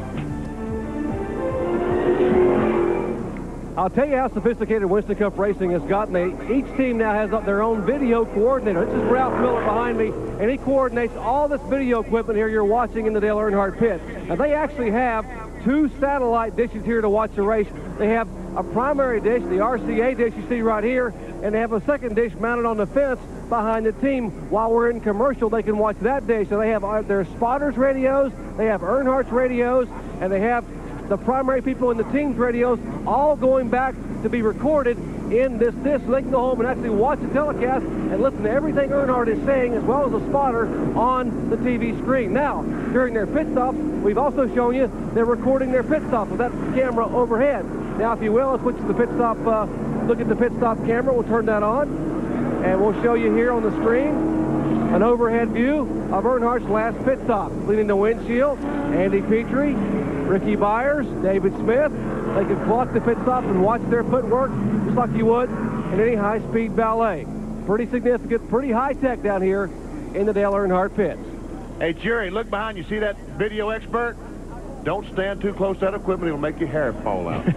I'll tell you how sophisticated Winston Cup Racing has gotten. Each team now has their own video coordinator. This is Ralph Miller behind me, and he coordinates all this video equipment here you're watching in the Dale Earnhardt pit. Now, they actually have 2 satellite dishes here to watch the race. They have a primary dish, the RCA dish you see right here, and they have a second dish mounted on the fence behind the team. While we're in commercial, they can watch that dish. So they have their spotters radios, they have Earnhardt's radios, and they have the primary people in the team's radios, all going back to be recorded in this disc. They can go home and actually watch the telecast and listen to everything Earnhardt is saying, as well as a spotter on the TV screen. Now, during their pit stops, we've also shown you they're recording their pit stop with that camera overhead. Now, if you will, let's switch to the pit stop, look at the pit stop camera. We'll turn that on, and we'll show you here on the screen an overhead view of Earnhardt's last pit stop. Cleaning the windshield, Andy Petrie, Ricky Byers, David Smith. They can clock the pit stop and watch their footwork just like you would in any high-speed ballet. Pretty significant, pretty high-tech down here in the Dale Earnhardt pits. Hey, Jerry, look behind you. See that video expert? Don't stand too close to that equipment. It'll make your hair fall out.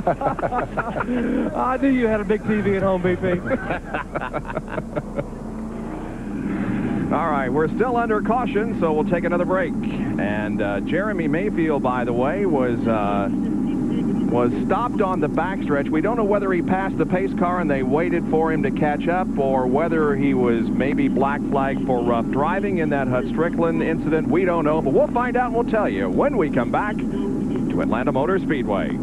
I knew you had a big TV at home, BP. All right, we're still under caution, so we'll take another break. And Jeremy Mayfield, by the way, was stopped on the backstretch. We don't know whether he passed the pace car and they waited for him to catch up, or whether he was maybe black flagged for rough driving in that Hut Strickland incident. We don't know, but we'll find out and we'll tell you when we come back to Atlanta Motor Speedway.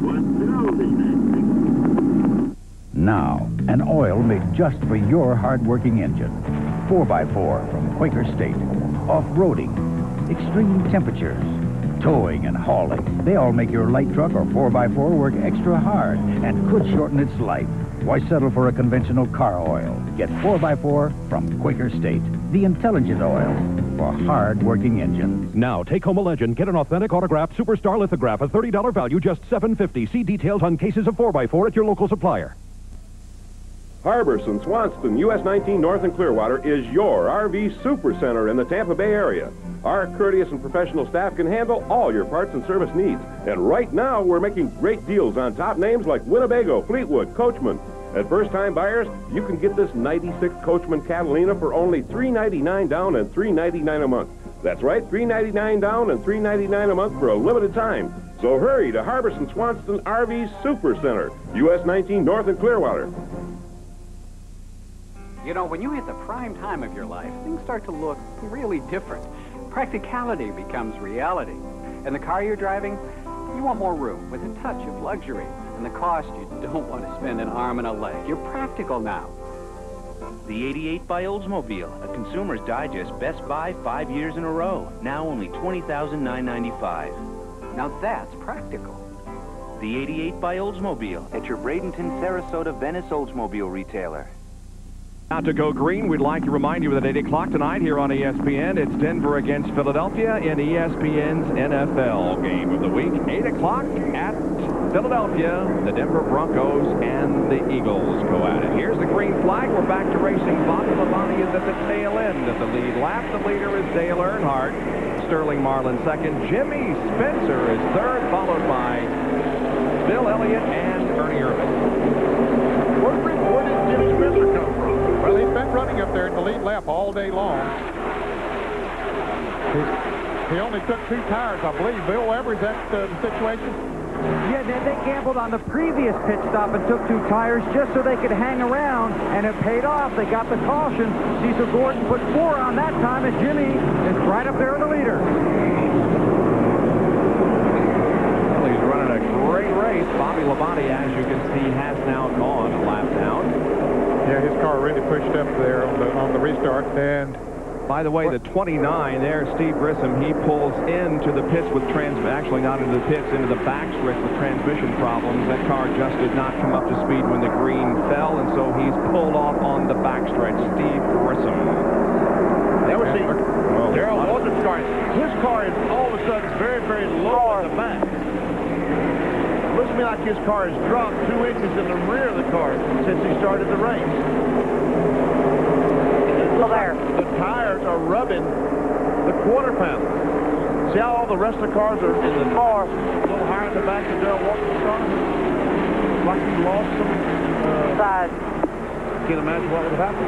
Now, an oil made just for your hard-working engine. 4x4 from Quaker State. Off-roading, extreme temperatures, towing and hauling. They all make your light truck or 4x4 work extra hard and could shorten its life. Why settle for a conventional car oil? Get 4x4 from Quaker State. The intelligent oil for hard-working engines. Now, take home a legend. Get an authentic autographed Superstar lithograph. A $30 value, just $7.50. See details on cases of 4x4 at your local supplier. Harbison, Swanston, US 19 North and Clearwater is your RV super center in the Tampa Bay area. Our courteous and professional staff can handle all your parts and service needs. And right now, we're making great deals on top names like Winnebago, Fleetwood, Coachman. At first-time buyers, you can get this 96 Coachman Catalina for only $399 down and $399 a month. That's right, $399 down and $399 a month for a limited time. So hurry to Harbison Swanston RV Super Center, US 19 North and Clearwater. You know, when you hit the prime time of your life, things start to look really different. Practicality becomes reality. And the car you're driving, you want more room with a touch of luxury. And the cost, you don't want to spend an arm and a leg. You're practical now. The 88 by Oldsmobile, a Consumer's Digest Best Buy 5 years in a row. Now only $20,995. Now that's practical. The 88 by Oldsmobile at your Bradenton, Sarasota, Venice Oldsmobile retailer. Now to go green, we'd like to remind you that at 8 o'clock tonight here on ESPN, it's Denver against Philadelphia in ESPN's NFL Game of the Week. 8 o'clock at Philadelphia, the Denver Broncos and the Eagles go at it. Here's the green flag. We're back to racing. Bobby Labonte is at the tail end of the lead lap. The leader is Dale Earnhardt. Sterling Marlin second. Jimmy Spencer is third, followed by Bill Elliott and Ernie Irvan. Where did Jimmy Spencer come from? Well, he's been running up there in the lead lap all day long. He only took 2 tires, I believe. Bill Weber, is that the situation? Yeah, they gambled on the previous pit stop and took 2 tires just so they could hang around, and it paid off. They got the caution. Cecil Gordon put 4 on that time, and Jimmy is right up there in the leader. Well, he's running a great race. Bobby Labonte, as you can see, has now gone a lap down. Yeah, his car really pushed up there on the restart. And by the way, the 29 there, Steve Grissom, he pulls into the pits with actually not into the pits, into the backstretch with transmission problems. That car just did not come up to speed when the green fell, and so he's pulled off on the backstretch. Steve Grissom. Now we see Darrell Waltrip's car. His car is all of a sudden very, very low in the back. It looks to me like his car has dropped 2 inches in the rear of the car since he started the race. The tires are rubbing the quarter panel. See how all the rest of the cars are in the car a little higher in the back of Darrell Waltrip's car? Like he lost some size. Can't imagine what would happen.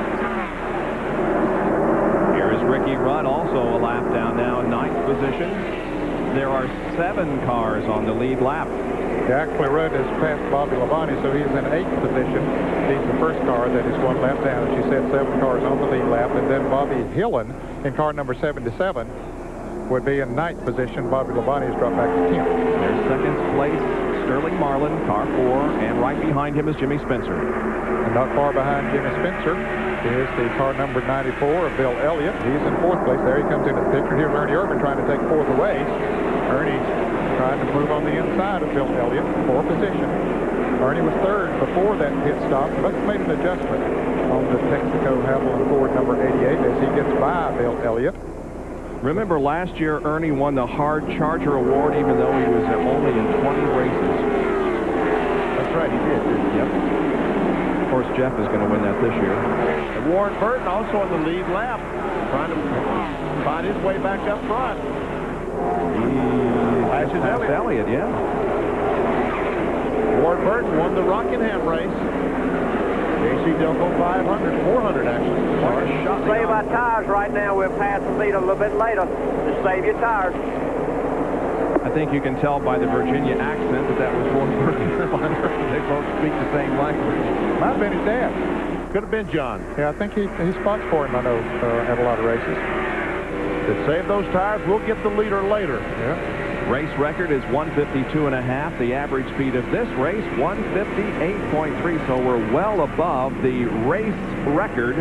Here is Ricky Rudd, also a lap down now in 9th position. There are 7 cars on the lead lap. Actually, Rudd has passed Bobby Labonte, so he's in 8th position. He's the first car that is 1 lap down. She said 7 cars on the lead lap, and then Bobby Hillen in car number 77 would be in 9th position. Bobby Labonte has dropped back to 10th. There's 2nd place, Sterling Marlin, car 4, and right behind him is Jimmy Spencer. And not far behind Jimmy Spencer is the car number 94 of Bill Elliott. He's in 4th place. There he comes into the picture. Here's Ernie Irvan trying to take 4th away. Ernie's trying to move on the inside of Bill Elliott for position. Ernie was 3rd before that pit stop. Must have made an adjustment on the Texaco Haviland Ford number 88 as he gets by Bill Elliott. Remember last year Ernie won the Hard Charger Award even though he was only in 20 races. That's right, he did. Yep. Of course, Jeff is going to win that this year. And Warren Burton also on the lead lap, trying to find his way back up front. He passed Elliott, yeah. Warren Burton won the Rockingham race. AC Delco 500, 400 actually. Save our tires right now. We'll pass the lead a little bit later. Just save your tires. I think you can tell by the Virginia accent that was Ward Burton. They both speak the same language. Might have been his dad. Could have been John. Yeah, I think he spots for him, I know, at a lot of races. To save those tires, we'll get the leader later. Yeah. Race record is 152.5. The average speed of this race, 158.3. So we're well above the race record.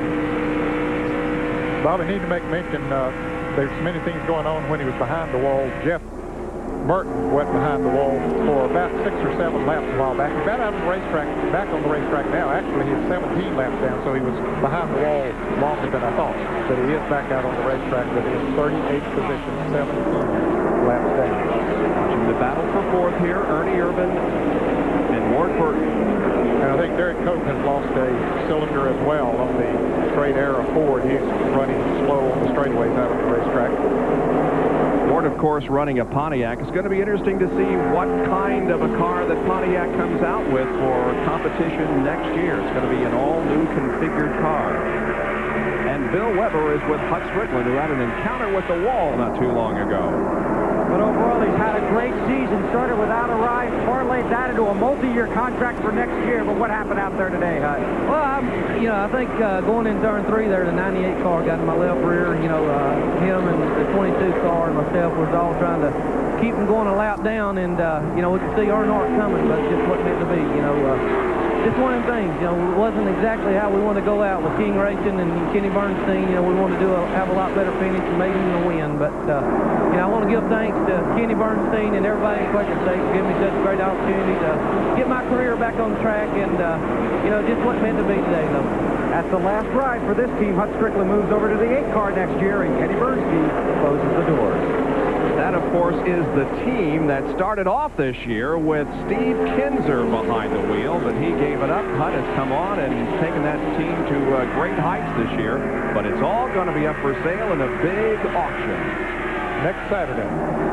Bob, I need to make mention, there's many things going on when he was behind the wall. Jeff Burton went behind the wall for about 6 or 7 laps a while back. He got out of the racetrack, back on the racetrack now. Actually, he's 17 laps down, so he was behind the wall longer than I thought. But he is back out on the racetrack, but in 38th position, 17 laps down. Watching the battle for fourth here, Ernie Irvan and Ward Burton. And I think Derek Cope has lost a cylinder as well on the straight era Ford. He's running slow on the straightaways out on the racetrack. Ford, of course, running a Pontiac. It's going to be interesting to see what kind of a car that Pontiac comes out with for competition next year. It's going to be an all-new configured car. And Bill Weber is with Hut Strickland, who had an encounter with the wall not too long ago. But overall, he's had a great season. Started without a ride, parlayed that into a multi-year contract for next year. But what happened out there today, Hut? Well, I think going in turn 3 there, the 98 car got in my left rear. Him and the 22 car and myself was all trying to keep him going a lap down. And, we could see Earnhardt coming, but it just wasn't meant to be. Just one of them things, it wasn't exactly how we wanted to go out with King Racing and Kenny Bernstein. We wanted to have a lot better finish and maybe even a win. But, I want to give thanks to Kenny Bernstein and everybody in Quaker State for giving me such a great opportunity to get my career back on the track. And, just wasn't meant to be today, though. That's the last ride for this team. Hut Strickland moves over to the 8 car next year, and Kenny Bernstein closes the doors. That, of course, is the team that started off this year with Steve Kinzer behind the wheel, but he gave it up. Hut has come on and taken that team to great heights this year, but it's all going to be up for sale in a big auction next Saturday.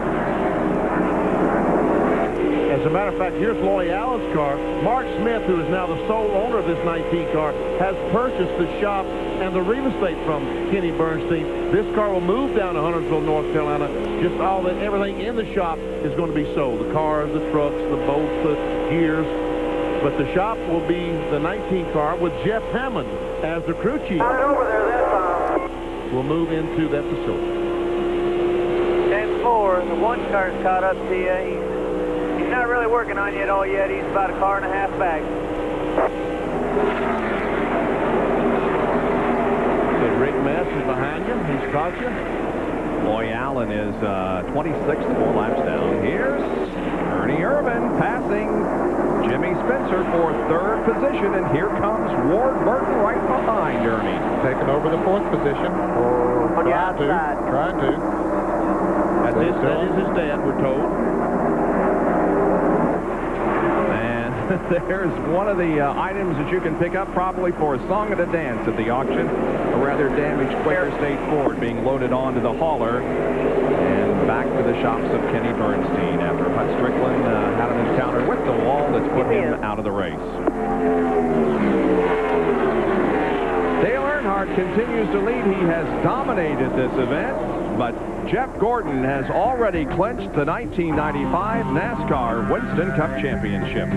As a matter of fact, here's Loy Allen's car. Mark Smith, who is now the sole owner of this 19 car, has purchased the shop and the real estate from Kenny Bernstein. This car will move down to Huntersville, North Carolina. Just everything in the shop is going to be sold. The cars, the trucks, the bolts, the gears. But the shop will be the 19 car with Jeff Hammond as the crew chief. Got it over there that time. We'll move into that facility. 10-4, the 1 car's caught up to you. He's not really working on you at all yet. He's about a car and a half back. Good Rick Mess is behind you. He's caught you. Loy Allen is 26th, 4 laps down. Here's Ernie Irvan passing Jimmy Spencer for 3rd position, and here comes Ward Burton right behind Ernie. Taking over the 4th position, or trying to. That is his dad, we're told. There's one of the items that you can pick up probably for a song and a dance at the auction. A rather damaged Quaker State Ford being loaded onto the hauler and back to the shops of Kenny Bernstein after Hut Strickland had an encounter with the wall that's put him out of the race. Dale Earnhardt continues to lead. He has dominated this event, but Jeff Gordon has already clinched the 1995 NASCAR Winston Cup Championship.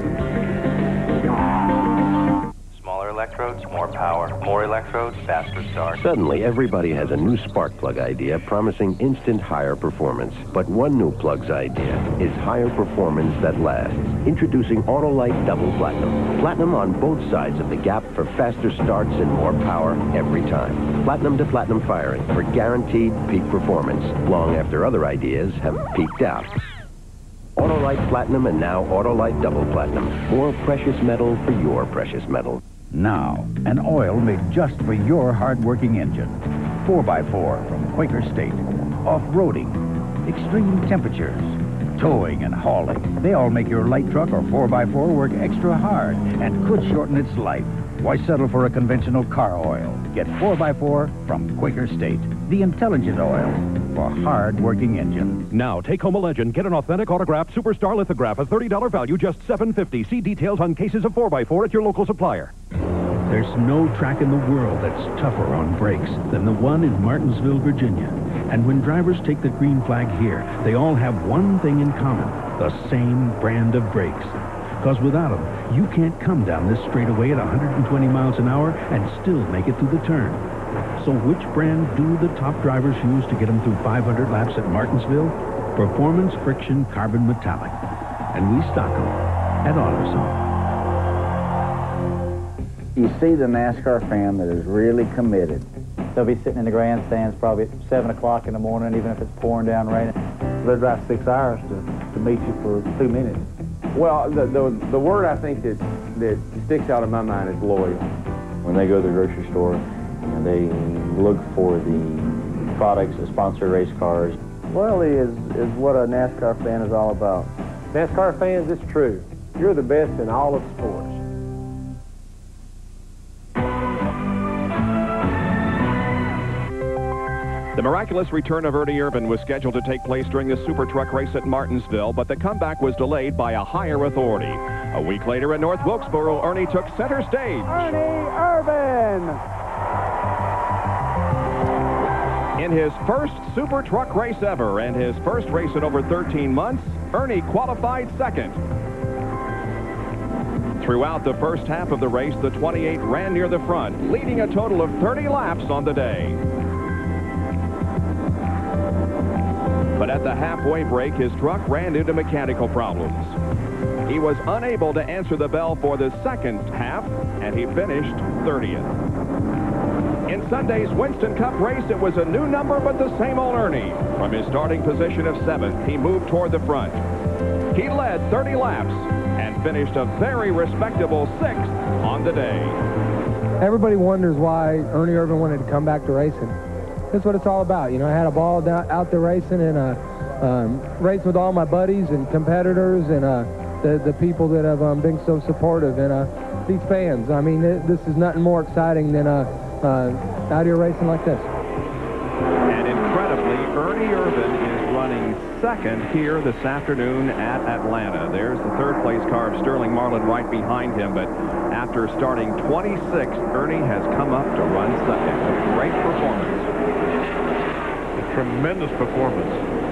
Smaller electrodes, more power. More electrodes, faster start. Suddenly, everybody has a new spark plug idea promising instant higher performance. But one new plug's idea is higher performance that lasts. Introducing Autolite Double Platinum. Platinum on both sides of the gap for faster starts and more power every time. Platinum to platinum firing for guaranteed peak performance, long after other ideas have peaked out. Autolite Platinum and now Autolite Double Platinum. More precious metal for your precious metal. Now, an oil made just for your hard-working engine. 4x4 from Quaker State. Off-roading, extreme temperatures, towing and hauling. They all make your light truck or 4x4 work extra hard and could shorten its life. Why settle for a conventional car oil? Get 4x4 from Quaker State, the intelligent oil. of a hard-working engine. Now, take home a legend. Get an authentic autographed Superstar lithograph, a $30 value, just $7.50. See details on cases of 4x4 at your local supplier. There's no track in the world that's tougher on brakes than the one in Martinsville, Virginia. And when drivers take the green flag here, they all have one thing in common, the same brand of brakes. Because without them, you can't come down this straightaway at 120 miles an hour and still make it through the turn. So which brand do the top drivers use to get them through 500 laps at Martinsville? Performance Friction Carbon Metallic. And we stock them at AutoZone. You see the NASCAR fan that is really committed. They'll be sitting in the grandstands probably at 7 o'clock in the morning, even if it's pouring down raining. They'll drive 6 hours to meet you for 2 minutes. Well, the word I think that sticks out in my mind is loyal. When they go to the grocery store, and they look for the products that sponsor race cars. Loyalty is what a NASCAR fan is all about. NASCAR fans, it's true. You're the best in all of sports. The miraculous return of Ernie Irvan was scheduled to take place during the Super Truck race at Martinsville, but the comeback was delayed by a higher authority. A week later in North Wilkesboro, Ernie took center stage. Ernie Irvan! In his first Super Truck race ever and his first race in over 13 months, Ernie qualified second. Throughout the first half of the race, the 28 ran near the front, leading a total of 30 laps on the day. But at the halfway break, his truck ran into mechanical problems. He was unable to answer the bell for the second half, and he finished 30th. In Sunday's Winston Cup race, it was a new number, but the same old Ernie. From his starting position of 7th, he moved toward the front. He led 30 laps and finished a very respectable 6th on the day. Everybody wonders why Ernie Irvan wanted to come back to racing. That's what it's all about. You know, I had a ball out there racing and racing with all my buddies and competitors and the people that have been so supportive and these fans. I mean, this is nothing more exciting than out here racing like this. And incredibly, Ernie Irvan is running second here this afternoon at Atlanta. There's the third place car of Sterling Marlin right behind him, but after starting 26th, Ernie has come up to run second. A great performance. Tremendous performance.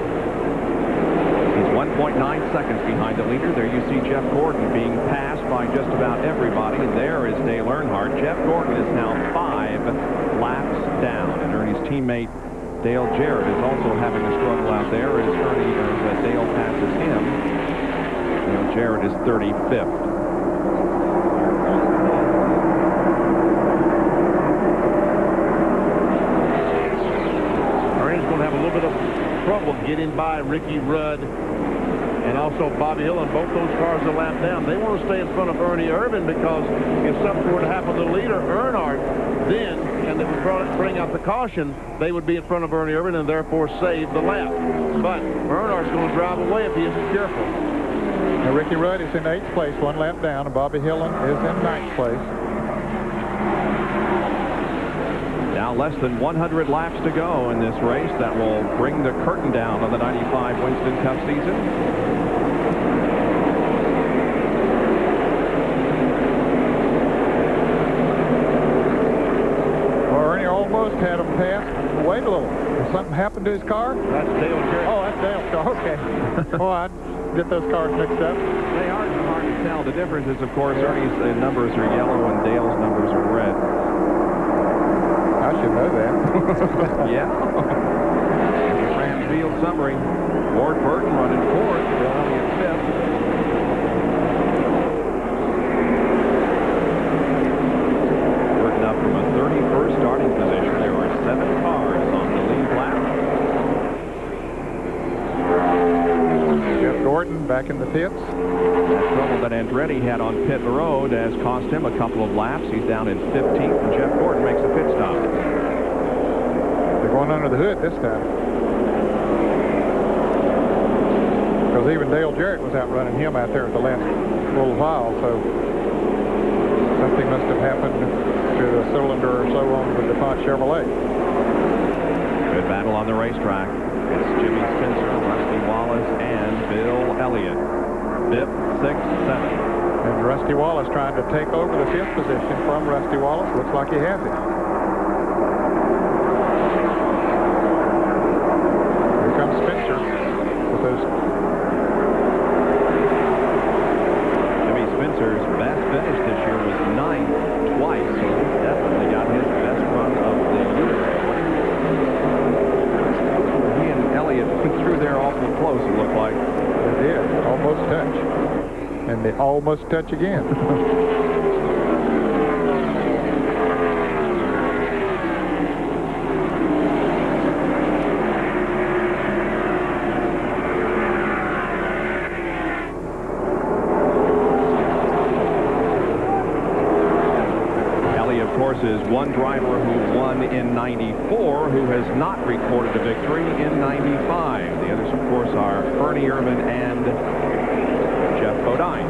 He's 1.9 seconds behind the leader. There you see Jeff Gordon being passed by just about everybody. And there is Dale Earnhardt. Jeff Gordon is now 5 laps down. And Ernie's teammate Dale Jarrett is also having a struggle out there as Dale passes him. Dale Jarrett is 35th. Trouble getting by Ricky Rudd and also Bobby Hill, and both those cars are lapped down. They want to stay in front of Ernie Irvan because if something were to happen to the leader, Earnhardt, then, and they would bring out the caution, they would be in front of Ernie Irvan and therefore save the lap. But Earnhardt's going to drive away if he isn't careful. Now, Ricky Rudd is in 8th place, 1 lap down, and Bobby Hillin is in 9th place. Now less than 100 laps to go in this race. That will bring the curtain down on the 95 Winston Cup season. Well, Ernie almost had him passed. Wait a little. Did something happen to his car? That's Dale Jarrett. Oh, that's Dale's car. Okay. Oh, I get those cars mixed up. They are hard to tell. The difference is, of course, Ernie's numbers are yellow and Dale's numbers are red. I should know that. Yeah. France field summary. Ward Burton running 4th. Bill Elliott 5th. Burton up from a 31st starting position. There are 7 cars on the lead lap. Jeff Gordon back in the pits. That trouble that Andretti had on pit road has cost him a couple of laps. He's down in 15th, and Jeff Gordon makes a pit stop. They're going under the hood this time. Because even Dale Jarrett was outrunning him out there at the last little while, so something must have happened to a cylinder or so on the DuPont Chevrolet. Good battle on the racetrack. Spencer, Rusty Wallace, and Bill Elliott. 5th, 6th, 7th. And Rusty Wallace trying to take over the 5th position from Rusty Wallace. Looks like he has it. Here comes Spencer with those. Jimmy Spencer's best finish this year was 9th twice, so he's definitely got his best run of the year. He and Elliott went through there awful close, it looked like. They did. Almost touch. And they almost touch again. Elliott, of course, is one driver who won in 94 who has not recorded a victory in 95. The others, of course, are Ernie Irvan and Geoff Bodine.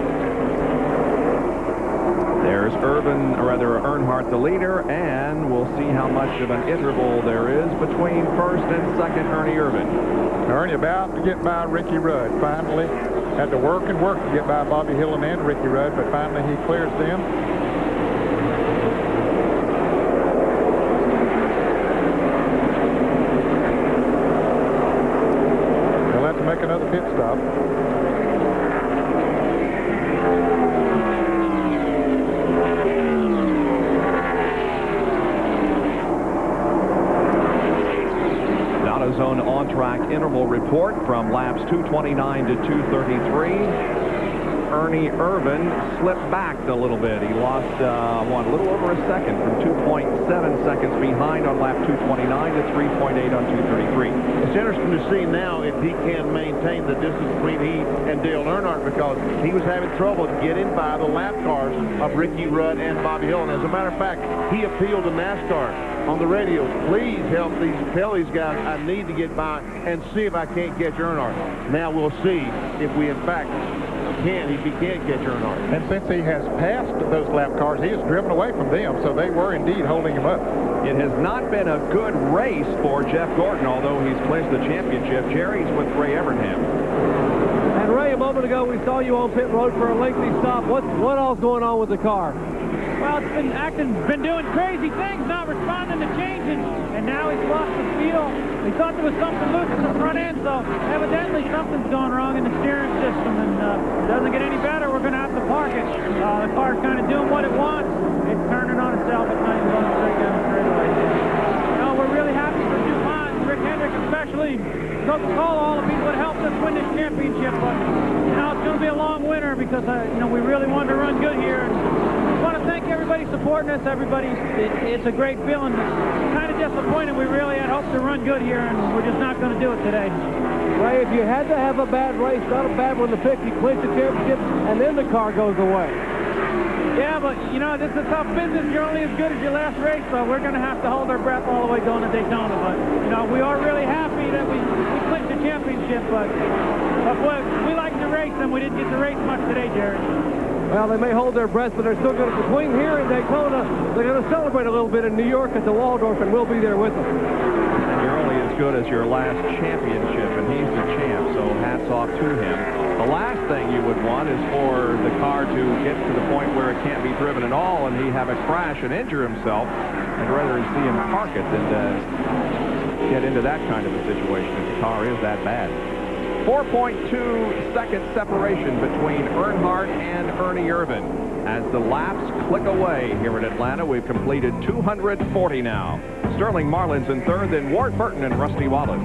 There's Earnhardt the leader, and we'll see how much of an interval there is between first and second Ernie Irvan. Ernie about to get by Ricky Rudd. Finally had to work and work to get by Bobby Hillin and Ricky Rudd, but finally he clears them. They'll have to make another pit stop. Zone on-track interval report from laps 229 to 233. Ernie Irvan slipped back a little bit. He lost a little over a second, from 2.7 seconds behind on lap 229 to 3.8 on 233. It's interesting to see now if he can maintain the distance between he and Dale Earnhardt, because he was having trouble getting by the lap cars of Ricky Rudd and Bobby Hill. And as a matter of fact, he appealed to NASCAR on the radio, please tell these guys I need to get by and see if I can't catch Earnhardt. Now we'll see if we in fact if he can't catch Earnhardt. And since he has passed those lap cars, he has driven away from them, so they were indeed holding him up. It has not been a good race for Jeff Gordon, although he's clinched the championship. Jerry's with Ray Evernham. And Ray, a moment ago we saw you on pit road for a lengthy stop. What all's going on with the car? Well, it's been doing crazy things, not responding to changes, and now he's lost the feel. We thought there was something loose in the front end, so evidently something's going wrong in the steering system, and it doesn't get any better. We're going to have to park it. The car's kind of doing what it wants. It's turning on itself. It's not even going straight down the straightaway. You know, we're really happy for DuPont, Rick Hendrick especially, Coca-Cola, all the people that helped us win this championship. But, you know, it's going to be a long winter because, you know, we really wanted to run good here. I want to thank everybody supporting us. It's a great feeling. Kind of disappointed. We really had hoped to run good here, and we're just not going to do it today. Ray, if you had to have a bad race, not a bad one to pick, you clinch the championship, and then the car goes away. Yeah, but, you know, this is a tough business. You're only as good as your last race, so we're going to have to hold our breath all the way going to Daytona. But, you know, we are really happy that we clinched the championship, but we like to race, and we didn't get to race much today, Jerry. Well, they may hold their breath, but they're still going to, between here and Daytona, they're going to celebrate a little bit in New York at the Waldorf, and we'll be there with them. And you're only as good as your last championship, and he's the champ, so hats off to him. The last thing you would want is for the car to get to the point where it can't be driven at all, and he have a crash and injure himself. I'd rather see him park it than get into that kind of a situation if the car is that bad. 4.2 second separation between Earnhardt and Ernie Irvan. As the laps click away here in Atlanta, we've completed 240 now. Sterling Marlin's in third, then Ward Burton and Rusty Wallace.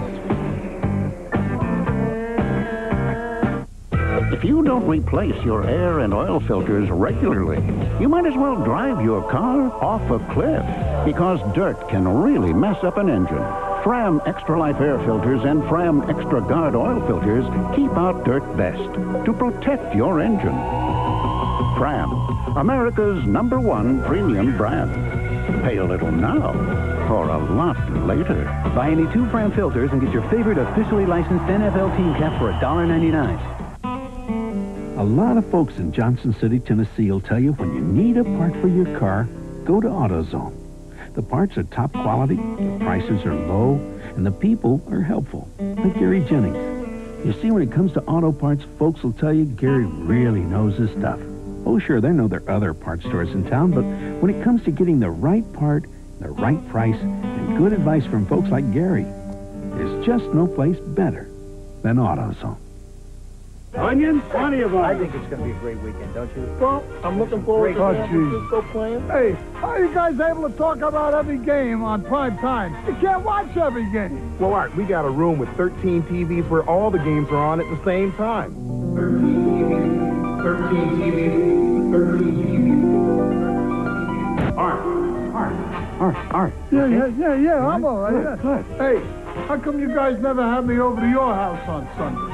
If you don't replace your air and oil filters regularly, you might as well drive your car off a cliff, because dirt can really mess up an engine. Fram Extra Life air filters and Fram Extra Guard oil filters keep out dirt best to protect your engine. Fram, America's #1 premium brand. Pay a little now or a lot later. Buy any 2 Fram filters and get your favorite officially licensed NFL team cap for $1.99. A lot of folks in Johnson City, Tennessee will tell you when you need a part for your car, go to AutoZone. The parts are top quality, the prices are low, and the people are helpful, like Gary Jennings. You see, when it comes to auto parts, folks will tell you Gary really knows his stuff. Oh, sure, they know there are other parts stores in town, but when it comes to getting the right part, the right price, and good advice from folks like Gary, there's just no place better than AutoZone. Onions? Plenty of onions. I think it's going to be a great weekend, don't you? Well, I'm looking forward to San Francisco playing. Hey, how are you guys able to talk about every game on prime time? You can't watch every game. Well, Art, we got a room with 13 TVs where all the games are on at the same time. 13 TVs, 13 TVs, 13 TVs. Art. Yeah, I'm all right. Yeah. Good. Hey, how come you guys never have me over to your house on Sunday?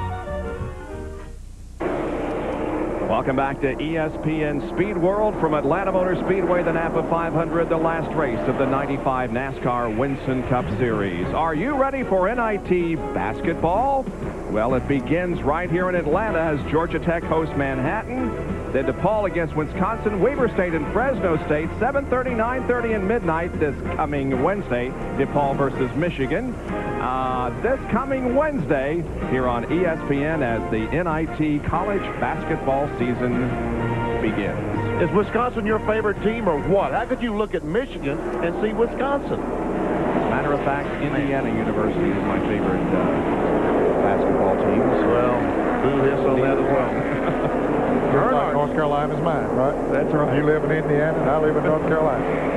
Welcome back to ESPN Speed World from Atlanta Motor Speedway, the Napa 500, the last race of the 95 NASCAR Winston Cup Series. Are you ready for NIT basketball? Well, it begins right here in Atlanta as Georgia Tech hosts Manhattan. Then DePaul against Wisconsin, Weber State and Fresno State, 7:30, 9:30, and midnight this coming Wednesday, DePaul versus Michigan. This coming Wednesday here on ESPN as the NIT college basketball season begins. Is Wisconsin your favorite team or what? How could you look at Michigan and see Wisconsin? Matter of fact, Indiana University is my favorite basketball team. Well, boo hiss on that as well. Just like North Carolina's mine, right? That's right. You live in Indiana, and I live in North Carolina.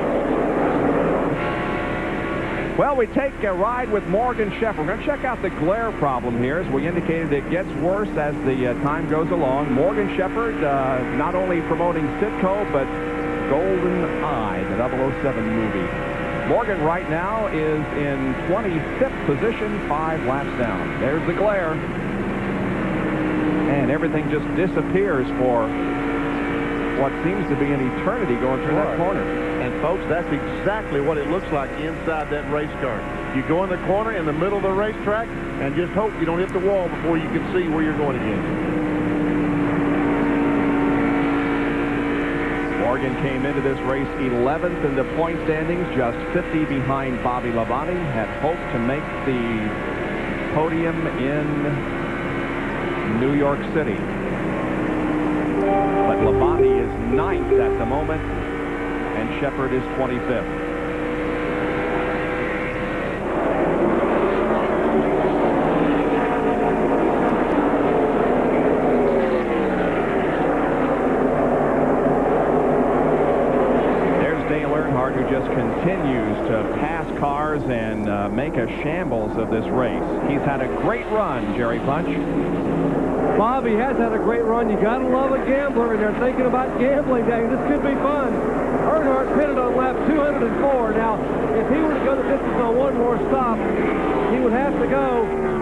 Well, we take a ride with Morgan Shepherd. We're going to check out the glare problem here. As we indicated, it gets worse as the time goes along. Morgan Shepherd not only promoting Citco, but Golden Eye, the 007 movie. Morgan right now is in 25th position, 5 laps down. There's the glare. And everything just disappears for what seems to be an eternity going through that corner. And folks, that's exactly what it looks like inside that race car. You go in the corner in the middle of the racetrack and just hope you don't hit the wall before you can see where you're going again. Morgan came into this race 11th in the point standings, just 50 behind Bobby Labonte. Had hoped to make the podium in New York City. But Labonte is 9th at the moment, and Shepherd is 25th. There's Dale Earnhardt, who just continues to pass cars and make a shambles of this race. He's had a great run, Jerry Punch. Bobby has had a great run. You got to love a gambler, and they're thinking about gambling. Dang, this could be fun. Earnhardt pitted on lap 204. Now, if he were to go the distance on one more stop, he would have to go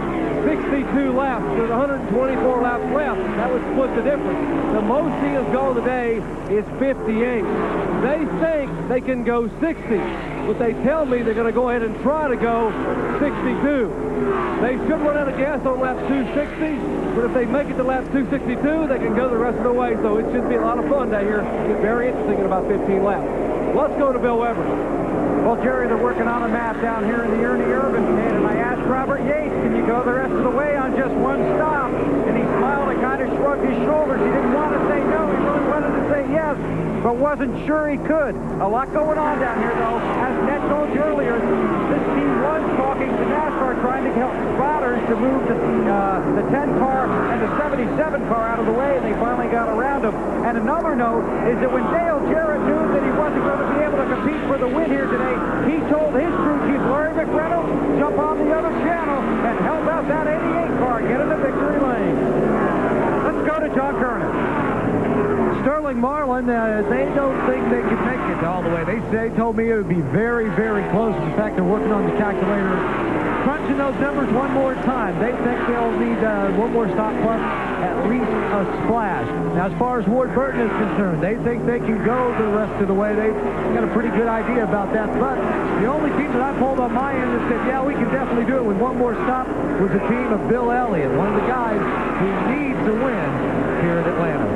62 laps. There's 124 laps left. That would split the difference. The most he has gone today is 58. They think they can go 60, but they tell me they're going to go ahead and try to go 62. They should run out of gas on lap 260, but if they make it to lap 262, they can go the rest of the way. So it should be a lot of fun down here. It's very interesting in about 15 laps. Let's go to Bill Weber. Well, Jerry, they're working on a map down here in the Ernie Irvan pit, and I asked Robert Yates, can you go the rest of the way on just one stop? And he smiled and kind of shrugged his shoulders. He didn't want to say no. He really wanted to say yes, but wasn't sure he could. A lot going on down here, though. As Ned told you earlier, this team was talking to NASCAR, trying to help spotters to move the 10 car and the 77 car out of the way, and they finally got around him. And another note is that when Dale Jarrett knew that he wasn't going to be able to compete for the win here today, he told his crew chief, Larry McReynolds, jump on the other channel and help out that 88 car get into victory lane. Let's go to John Kernan. Sterling Marlin, they don't think they can make it all the way. They told me it would be very, very close. In fact, they're working on the calculator, crunching those numbers one more time. They think they'll need one more stop plus at least a splash. Now, as far as Ward Burton is concerned, they think they can go the rest of the way. They've got a pretty good idea about that. But the only team that I pulled on my end that said, yeah, we can definitely do it with one more stop was the team of Bill Elliott, one of the guys who needs a win here at Atlanta.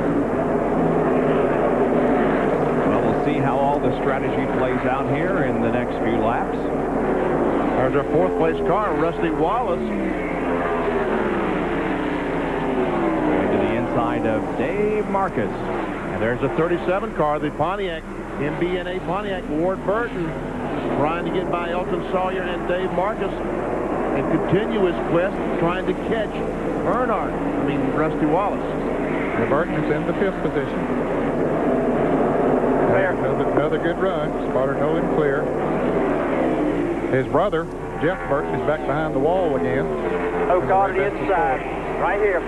Well, we'll see how all the strategy plays out here in the next few laps. There's our fourth place car, Rusty Wallace. Going to the inside of Dave Marcus. And there's a 37 car, the Pontiac, MBNA Pontiac, Ward Burton, trying to get by Elton Sawyer and Dave Marcus and continue his quest, trying to catch Rusty Wallace. And Burton is in the 5th position. Another good run. Spotter Nolan clear. His brother, Jeff Burton, is back behind the wall again. Oh, car to the inside. Right here.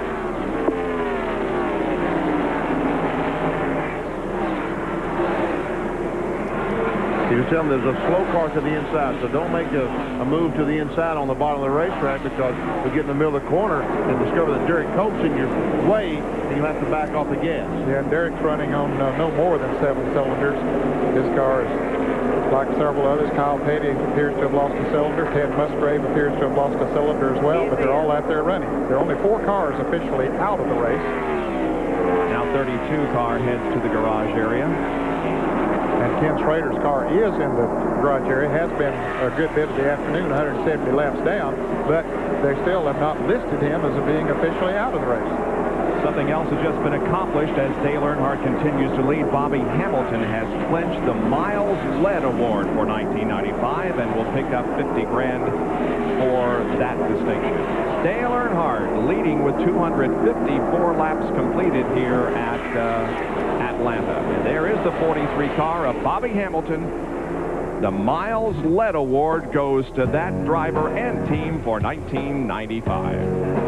He was telling them there's a slow car to the inside, so don't make a move to the inside on the bottom of the racetrack because you'll get in the middle of the corner and discover that Derek Cope's in your way and you'll have to back off the gas. Yeah, and Derek's running on no more than 7 cylinders. His car is like several others. Kyle Petty appears to have lost a cylinder. Ted Musgrave appears to have lost a cylinder as well, but they're all out there running. There are only 4 cars officially out of the race. Now 32 car heads to the garage area. And Ken Schrader's car is in the garage area, has been a good bit of the afternoon, 170 laps down, but they still have not listed him as being officially out of the race. Something else has just been accomplished as Dale Earnhardt continues to lead. Bobby Hamilton has clinched the Miles Led Award for 1995 and will pick up 50 grand for that distinction. Dale Earnhardt leading with 254 laps completed here at Atlanta. And there is the 43 car of Bobby Hamilton. The Miles Led Award goes to that driver and team for 1995.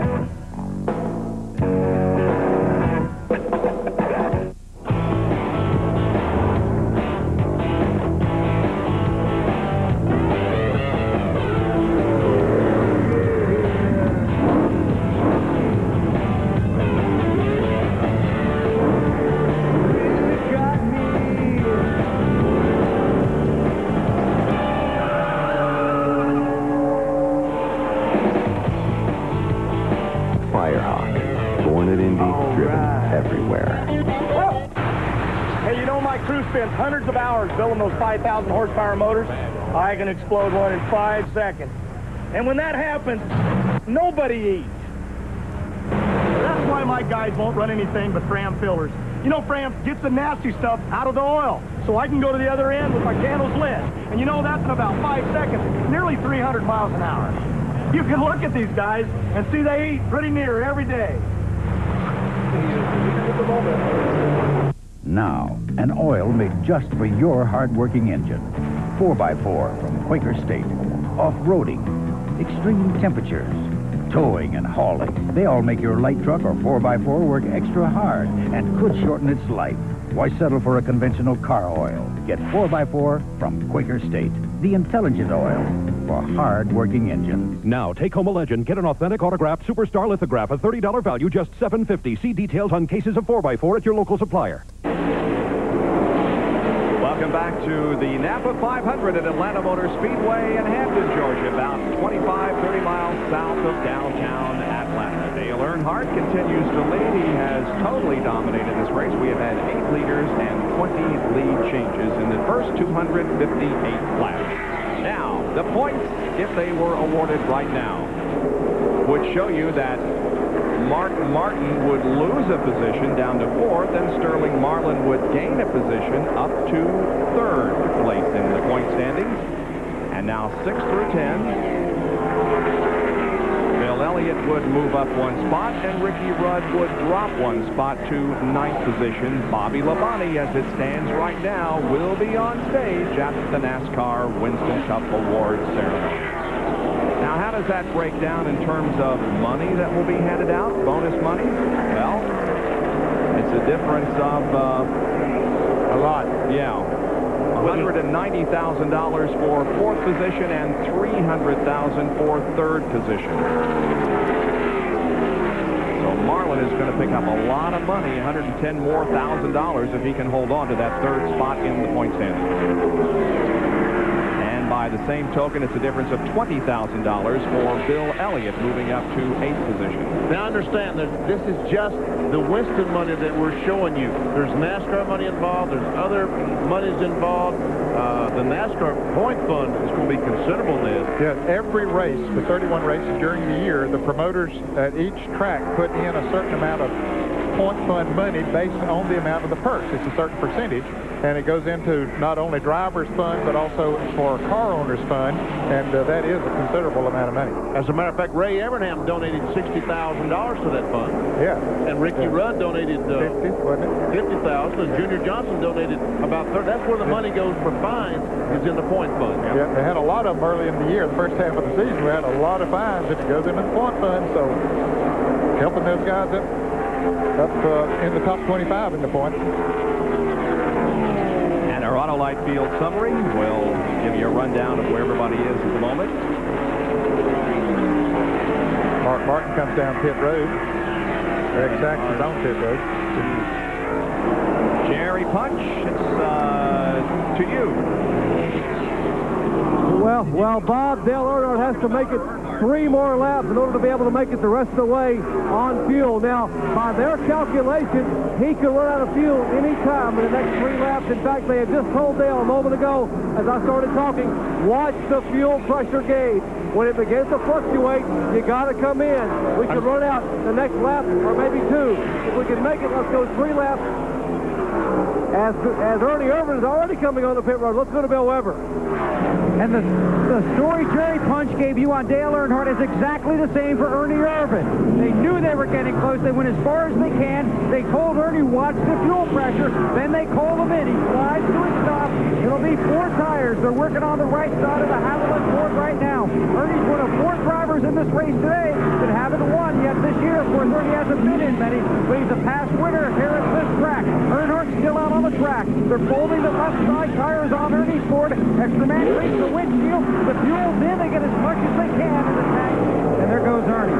Hundreds of hours building those 5,000 horsepower motors. I can explode one in 5 seconds. And when that happens, nobody eats. That's why my guys won't run anything but Fram fillers. You know, Fram gets the nasty stuff out of the oil, so I can go to the other end with my candles lit. And you know, that's in about 5 seconds, nearly 300 miles an hour. You can look at these guys and see they eat pretty near every day. Now, an oil made just for your hard-working engine. 4x4 from Quaker State. Off-roading, extreme temperatures, towing and hauling. They all make your light truck or 4x4 work extra hard and could shorten its life. Why settle for a conventional car oil? Get 4x4 from Quaker State. The intelligent oil for hard-working engines. Now, take home a legend. Get an authentic autographed Superstar lithograph. A $30 value, just $7.50. See details on cases of 4x4 at your local supplier. Welcome back to the Napa 500 at Atlanta Motor Speedway in Hampton, Georgia, about 30 miles south of downtown Atlanta. Dale Earnhardt continues to lead. He has totally dominated this race. We have had 8 leaders and 20 lead changes in the first 258 laps. Now, the points, if they were awarded right now, would show you that Mark Martin would lose a position down to 4th, and Sterling Marlin would gain a position up to 3rd place in the point standings. And now 6 through 10. Bill Elliott would move up 1 spot, and Ricky Rudd would drop 1 spot to 9th position. Bobby Labonte, as it stands right now, will be on stage at the NASCAR Winston Cup Awards ceremony. Now, how does that break down in terms of money that will be handed out, bonus money? Well, it's a difference of a lot. Yeah. $190,000 for 4th position and $300,000 for 3rd position. So Marlin is going to pick up a lot of money, $110,000 more if he can hold on to that 3rd spot in the point standings. And by By the same token, it's a difference of $20,000 for Bill Elliott, moving up to 8th position. Now understand that this is just the Winston money that we're showing you. There's NASCAR money involved. There's other monies involved. The NASCAR point fund is going to be considerable in this. Yes, every race, the 31 races during the year, the promoters at each track put in a certain amount of point fund money based on the amount of the purse. It's a certain percentage, and it goes into not only drivers' fund, but also for car owners' fund, and that is a considerable amount of money. As a matter of fact, Ray Evernham donated $60,000 to that fund. Yeah. And Ricky Rudd donated 50, wasn't it? 50,000, and Junior Johnson donated about 30. That's where the money goes for fines, is in the point fund. Yeah, they had a lot of them early in the year. The first half of the season, we had a lot of fines that goes into the point fund, so helping those guys up in the top 25 in the points. And our Autolite Field summary will give you a rundown of where everybody is at the moment. Mark Martin comes down pit road. Greg Saxon's on pit road. Jerry Punch, it's to you. Well, Bob, Dale Earnhardt has to make it 3 more laps in order to be able to make it the rest of the way on fuel. Now, by their calculation, he could run out of fuel any time in the next 3 laps. In fact, they had just told Dale a moment ago, as I started talking, watch the fuel pressure gauge. When it begins to fluctuate, you got to come in. We could run out the next lap or maybe 2. If we can make it, let's go 3 laps. As Ernie Irvan is already coming on the pit road, let's go to Bill Weber. And the story Jerry Punch gave you on Dale Earnhardt is exactly the same for Ernie Irvan. They knew they were getting close. They went as far as they can. They told Ernie, watch the fuel pressure. Then they called him in. He slides to a stop. It'll be 4 tires. They're working on the right side of the Havoline Ford right now. Ernie's one of 4 drivers in this race today that haven't won yet this year. Of course, Ernie hasn't been in many, but he's a past winner here at this track. Earnhardt's still out on the track. They're folding the left side tires on Ernie's Ford. Extra man treats the windshield. The fuel's in. They get as much as they can in the tank. And there goes Ernie.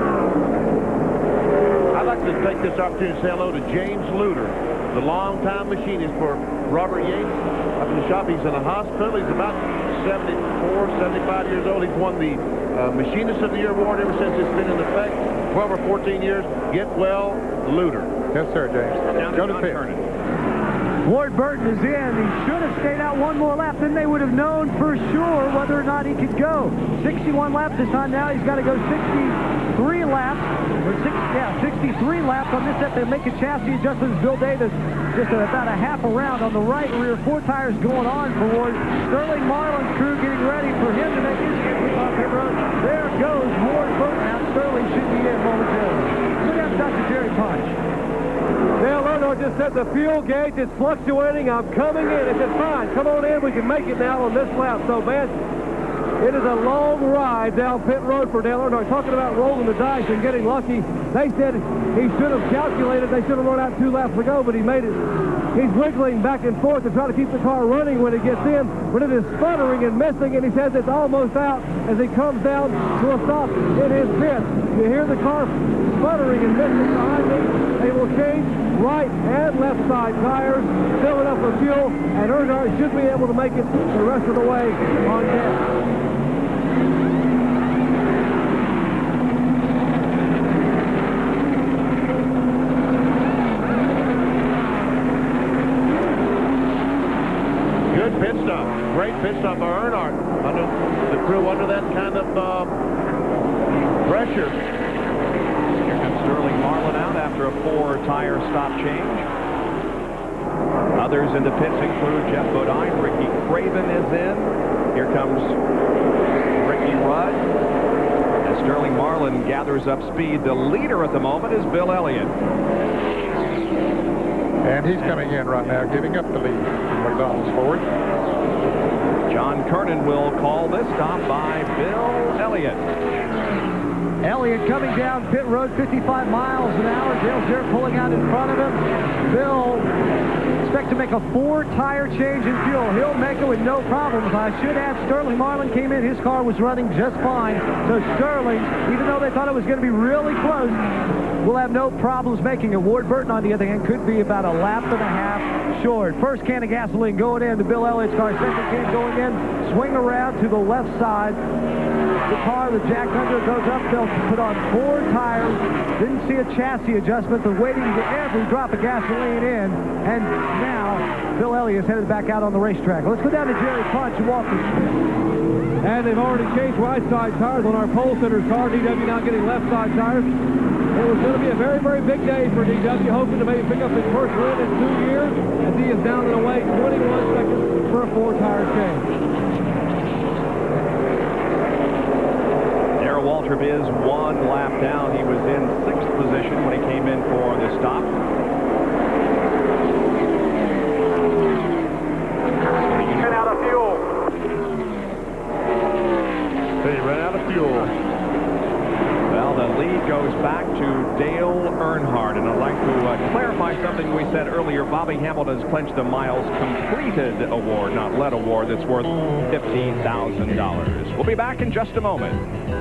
I'd like to take this opportunity to say hello to James Luter, the longtime machinist for Robert Yates up in the shop. He's in a hospital. He's about 74, 75 years old. He's won the Machinist of the Year award ever since it's been in effect. 12 or 14 years. Get well, Luter. Yes, sir, James. Go to pit. Ward Burton is in. He should have stayed out 1 more lap. Then they would have known for sure whether or not he could go. 61 laps this time. Now he's got to go 63 laps. Or 63 laps on this set. They make a chassis adjustment. Bill Davis just about a half a round on the right rear. 4 tires going on for Ward. Sterling Marlin's crew getting ready for him to make his entry on pit road. There goes Ward Burton. Now Sterling should be in momentarily. Look at Dr. Jerry Punch. Dale Earnhardt just said the fuel gauge is fluctuating. I'm coming in. It said, fine, come on in. We can make it now on this lap. So, man, it is a long ride down pit road for Dale Earnhardt. Talking about rolling the dice and getting lucky. They said he should have calculated. They should have run out 2 laps ago, but he made it. He's wiggling back and forth to try to keep the car running when it gets in, but it is sputtering and missing, and he says it's almost out as he comes down to a stop in his pit. You hear the car sputtering and missing behind me. They will change right and left side tires, fill it up with fuel, and Earnhardt should be able to make it the rest of the way on gas. Good pit stop. Great pit stop by Earnhardt. Under the crew under that kind of pressure. Here comes Sterling Marlin out after a 4-tire stop change. Others in the pits include Jeff Bodine. Ricky Craven is in. Here comes Ricky Rudd. As Sterling Marlin gathers up speed, the leader at the moment is Bill Elliott. And he's coming in right now, giving up the lead from McDonald's Ford. John Kernan will call this stop by Bill Elliott. Elliott coming down pit road 55 miles an hour. Dale Jarrett pulling out in front of him. Bill expects to make a 4-tire change in fuel. He'll make it with no problems. I should add, Sterling Marlin came in. His car was running just fine. So Sterling, even though they thought it was going to be really close, will have no problems making it. Ward Burton, on the other hand, could be about a lap and a half short. First can of gasoline going in to Bill Elliott's car. Second can going in. Swing around to the left side. The car that Jack Hunter goes up, they'll put on 4 tires. Didn't see a chassis adjustment. They're waiting to every drop of gasoline in. And now Bill Elliott's headed back out on the racetrack. Let's go down to Jerry Punch and Walter Smith. And they've already changed right side tires on our pole sitters car. DW now getting left side tires. It was going to be a very, very big day for DW, hoping to maybe pick up his first win in 2 years, as he is down and away 21 seconds for a 4-tire change. Darrell Waltrip is 1 lap down. He was in 6th position when he came in for the stop. He ran out of fuel. He ran out of fuel. Well, the lead goes back to Dale Earnhardt, and I'd like to clarify something we said earlier. Bobby Hamilton has clinched the miles completed award, not led award, that's worth $15,000. We'll be back in just a moment.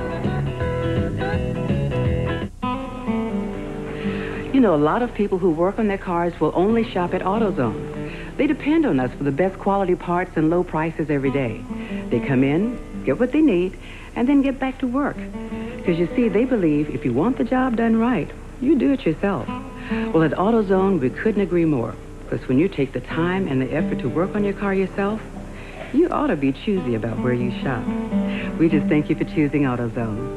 You know, a lot of people who work on their cars will only shop at AutoZone. They depend on us for the best quality parts and low prices every day. They come in, get what they need, and then get back to work. Because you see, they believe if you want the job done right, you do it yourself. Well, at AutoZone, we couldn't agree more. Because when you take the time and the effort to work on your car yourself, you ought to be choosy about where you shop. We just thank you for choosing AutoZone.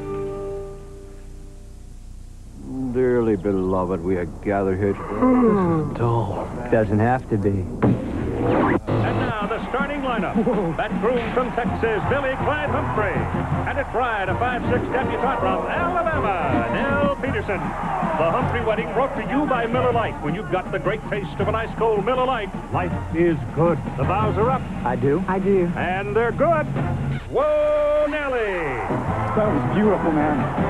Dearly beloved, we are gathered here. Dull. Doesn't have to be. And now the starting lineup. That groom from Texas, Billy Clyde Humphrey. And its bride, a 5'6" debutante from Alabama, Nell Peterson. The Humphrey wedding brought to you by Miller Lite. When you've got the great taste of an ice cold Miller Lite, life is good. The vows are up. I do. I do. And they're good. Whoa, Nelly. That was beautiful, man.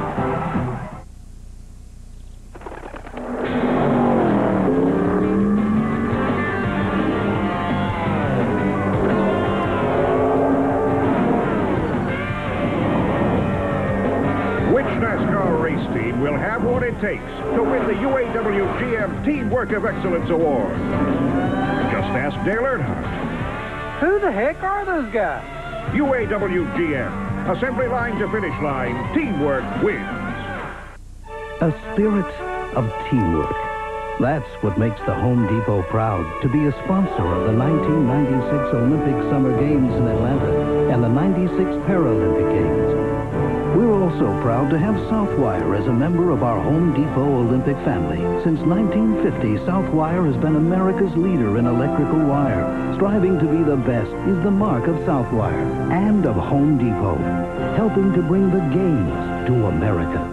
Will have what it takes to win the UAW GM Teamwork of Excellence Award. Just ask Dale Earnhardt. Who the heck are those guys? UAW GM. Assembly line to finish line. Teamwork wins. A spirit of teamwork. That's what makes the Home Depot proud to be a sponsor of the 1996 Olympic Summer Games in Atlanta and the 96 Paralympic Games. We're also proud to have Southwire as a member of our Home Depot Olympic family. Since 1950, Southwire has been America's leader in electrical wire. Striving to be the best is the mark of Southwire and of Home Depot, helping to bring the games to America.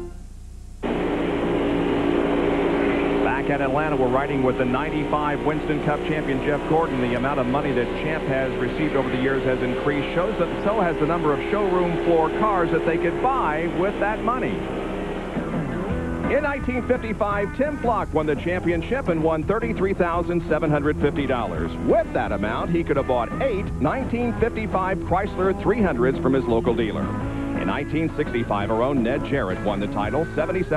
Back at Atlanta, we're riding with the 95 Winston Cup champion Jeff Gordon. The amount of money that Champ has received over the years has increased. Shows that so has the number of showroom floor cars that they could buy with that money. In 1955, Tim Flock won the championship and won $33,750. With that amount, he could have bought 8 1955 Chrysler 300s from his local dealer. In 1965, our own Ned Jarrett won the title,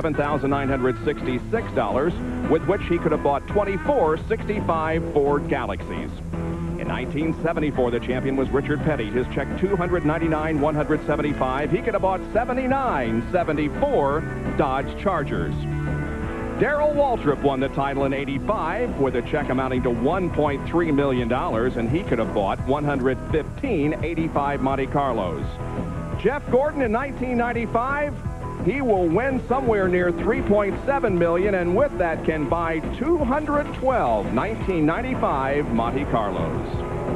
$77,966, with which he could have bought 24 65 Ford Galaxies. In 1974, the champion was Richard Petty. His check, $299,175. He could have bought 79 74 Dodge Chargers. Darrell Waltrip won the title in 85 with a check amounting to $1.3 million, and he could have bought 115 85 Monte Carlos. Jeff Gordon in 1995, he will win somewhere near $3.7 million, and with that can buy 212 1995 Monte Carlos.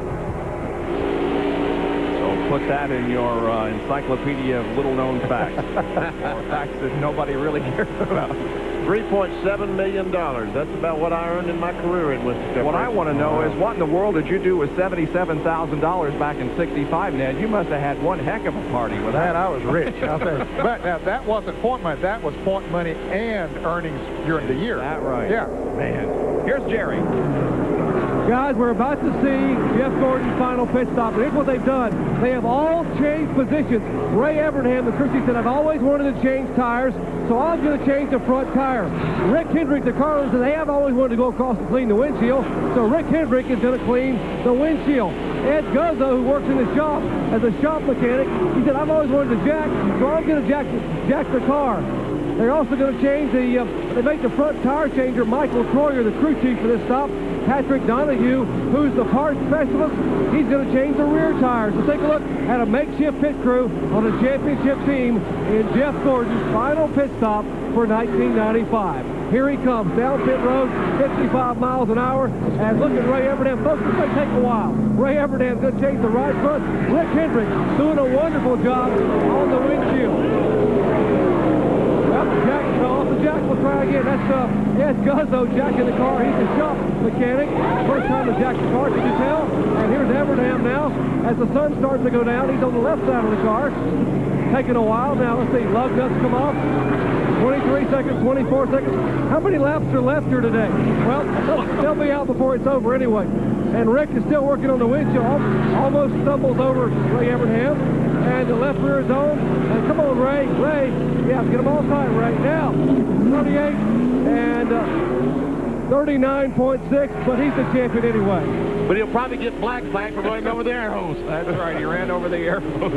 So put that in your encyclopedia of little-known facts. Facts that nobody really cares about. $3.7 million. That's about what I earned in my career in Winston. What I want to know is, what in the world did you do with $77,000 back in '65, Ned? You must have had one heck of a party with that. Man, I was rich. I'll tell you. But now, that wasn't point money. That was point money and earnings during the year. Is that right? Yeah. Man. Here's Jerry. Guys, we're about to see Jeff Gordon's final pit stop. And here's what they've done. They have all changed positions. Ray Evernham, the crew chief, said, I've always wanted to change tires, so I'm going to change the front tire. Rick Hendrick, the car owner, said they have always wanted to go across and clean the windshield, so Rick Hendrick is going to clean the windshield. Ed Guzzo, who works in the shop as a shop mechanic, he said, I've always wanted to jack, so I'm going to jack the car. They're also going to change they make the front tire changer, Michael Troyer, the crew chief for this stop. Patrick Donahue, who's the parts specialist, he's going to change the rear tires. So take a look at a makeshift pit crew on a championship team in Jeff Gordon's final pit stop for 1995. Here he comes down pit road, 55 miles an hour, and look at Ray Evernham. Folks, this may take a while. Ray Evernham's going to change the right front. Rick Hendrick doing a wonderful job on the windshield. Jack will try again. That's Ed Guzzo jacking the car. He's a shop mechanic. First time to jack the car, can you tell? And here's Evernham now. As the sun starts to go down, he's on the left side of the car. Taking a while. Now, let's see. Lug nuts come off. 23 seconds, 24 seconds. How many laps are left here today? Well, they'll be out before it's over anyway. And Rick is still working on the windshield. Almost stumbles over Ray Evernham. And the left rear is on. And come on, Ray. Ray. Yeah, get them all tight right now. 38 and 39.6, but he's the champion anyway. But he'll probably get black flag for going over the air hose. That's right. He ran over the air hose.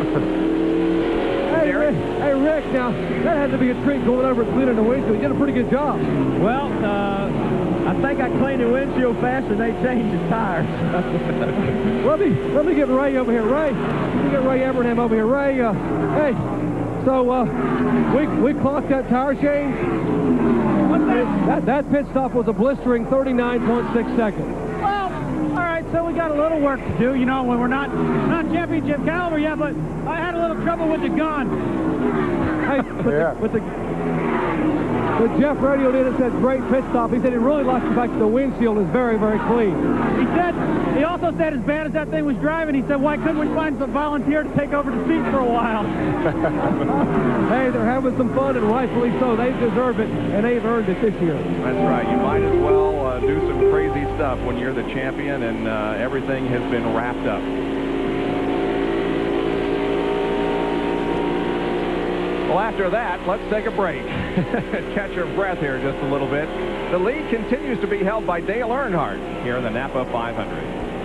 Hey, Rick, now, that had to be a treat going over and cleaning the windshield. You did a pretty good job. Well, I think I cleaned the windshield faster than they changed the tires. let me get Ray over here. Ray, let me get Ray Evernham over here. Ray, hey, so we clocked that tire change. What's that? That pit stop was a blistering 39.6 seconds. Well, all right, so we got a little work to do. You know, when we're not championship caliber yet, but I had a little trouble with the gun. Hey, but Jeff radioed in and said, great pit stop. He said he really likes the fact that the windshield is very, very clean. He also said, as bad as that thing was driving, he said, why couldn't we find some volunteer to take over the seat for a while? Hey, they're having some fun, and rightfully so. They deserve it, and they've earned it this year. That's right. You might as well do some crazy stuff when you're the champion and everything has been wrapped up. Well, after that, let's take a break. Catch your breath here just a little bit. The lead continues to be held by Dale Earnhardt here in the Napa 500.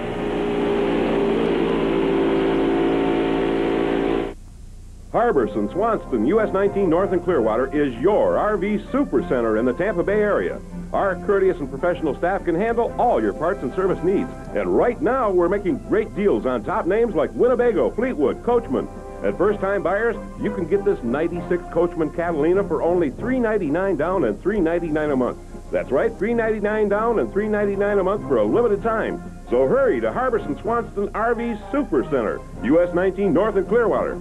Harbison, Swanston, US 19 North and Clearwater is your RV super center in the Tampa Bay area. Our courteous and professional staff can handle all your parts and service needs. And right now, we're making great deals on top names like Winnebago, Fleetwood, Coachman. At first-time buyers, you can get this 96 Coachman Catalina for only $399 down and $399 a month. That's right, $399 down and $399 a month for a limited time. So hurry to Harbison Swanston RV Super Center, US 19 North and Clearwater.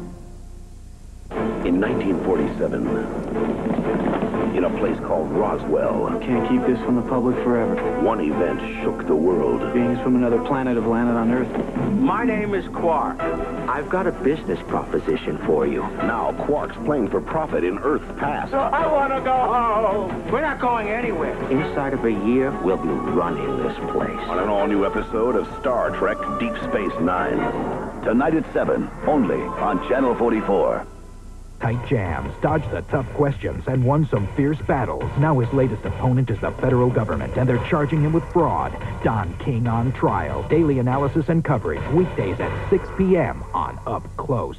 In 1947, in a place called Roswell. Can't keep this from the public forever. One event shook the world. Beings from another planet have landed on Earth. My name is Quark. I've got a business proposition for you. Now, Quark's playing for profit in Earth's past. I want to go home. We're not going anywhere. Inside of a year, we'll be running this place. On an all-new episode of Star Trek Deep Space Nine. Tonight at 7, only on Channel 44. Tight jams, dodged the tough questions, and won some fierce battles. Now his latest opponent is the federal government, and they're charging him with fraud. Don King on trial. Daily analysis and coverage. Weekdays at 6 p.m. on Up Close.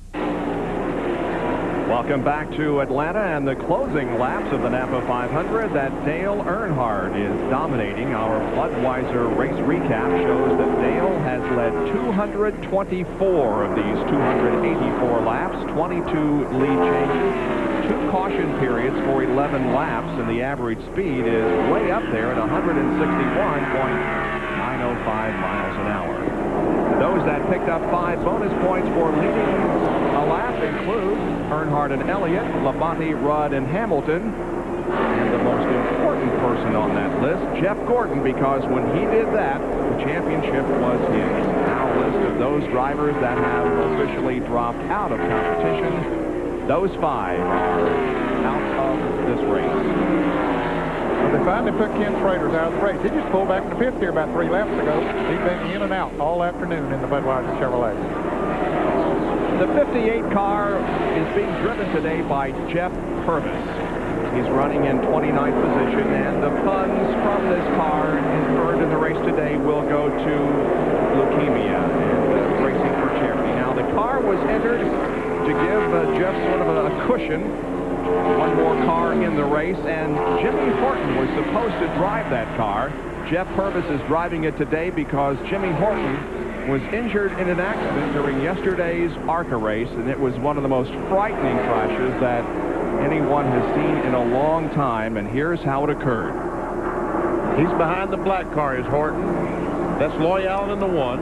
Welcome back to Atlanta and the closing laps of the Napa 500 that Dale Earnhardt is dominating. Our Budweiser race recap shows that Dale has led 224 of these 284 laps, 22 lead changes, 2 caution periods for 11 laps, and the average speed is way up there at 161.905 miles an hour. Those that picked up 5 bonus points for leading a lap include Earnhardt and Elliott, Labonte, Rudd, and Hamilton. And the most important person on that list, Jeff Gordon, because when he did that, the championship was his. Now a list of those drivers that have officially dropped out of competition. Those 5 are out of this race. Well, they finally put Ken Schrader's out of the race. He just pulled back in the fifth here about 3 laps ago. He's been in and out all afternoon in the Budweiser Chevrolet. The 58 car is being driven today by Jeff Purvis. He's running in 29th position, and the funds from this car earned in the race today will go to leukemia and Racing for Charity. Now, the car was entered to give Jeff sort of a cushion, one more car in the race, and Jimmy Horton was supposed to drive that car. Jeff Purvis is driving it today because Jimmy Horton was injured in an accident during yesterday's ARCA race, and it was one of the most frightening crashes that anyone has seen in a long time, and here's how it occurred. He's behind the black car, is Horton. That's Loy Allen in the 1.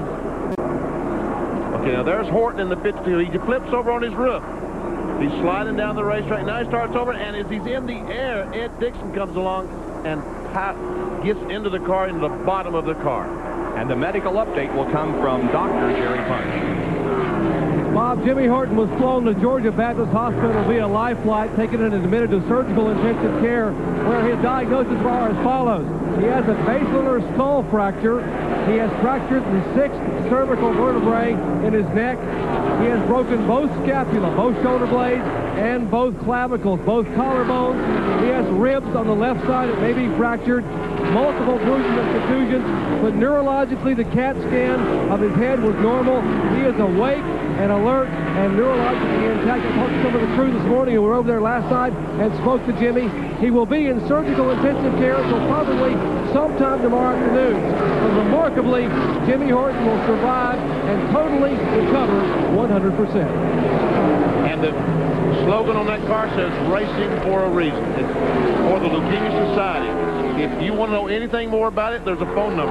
Okay, now there's Horton in the 52. He flips over on his roof. He's sliding down the racetrack. Now he starts over, and as he's in the air, Ed Dixon comes along and gets into the car, into the bottom of the car. And the medical update will come from Dr. Jerry Punch. Bob, Jimmy Horton was flown to Georgia Baptist Hospital via life flight, taken and admitted to surgical intensive care, where his diagnosis are as follows. He has a basilar skull fracture. He has fractured the 6th cervical vertebrae in his neck. He has broken both scapula, both shoulder blades, and both clavicles, both collarbones. He has ribs on the left side that may be fractured, multiple bruises and contusions, but neurologically the CAT scan of his head was normal. He is awake and alert and neurologically intact. I talked to some of the crew this morning who were over there last night and spoke to Jimmy. He will be in surgical intensive care until probably sometime tomorrow afternoon. But remarkably, Jimmy Horton will survive and totally recover 100%. And the slogan on that car says, racing for a reason. It's for the Leukemia Society. If you want to know anything more about it, there's a phone number,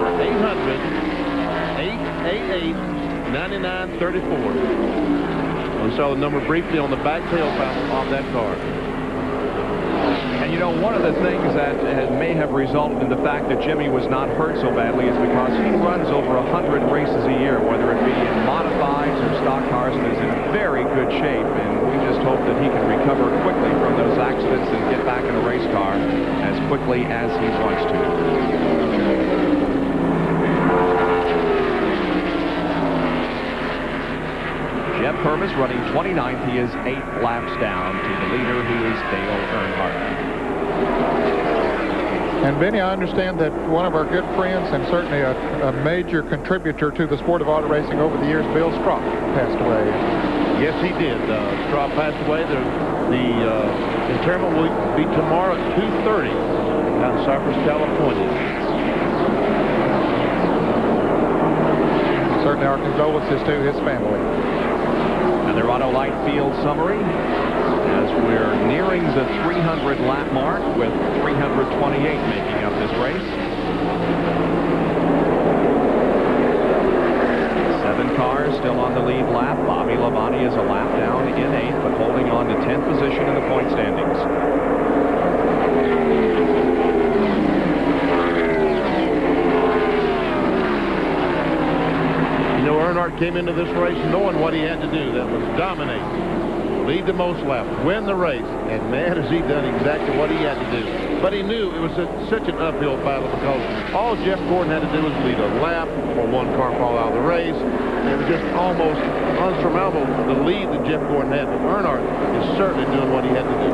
800-888-9934. We saw the number briefly on the back tail panel of that car. And you know, one of the things that may have resulted in the fact that Jimmy was not hurt so badly is because he runs over 100 races a year, whether it be in modifieds or stock cars, and is in very good shape. And we just hope that he can recover quickly from those accidents and get back in a race car as quickly as he wants to. Jeff Purvis running 29th. He is 8 laps down to the leader, who is Dale Earnhardt. And Benny, I understand that one of our good friends and certainly a major contributor to the sport of auto racing over the years, Bill Stropp, passed away. Yes, he did. Stropp passed away. The interment will be tomorrow at 2:30 out in Cypress, California. Certainly our condolences to his family. And the Auto Light Field summary as we're nearing the 300 lap mark with 328 making up this race. 7 cars still on the lead lap. Bobby Labonte is a lap down in 8th, but holding on to 10th position in the point standings. You know, Earnhardt came into this race knowing what he had to do. That was dominate, lead the most laps, win the race, and man, has he done exactly what he had to do. But he knew it was such an uphill battle because all Jeff Gordon had to do was lead a lap or one car fall out of the race. And it was just almost unsurmountable, the lead that Jeff Gordon had. But Earnhardt is certainly doing what he had to do.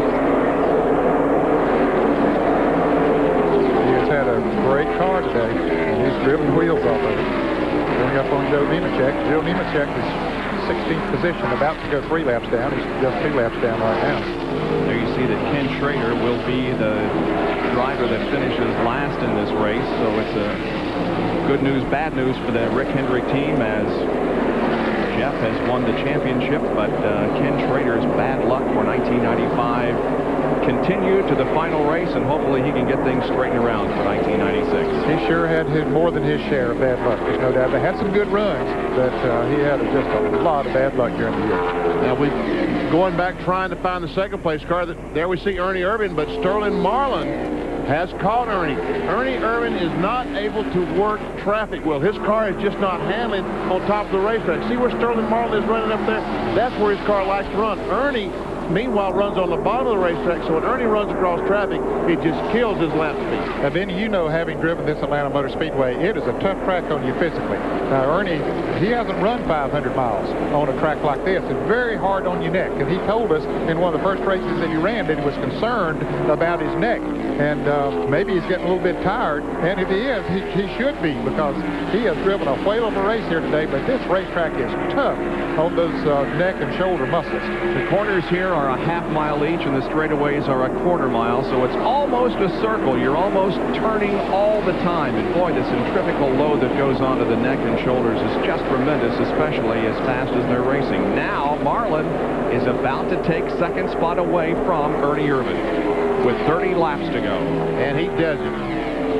He has had a great car today, and he's driven the wheels off of it. Going up on Joe Nemechek. Joe Nemechek is 16th position, about to go 3 laps down. He's just 2 laps down right now. There you see that Ken Schrader will be the driver that finishes last in this race. So it's a good news, bad news for the Rick Hendrick team, as Jeff has won the championship, but Ken Schrader's bad luck for 1995 continued to the final race, and hopefully he can get things straightened around for 1996. He sure had more than his share of bad luck, there's no doubt. They had some good runs, but he had just a lot of bad luck during the year. Now, going back trying to find the second place car, there we see Ernie Irvan, but Sterling Marlin has caught Ernie. Ernie Irvan is not able to work traffic well. His car is just not handling on top of the racetrack. See where Sterling Marlin is running up there? That's where his car likes to run. Ernie Meanwhile, runs on the bottom of the racetrack, so when Ernie runs across traffic, it just kills his lap speed. Now, Benny, you know, having driven this Atlanta Motor Speedway, it is a tough track on you physically. Now, Ernie, he hasn't run 500 miles on a track like this. It's very hard on your neck, and he told us in one of the first races that he ran that he was concerned about his neck, and maybe he's getting a little bit tired, and if he is, he should be, because he has driven a whale of a race here today, but this racetrack is tough on those neck and shoulder muscles. The corners here are a half mile each, and the straightaways are a quarter mile, so it's almost a circle. You're almost turning all the time, and boy, the centrifugal load that goes onto the neck and shoulders is just tremendous, especially as fast as they're racing. Now, Marlin is about to take second spot away from Ernie Irvan with 30 laps to go. And he does it.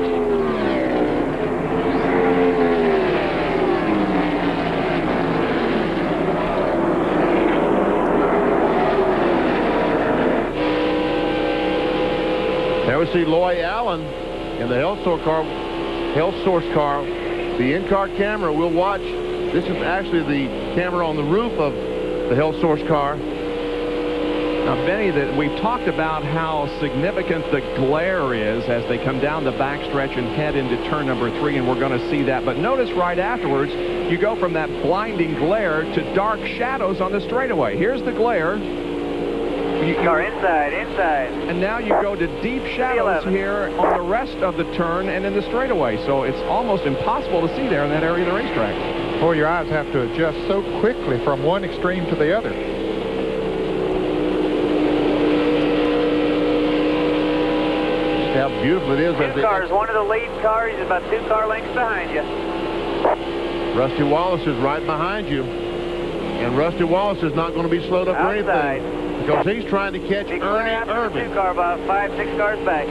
There we see Loy Allen in the Health Source car. The in-car camera will watch. This is actually the camera on the roof of the Health Source car. Now, Benny, we've talked about how significant the glare is as they come down the backstretch and head into turn number 3, and we're going to see that. But notice right afterwards, you go from that blinding glare to dark shadows on the straightaway. Here's the glare. Car inside. And now you go to deep shadows here on the rest of the turn and in the straightaway. So it's almost impossible to see there in that area of the racetrack. Boy, your eyes have to adjust so quickly from one extreme to the other. Just how beautiful it is. Two cars, one of the lead cars is about 2 car lengths behind you. Rusty Wallace is right behind you. And Rusty Wallace is not going to be slowed up or anything. Because he's trying to catch Ernie Irvan. 2 car about 5-6 cars back.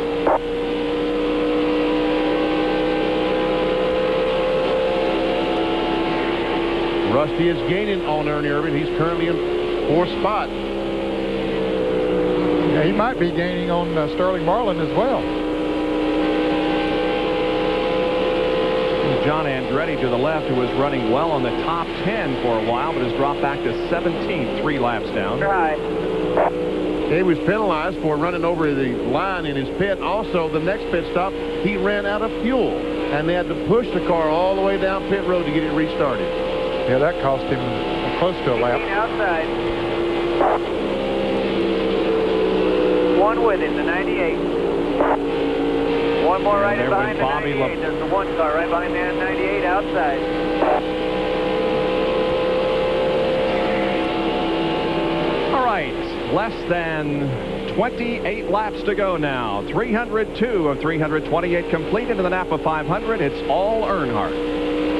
Rusty is gaining on Ernie Irvan. He's currently in 4th spot. Yeah, he might be gaining on Sterling Marlin as well. John Andretti to the left, who was running well on the top 10 for a while, but has dropped back to 17th, 3 laps down. Right. He was penalized for running over the line in his pit. Also, the next pit stop, he ran out of fuel, and they had to push the car all the way down pit road to get it restarted. Yeah, that cost him close to a lap. Outside. 1 with him, the 98. 1 more right behind the 98. There's the 1 car right behind the 98 outside. All right, less than 28 laps to go now. 302 of 328 complete into the Napa 500. It's all Earnhardt.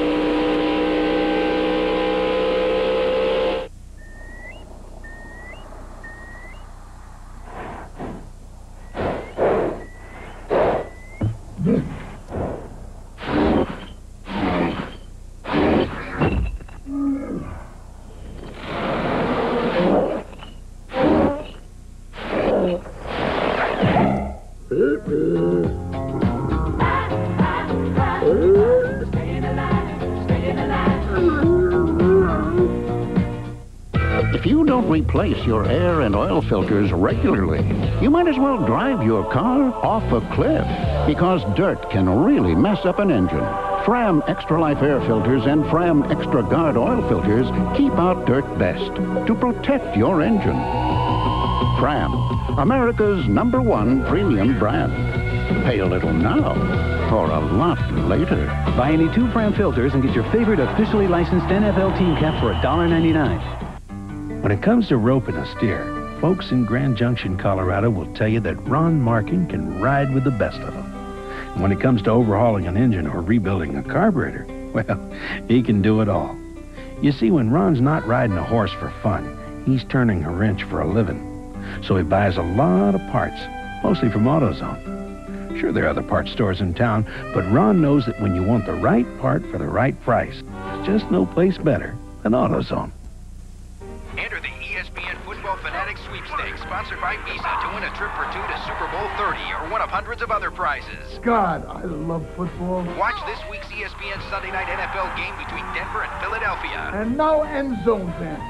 If you don't replace your air and oil filters regularly, you might as well drive your car off a cliff, because dirt can really mess up an engine. Fram Extra Life air filters and Fram Extra Guard oil filters keep out dirt best to protect your engine. Fram, America's #1 premium brand. Pay a little now or a lot later. Buy any 2 Fram filters and get your favorite officially licensed NFL team cap for $1.99. When it comes to roping a steer, folks in Grand Junction, Colorado will tell you that Ron Markin can ride with the best of them. And when it comes to overhauling an engine or rebuilding a carburetor, well, he can do it all. You see, when Ron's not riding a horse for fun, he's turning a wrench for a living. So he buys a lot of parts, mostly from AutoZone. Sure, there are other parts stores in town, but Ron knows that when you want the right part for the right price, there's just no place better than AutoZone. Enter the ESPN Football Fanatics Sweepstakes, sponsored by Visa, to win a trip for 2 to Super Bowl 30 or one of hundreds of other prizes. God, I love football. Watch this week's ESPN Sunday Night NFL game between Denver and Philadelphia. And no end zone fans.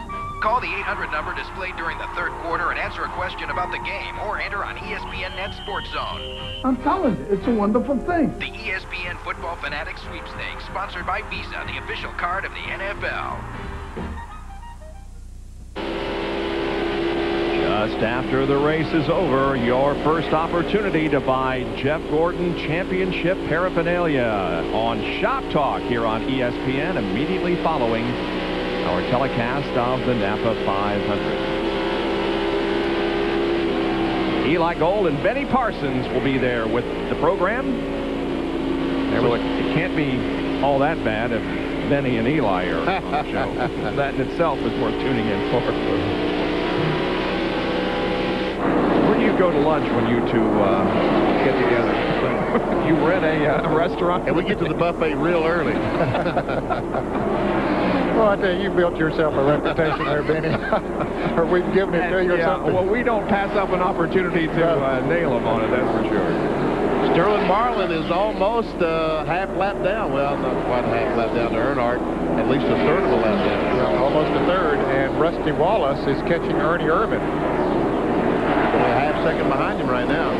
Call the 800 number displayed during the third quarter and answer a question about the game or enter on ESPN Net Sports Zone. I'm telling you, it's a wonderful thing. The ESPN Football Fanatics Sweepstakes, sponsored by Visa, the official card of the NFL. Just after the race is over, your first opportunity to buy Jeff Gordon Championship paraphernalia on Shop Talk here on ESPN, immediately following our telecast of the Napa 500. Eli Gold and Benny Parsons will be there with the program. So it can't be all that bad if Benny and Eli are on the show. That in itself is worth tuning in for. Where do you go to lunch when you two get together? You rent a restaurant? And we get to the buffet real early. Well, I tell you, you built yourself a reputation there, Benny. Or we've given it to you or something. Well, we don't pass up an opportunity to nail him on it, that's for sure. Sterling Marlin is almost half lap down. Well, not quite a half lap down to Earnhardt. At least a third of a lap down. Well, almost a third. And Rusty Wallace is catching Ernie Irvan. Only a half second behind him right now.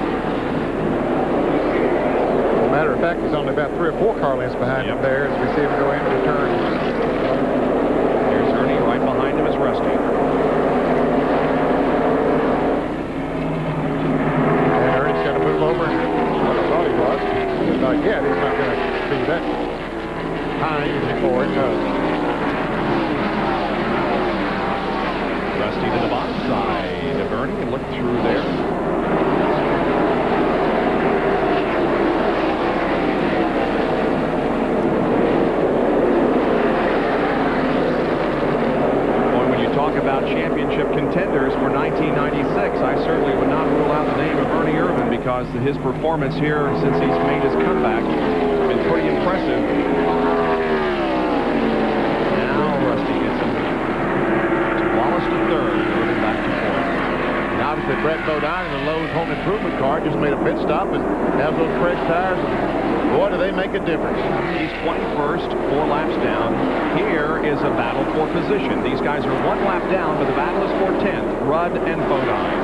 As a matter of fact, he's only about 3 or 4 car lengths behind him there as we see him go into the turn. Here's Ernie right behind him is Rusty. And Ernie's going to move over. What I thought he was. But not yet. He's not going to be that high before it does. Rusty to the bottom side of Ernie and look through there. About championship contenders for 1996, I certainly would not rule out the name of Ernie Irvan because his performance here since he's made his comeback has been pretty impressive. Now Rusty gets him to Wallace to third, Irvan back to fourth. And obviously Brett Bodine in the Lowe's Home Improvement car just made a pit stop and has those fresh tires. Boy, do they make a difference. He's 21st, 4 laps down. Here is a battle for position. These guys are 1 lap down, but the battle is for 10th. Rudd and Bodine.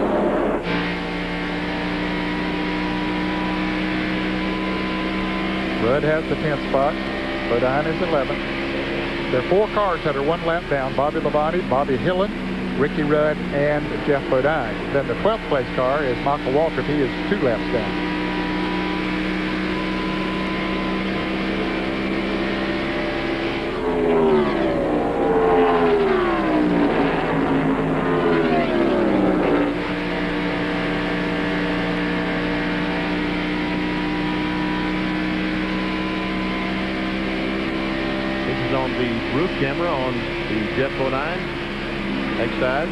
Rudd has the 10th spot. Bodine is 11th. There are 4 cars that are 1 lap down. Bobby Labonte, Bobby Hillen, Ricky Rudd, and Jeff Bodine. Then the 12th place car is Michael Waltrip. He is 2 laps down. Roof camera on the Jeff Bodine. Next side.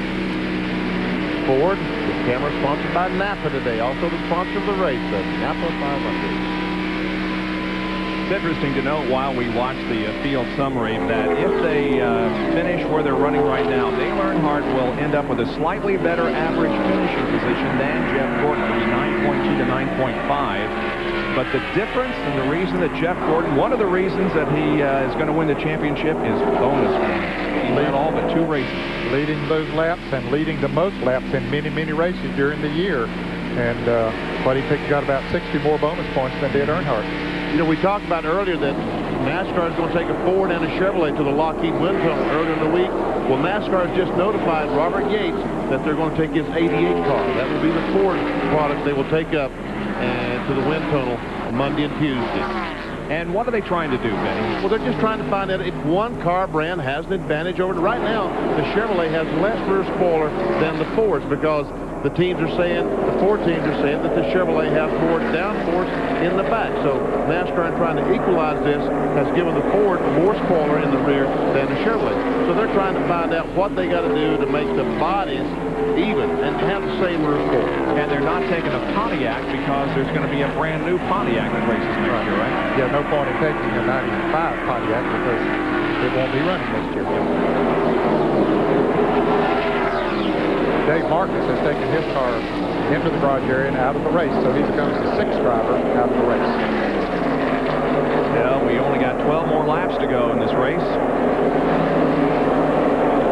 Ford. This camera sponsored by Napa today. Also the sponsor of the race, the Napa 500. It's interesting to note while we watch the field summary that if they finish where they're running right now, Dale Earnhardt will end up with a slightly better average finishing position than Jeff Gordon. It'll be 9.2 to 9.5. But the difference and the reason that Jeff Gordon, one of the reasons that he is going to win the championship is bonus points. He led all but 2 races. Leading those laps and leading the most laps in many, many races during the year. And what he got about 60 more bonus points than did Earnhardt. You know, we talked about earlier that NASCAR is going to take a Ford and a Chevrolet to the Lockheed wind tunnel earlier in the week. Well, NASCAR has just notified Robert Yates that they're going to take his 88 car. That will be the Ford product they will take up to the wind tunnel on Monday and Tuesday. And what are they trying to do, Benny? Well, they're just trying to find out if one car brand has an advantage over it. Right now, the Chevrolet has less rear spoiler than the Fords because the teams are saying, the Ford teams are saying that the Chevrolet has more downforce in the back. So NASCAR, in trying to equalize this, has given the Ford more spoiler in the rear than the Chevrolet. So they're trying to find out what they got to do to make the bodies even and have the same rear spoiler. And they're not taking a Pontiac because there's going to be a brand new Pontiac that races next year, right? Yeah, no point in taking a 95 Pontiac because it won't be running next year. Dave Marcus has taken his car into the garage area and out of the race, so he becomes the 6th driver out of the race. Yeah, we only got 12 more laps to go in this race.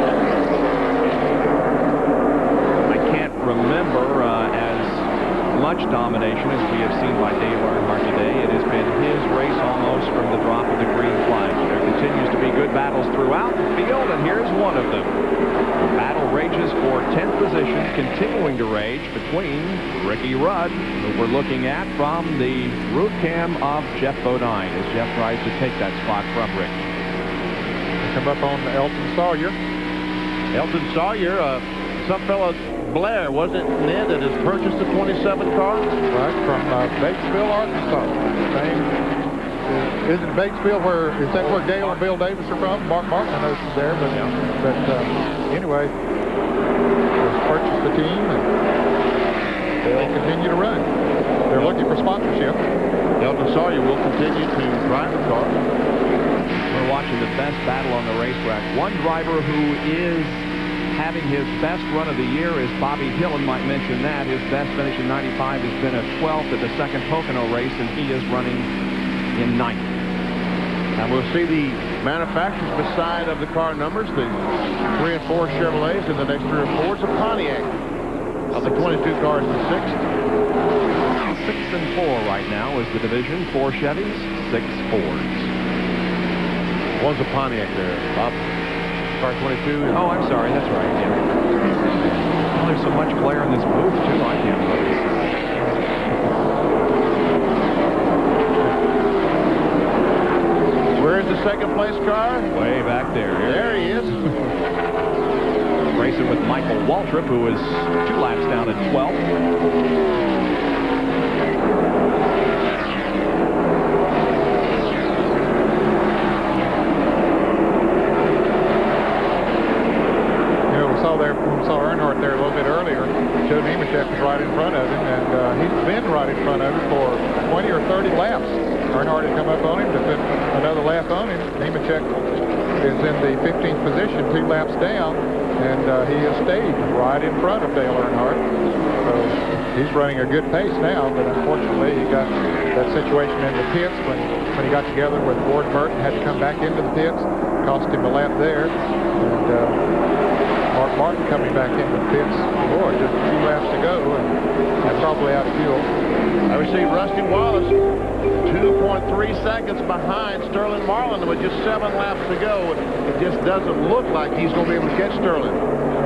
much domination as we have seen by Dale Earnhardt today. It has been his race almost from the drop of the green flag. There continues to be good battles throughout the field, and here's one of them. The battle rages for 10th position, continuing to rage between Ricky Rudd, who we're looking at from the roof cam of Geoff Bodine, as Jeff tries to take that spot from Rick. Come up on Elton Sawyer. Elton Sawyer, some fellow Blair, wasn't Ned, that has purchased the 27 car? Right, from Batesville, Arkansas. Isn't Batesville is that where Dale and Bill Davis are from? Mark Martin, I know is there, but anyway, just purchased the team and they'll continue to run. They're looking for sponsorship. Elton Sawyer will continue to drive the car. We're watching the best battle on the racetrack. One driver who is having his best run of the year is Bobby Hillin, might mention that. His best finish in 95 has been a 12th at the second Pocono race, and he is running in 9th. And we'll see the manufacturers beside of the car numbers, the 3 and 4 Chevrolets, and the next 3 or 4 is a Pontiac. Of the 22 cars, the 6th. 6 and 4 right now is the division. 4 Chevys, 6 Fords. One's a Pontiac there, Bob. Car 22. Oh, I'm sorry. That's right. Yeah. Well, there's so much glare in this booth, too. I can't notice. Where's the second place car? Way back there. There he is. Racing with Michael Waltrip, who is 2 laps down at 12th. We saw Earnhardt there a little bit earlier. Joe Nemechek was right in front of him, and he's been right in front of him for 20 or 30 laps. Earnhardt had come up on him to put another lap on him. Nemechek is in the 15th position, 2 laps down, and he has stayed right in front of Dale Earnhardt. So he's running a good pace now, but unfortunately he got that situation in the pits when he got together with Ward Burton, had to come back into the pits, cost him a lap there, and Mark Martin coming back into the pits, boy, just a few laps to go, and probably out of fuel. I received Rusty Wallace 2.3 seconds behind Sterling Marlin with just 7 laps to go. It just doesn't look like he's going to be able to catch Sterling.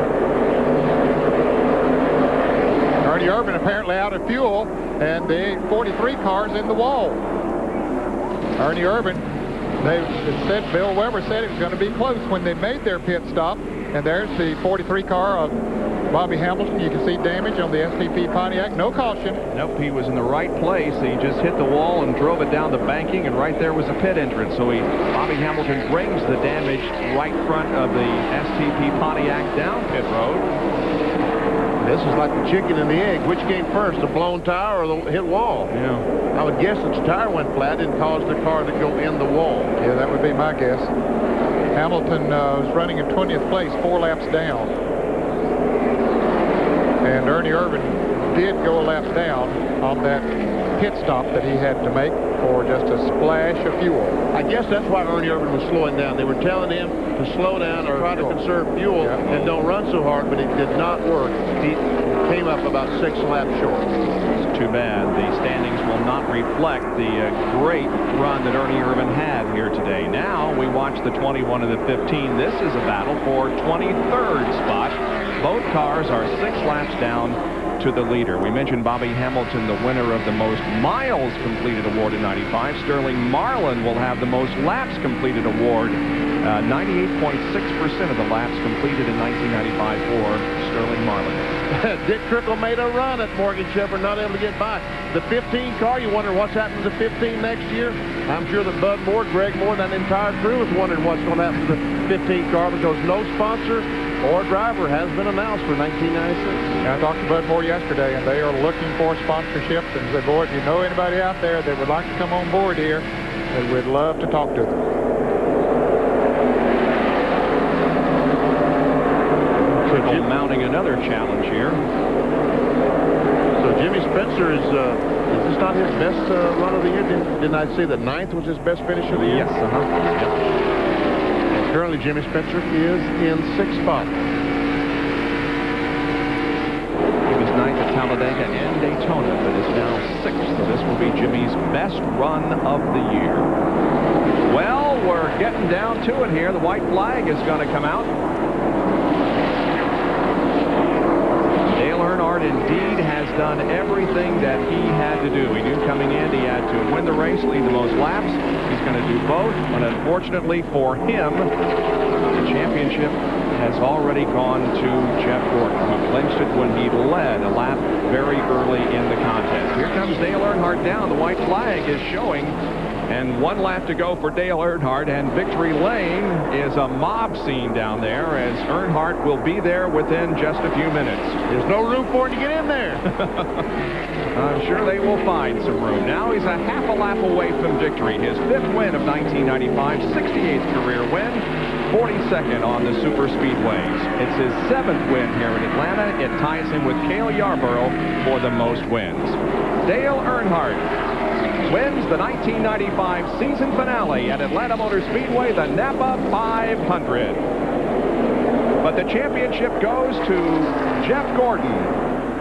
Ernie Irvan apparently out of fuel, and the 43 car's in the wall. Ernie Irvan, they said, Bill Weber said it was going to be close when they made their pit stop. And there's the 43 car of Bobby Hamilton. You can see damage on the STP Pontiac. No caution. Nope, he was in the right place. He just hit the wall and drove it down the banking, and right there was a pit entrance. So Bobby Hamilton brings the damage right front of the STP Pontiac down pit road. This is like the chicken and the egg. Which came first, the blown tire or the hit wall? Yeah. I would guess that the tire went flat and caused the car to go in the wall. Yeah, that would be my guess. Hamilton was running in 20th place, 4 laps down. And Ernie Irvan did go a lap down on that pit stop that he had to make for just a splash of fuel. I guess that's why Ernie Irvan was slowing down. They were telling him to slow down or try to conserve fuel and don't run so hard, but it did not work. He came up about 6 laps short. It's too bad. The standings will not reflect the great run that Ernie Irvan had here today. Now we watch the 21 and the 15. This is a battle for 23rd spot. Both cars are 6 laps down to the leader. We mentioned Bobby Hamilton, the winner of the most miles completed award in 95. Sterling Marlin will have the most laps completed award. 98.6% of the laps completed in 1995 for Sterling Marlin. Dick Trickle made a run at Morgan Shepherd, not able to get by. The 15 car, you wonder what's happening to the 15 next year? I'm sure that Bud Moore, Greg Moore, that entire crew is wondering what's going to happen to the 15 car because no sponsor or driver has been announced for 1996. I talked to Bud Moore yesterday, and they are looking for sponsorships. And said, boy, if you know anybody out there that would like to come on board here, we'd love to talk to them. Trickle mounting another challenge here. So Jimmy Spencer is this not his best run of the year? Didn't I say that 9th was his best finish of the year? Yes, Yep. Currently, Jimmy Spencer is in 6th spot. He was 9th at Talladega, and Daytona, but is now 6th. So this will be Jimmy's best run of the year. Well, we're getting down to it here. The white flag is going to come out. Dale Earnhardt indeed has done everything that he had to do. He knew coming in he had to win the race, lead the most laps. He's going to do both, but unfortunately for him, the championship has already gone to Jeff Gordon, who clinched it when he led a lap very early in the contest. Here comes Dale Earnhardt down. The white flag is showing, and 1 lap to go for Dale Earnhardt, and Victory Lane is a mob scene down there as Earnhardt will be there within just a few minutes. There's no room for him to get in there. I'm sure they will find some room. Now he's a half a lap away from victory. His 5th win of 1995, 68th career win, 42nd on the super speedways. It's his 7th win here in Atlanta. It ties him with Cale Yarborough for the most wins. Dale Earnhardt wins the 1995 season finale at Atlanta Motor Speedway, the Napa 500. But the championship goes to Jeff Gordon.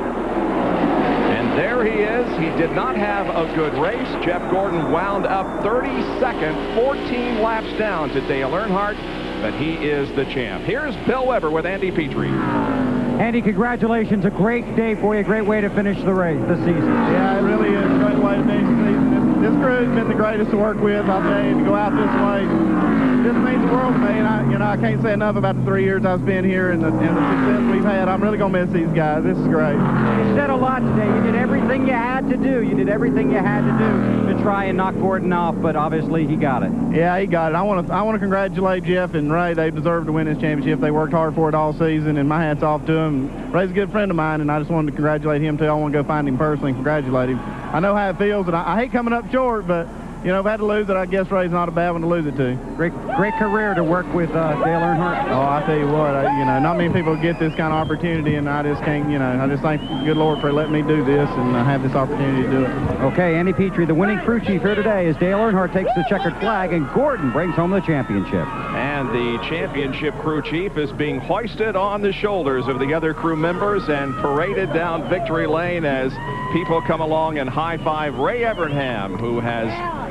And there he is. He did not have a good race. Jeff Gordon wound up 32nd, 14 laps down to Dale Earnhardt, but he is the champ. Here's Bill Weber with Andy Petrie. Andy, congratulations. A great day for you. A great way to finish the race, the season. Yeah, it really is a great way to finish the season. This crew's been the greatest to work with. I'll tell you, to go out this way, this means the world to me. And I can't say enough about the 3 years I've spent here and the success we've had. I'm really going to miss these guys. This is great. You said a lot today. You did everything you had to do. You did everything you had to do to try and knock Gordon off, but obviously he got it. Yeah, he got it. I want to congratulate Jeff and Ray. They deserve to win this championship. They worked hard for it all season, and my hat's off to them. Ray's a good friend of mine, and I just wanted to congratulate him, too. I want to go find him personally and congratulate him. I know how it feels, and I hate coming up short, but, you know, if I had to lose it, I guess Ray's not a bad one to lose it to. Great career to work with Dale Earnhardt. Oh, I tell you what, you know, not many people get this kind of opportunity, and I just can't, you know, I just thank the good Lord for letting me do this and have this opportunity to do it. Okay, Andy Petrie, the winning crew chief here today as Dale Earnhardt takes the checkered flag and Gordon brings home the championship. And the championship crew chief is being hoisted on the shoulders of the other crew members and paraded down victory lane as people come along and high-five Ray Evernham, who has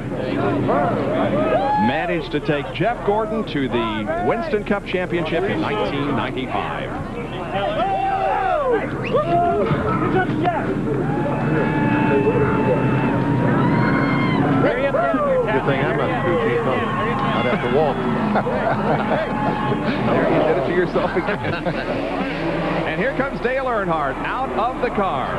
managed to take Jeff Gordon to the Winston Cup Championship in 1995. Good thing I'm not the crew chief. I'd have to walk. There you did it to yourself again. And here comes Dale Earnhardt out of the car.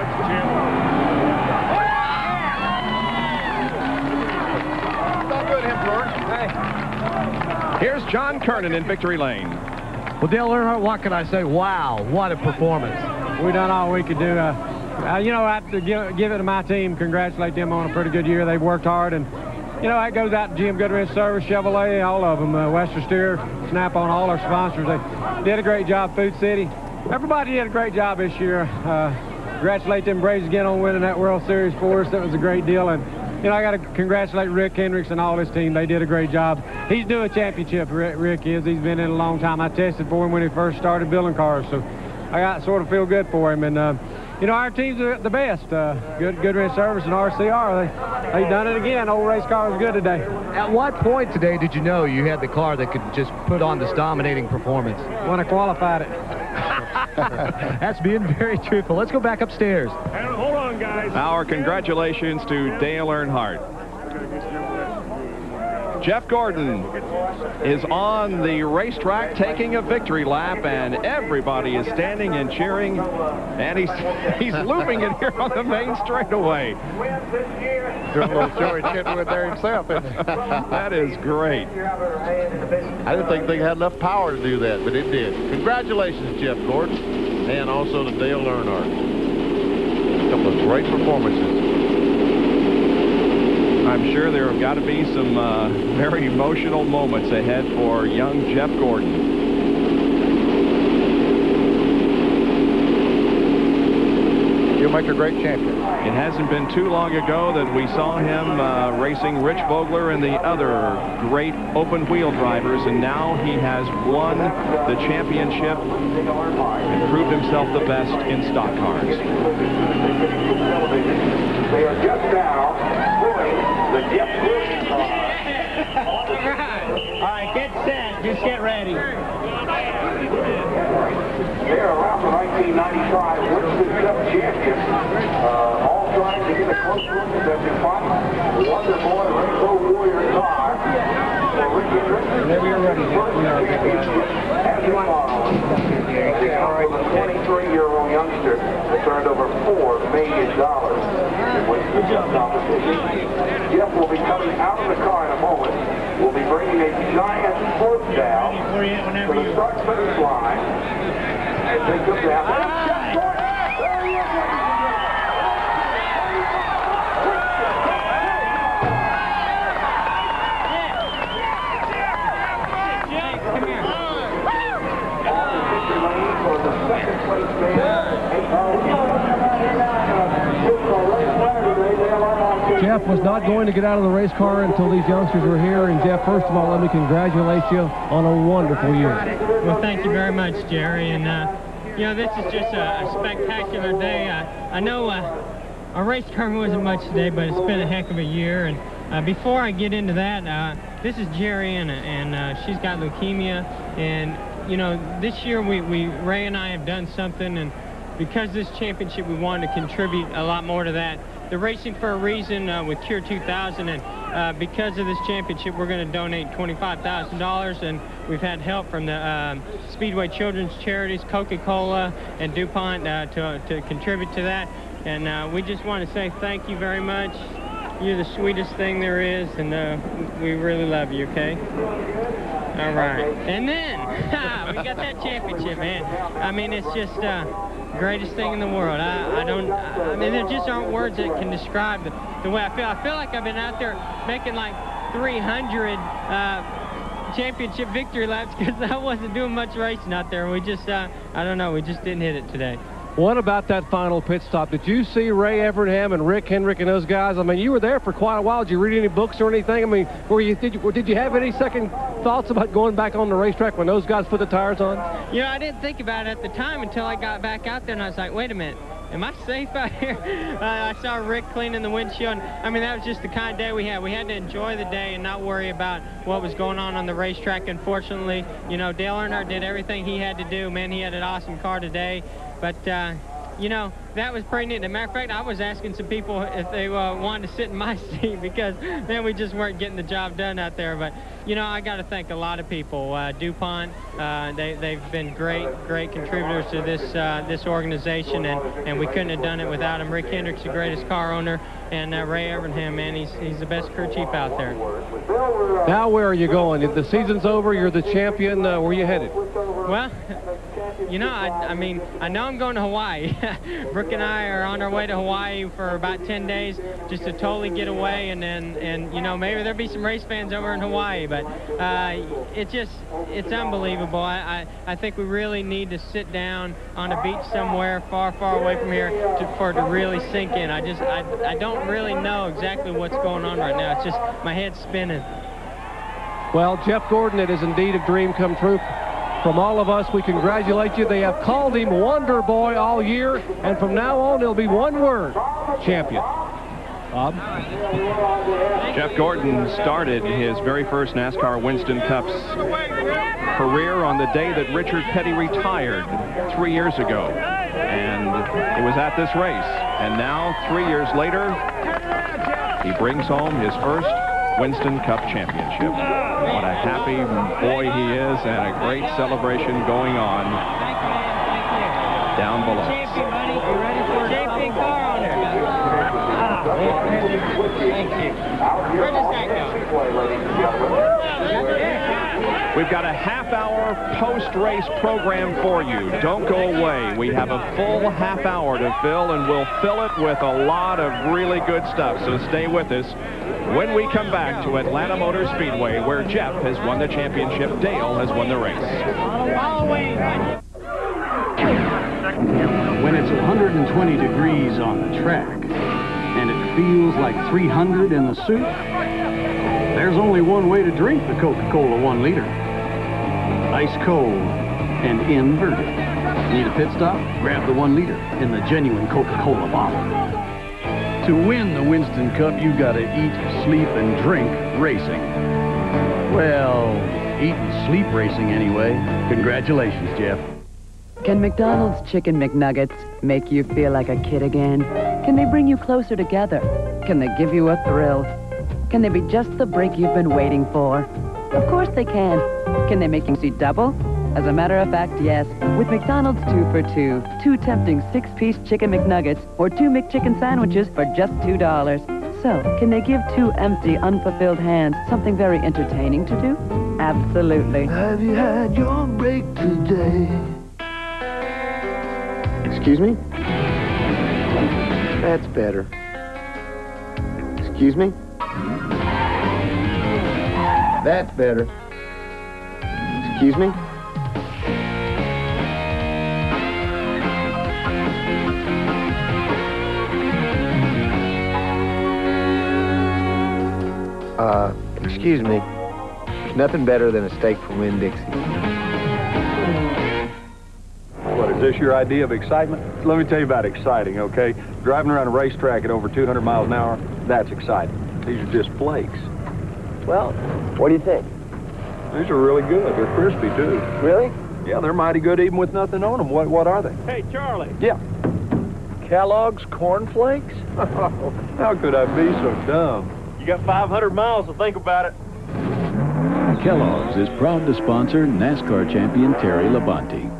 Here's John Kernan in victory lane. Well, Dale Earnhardt, what can I say? Wow, what a performance. We done all we could do. You know, I have to give it to my team, congratulate them on a pretty good year. They've worked hard, and, you know, that goes out to Jim Goodwrench Service, Chevrolet, all of them, Western Steer, Snap-on, all our sponsors. They did a great job, Food City. Everybody did a great job this year. Congratulate them Braves again on winning that World Series for us. That was a great deal. And, you know, I got to congratulate Rick Hendricks and all his team. They did a great job. He's due a championship, Rick is. He's been in a long time. I tested for him when he first started building cars, so I sort of feel good for him. And, you know, our teams are the best. Goodwrench Service and RCR, they done it again. Old race car was good today. At what point today did you know you had the car that could just put on this dominating performance? When I qualified it. That's being very truthful. Let's go back upstairs. And hold on, guys. Our congratulations to Dale Earnhardt. Jeff Gordon is on the racetrack taking a victory lap, and everybody is standing and cheering, and he's looping it here on the main straightaway. Doing a little Joey Chitwood there himself, isn't he? That is great. I didn't think they had enough power to do that, but it did. Congratulations, Jeff Gordon, and also to Dale Earnhardt. A couple of great performances. I'm sure there have got to be some very emotional moments ahead for young Jeff Gordon. It he'll make a great champion. It hasn't been too long ago that we saw him racing Rich Vogler and the other great open wheel drivers, and now he has won the championship and proved himself the best in stock cars. They are just now pulling the Jeff Gordon car. All right, get set. Just get ready. They are around the 1995 Winston Cup champions, all trying to get a close look at the DuPont Wonder Boy Rainbow Warrior car. Whenever you're ready. As you follow, the 23-year-old youngster that turned over $4 million in Winston Cup competition. Jeff will be coming out of the car in a moment. We'll be bringing a giant float down to the start-finish line. And they come down. Jeff Gordon! There he is! Jeff was not going to get out of the race car until these youngsters were here. And Jeff, first of all, let me congratulate you on a wonderful year. Well, thank you very much, Jerry. And, you know, this is just a spectacular day. I know our race car wasn't much today, but it's been a heck of a year. And before I get into that, this is Jerry, and she's got leukemia. And, you know, this year Ray and I have done something, and because this championship, we wanted to contribute a lot more to that. The Racing for a Reason with Cure 2000, and because of this championship, we're going to donate $25,000, and we've had help from the Speedway Children's Charities, Coca-Cola, and DuPont to contribute to that. And we just want to say thank you very much. You're the sweetest thing there is, and we really love you, okay? All right. And then, we got that championship, man. I mean, it's just greatest thing in the world. I mean, there just aren't words that can describe the way I feel. I feel like I've been out there making like 300 championship victory laps because I wasn't doing much racing out there. We just, I don't know, we just didn't hit it today. What about that final pit stop? Did you see Ray Evernham and Rick Hendrick and those guys? I mean, you were there for quite a while. Did you read any books or anything? I mean, did you have any second thoughts about going back on the racetrack when those guys put the tires on? You know, I didn't think about it at the time until I got back out there, and I was like, wait a minute. Am I safe out here? I saw Rick cleaning the windshield. I mean, that was just the kind of day we had. We had to enjoy the day and not worry about what was going on the racetrack. Unfortunately, you know, Dale Earnhardt did everything he had to do. Man, he had an awesome car today. But, you know, that was pretty neat. As a matter of fact, I was asking some people if they wanted to sit in my seat because, man, we just weren't getting the job done out there. But, you know, I got to thank a lot of people. DuPont, they've been great contributors to this organization, and we couldn't have done it without them. Rick Hendrick's the greatest car owner, and Ray Evernham, man, he's the best crew chief out there. Now where are you going? If the season's over, you're the champion, where are you headed? Well, you know, I mean, I know I'm going to Hawaii. Brooke and I are on our way to Hawaii for about 10 days just to totally get away, and you know, maybe there'll be some race fans over in Hawaii, but it's unbelievable. I think we really need to sit down on a beach somewhere far away from here for it to really sink in. I don't really know exactly what's going on right now. It's just my head's spinning. Well, Jeff Gordon, it is indeed a dream come true. From all of us, we congratulate you. They have called him Wonder Boy all year, and from now on, it'll be one word: champion. Bob? Jeff Gordon started his very first NASCAR Winston Cups career on the day that Richard Petty retired 3 years ago. And it was at this race. And now, 3 years later, he brings home his first Winston Cup championship. What a happy boy he is, and a great celebration going on down below. Champion, buddy. You ready for a champion car on there? Thank you. Where does that go? We've got a half-hour post-race program for you. Don't go away. We have a full half hour to fill, and we'll fill it with a lot of really good stuff, so stay with us. When we come back to Atlanta Motor Speedway, where Jeff has won the championship, Dale has won the race. When it's 120 degrees on the track and it feels like 300 in the suit, there's only one way to drink the Coca-Cola 1 liter. Ice cold and inverted. Need a pit stop? Grab the 1 liter in the genuine Coca-Cola bottle. To win the Winston Cup, you gotta eat, sleep, and drink racing. Well, eat and sleep racing anyway. Congratulations, Jeff. Can McDonald's Chicken McNuggets make you feel like a kid again? Can they bring you closer together? Can they give you a thrill? Can they be just the break you've been waiting for? Of course they can. Can they make you see double? As a matter of fact, yes. With McDonald's 2 for $2. 2 tempting 6-piece Chicken McNuggets or 2 McChicken sandwiches for just $2. So, can they give 2 empty, unfulfilled hands something very entertaining to do? Absolutely. Have you had your break today? Excuse me? That's better. Excuse me? That's better. Excuse me? Excuse me. There's nothing better than a steak from Winn-Dixie. What, is this your idea of excitement? Let me tell you about exciting, okay? Driving around a racetrack at over 200 miles an hour, that's exciting. These are just flakes. Well, what do you think? These are really good. They're crispy, too. Really? Yeah, they're mighty good even with nothing on them. What are they? Hey, Charlie. Yeah. Kellogg's Corn Flakes? How could I be so dumb? You got 500 miles to think about it. Kellogg's is proud to sponsor NASCAR champion Terry Labonte.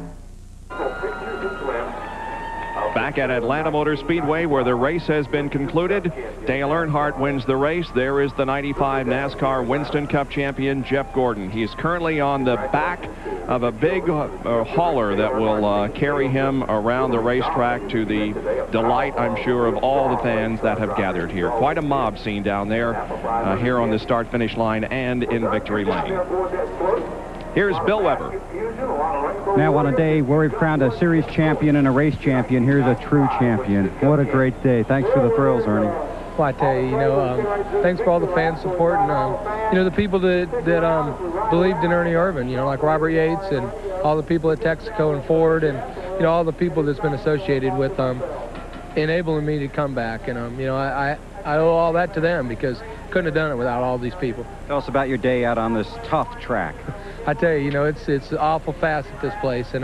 Back at Atlanta Motor Speedway, where the race has been concluded, Dale Earnhardt wins the race. There is the 95 NASCAR Winston Cup champion, Jeff Gordon. He's currently on the back of a big hauler that will carry him around the racetrack to the delight, I'm sure, of all the fans that have gathered here. Quite a mob scene down there, here on the start-finish line and in Victory Lane. Here's Bill Weber. Now, on a day where we've crowned a series champion and a race champion, here's a true champion. What a great day. Thanks for the thrills, Ernie. Well, I tell you, thanks for all the fan support and, the people that believed in Ernie Irvan, like Robert Yates and all the people at Texaco and Ford and, all the people that's been associated with enabling me to come back. And, I owe all that to them because couldn't have done it without all these people. Tell us about your day out on this tough track. I tell you, it's awful fast at this place, and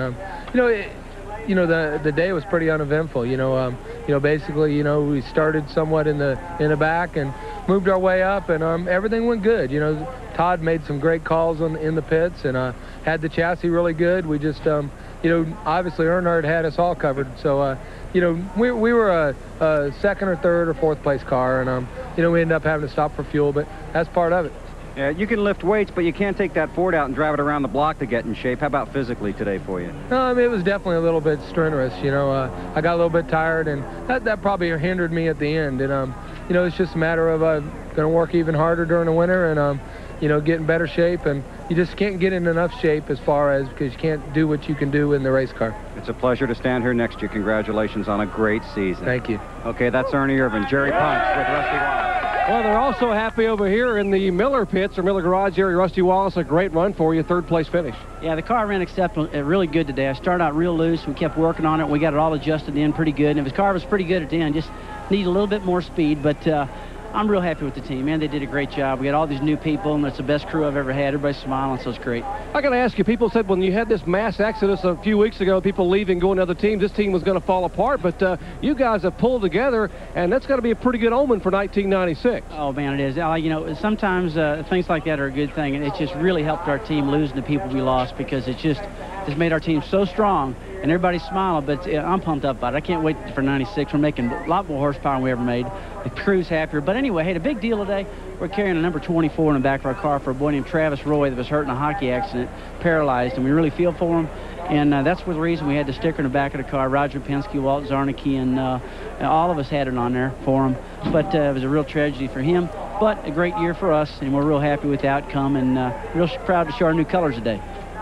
the day was pretty uneventful. Basically, we started somewhat in the back and moved our way up, and everything went good. Todd made some great calls in the pits, and had the chassis really good. We just, obviously Earnhardt had us all covered, so we were a second or third or fourth place car, and we ended up having to stop for fuel, but that's part of it. Yeah, you can lift weights, but you can't take that Ford out and drive it around the block to get in shape. How about physically today for you? It was definitely a little bit strenuous. I got a little bit tired, and that probably hindered me at the end. And it's just a matter of going to work even harder during the winter, and get in better shape. And you just can't get in enough shape as far as because you can't do what you can do in the race car. It's a pleasure to stand here next to you. Congratulations on a great season. Thank you. Okay, that's Ernie Irvan. Jerry Punch with Rusty Wallace. Well, they're also happy over here in the Miller pits or Miller Garage area. Rusty Wallace, a great run for you, third-place finish. Yeah, the car ran really good today. I started out real loose. We kept working on it. We got it all adjusted in pretty good. And the car was pretty good at the end. Just need a little bit more speed, but I'm real happy with the team, man. They did a great job. We got all these new people, and it's the best crew I've ever had. Everybody's smiling, so it's great. I got to ask you, people said when you had this mass exodus a few weeks ago, people leaving, going to other teams, this team was going to fall apart, but you guys have pulled together, and that's got to be a pretty good omen for 1996. Oh, man, it is. Sometimes things like that are a good thing, and it just really helped our team losing the people we lost because it's made our team so strong, and everybody's smiling, but I'm pumped up about it. I can't wait for 96. We're making a lot more horsepower than we ever made. The crew's happier. But anyway, hey, the big deal today, we're carrying a number 24 in the back of our car for a boy named Travis Roy that was hurt in a hockey accident, paralyzed, and we really feel for him. And that's the reason we had the sticker in the back of the car. Roger Penske, Walt Zarnicki, and all of us had it on there for him. But it was a real tragedy for him. But a great year for us, and we're real happy with the outcome, and real proud to show our new colors today.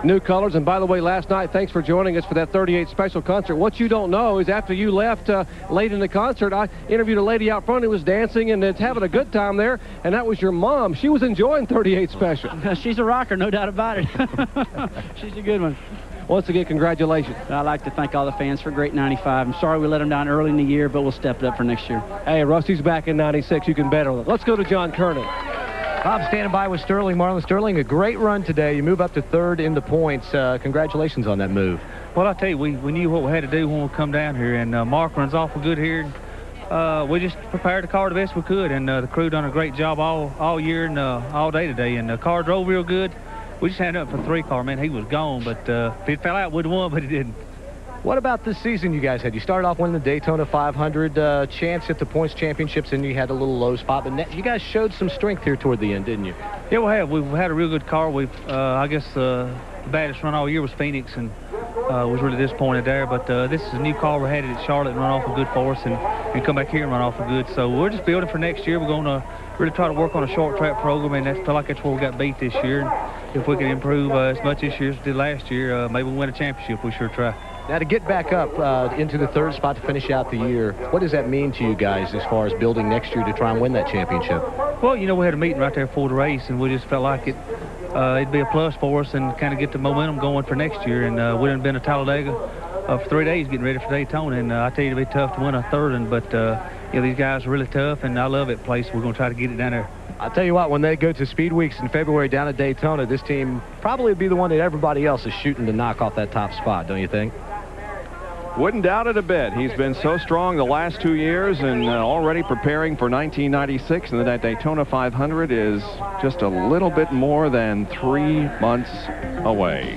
New colors. And by the way, last night, thanks for joining us for that 38 special concert. What you don't know is after you left late in the concert, I interviewed a lady out front who was dancing and is having a good time there, and that was your mom. She was enjoying 38 special. She's a rocker, no doubt about it. She's a good one. Once again, congratulations. I'd like to thank all the fans for a great 95. I'm sorry we let them down early in the year, but we'll step it up for next year. Hey, Rusty's back in 96. You can bet on it. Let's go to John Kernan. Bob standing by with Sterling. Marlon Sterling, a great run today. You move up to third in the points. Congratulations on that move. Well, I tell you, we knew what we had to do when we come down here, and Mark runs awful good here. We just prepared the car the best we could, and the crew done a great job all year and all day today, and the car drove real good. We just had it up for 3-car, man. He was gone, but if he fell out, we'd have won, but he didn't. What about this season you guys had? You started off winning the Daytona 500, chance at the points championships, and you had a little low spot, but you guys showed some strength here toward the end, didn't you? Yeah, we have. We've had a real good car. I guess the baddest run all year was Phoenix, and was really disappointed there, but this is a new car we had at Charlotte and run awful good for us, and come back here and run awful good. So we're just building for next year. We're going to really try to work on a short track program, and I feel like that's where we got beat this year. And if we can improve as much this year as we did last year, maybe we'll win a championship. We sure try. Now, to get back up into the third spot to finish out the year, what does that mean to you guys as far as building next year to try and win that championship? Well, you know, we had a meeting right there before the race, and we just felt like it'd be a plus for us and kind of get the momentum going for next year. And we done been to Talladega for 3 days getting ready for Daytona, and I tell you, it'll be tough to win a third one, but you know, these guys are really tough, and I love that place. We're going to try to get it down there. I'll tell you what, when they go to Speed Weeks in February down at Daytona, this team probably would be the one that everybody else is shooting to knock off that top spot, don't you think? Wouldn't doubt it a bit. He's been so strong the last 2 years and already preparing for 1996, and that Daytona 500 is just a little bit more than 3 months away.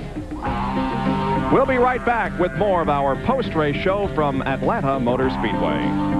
We'll be right back with more of our post-race show from Atlanta Motor Speedway.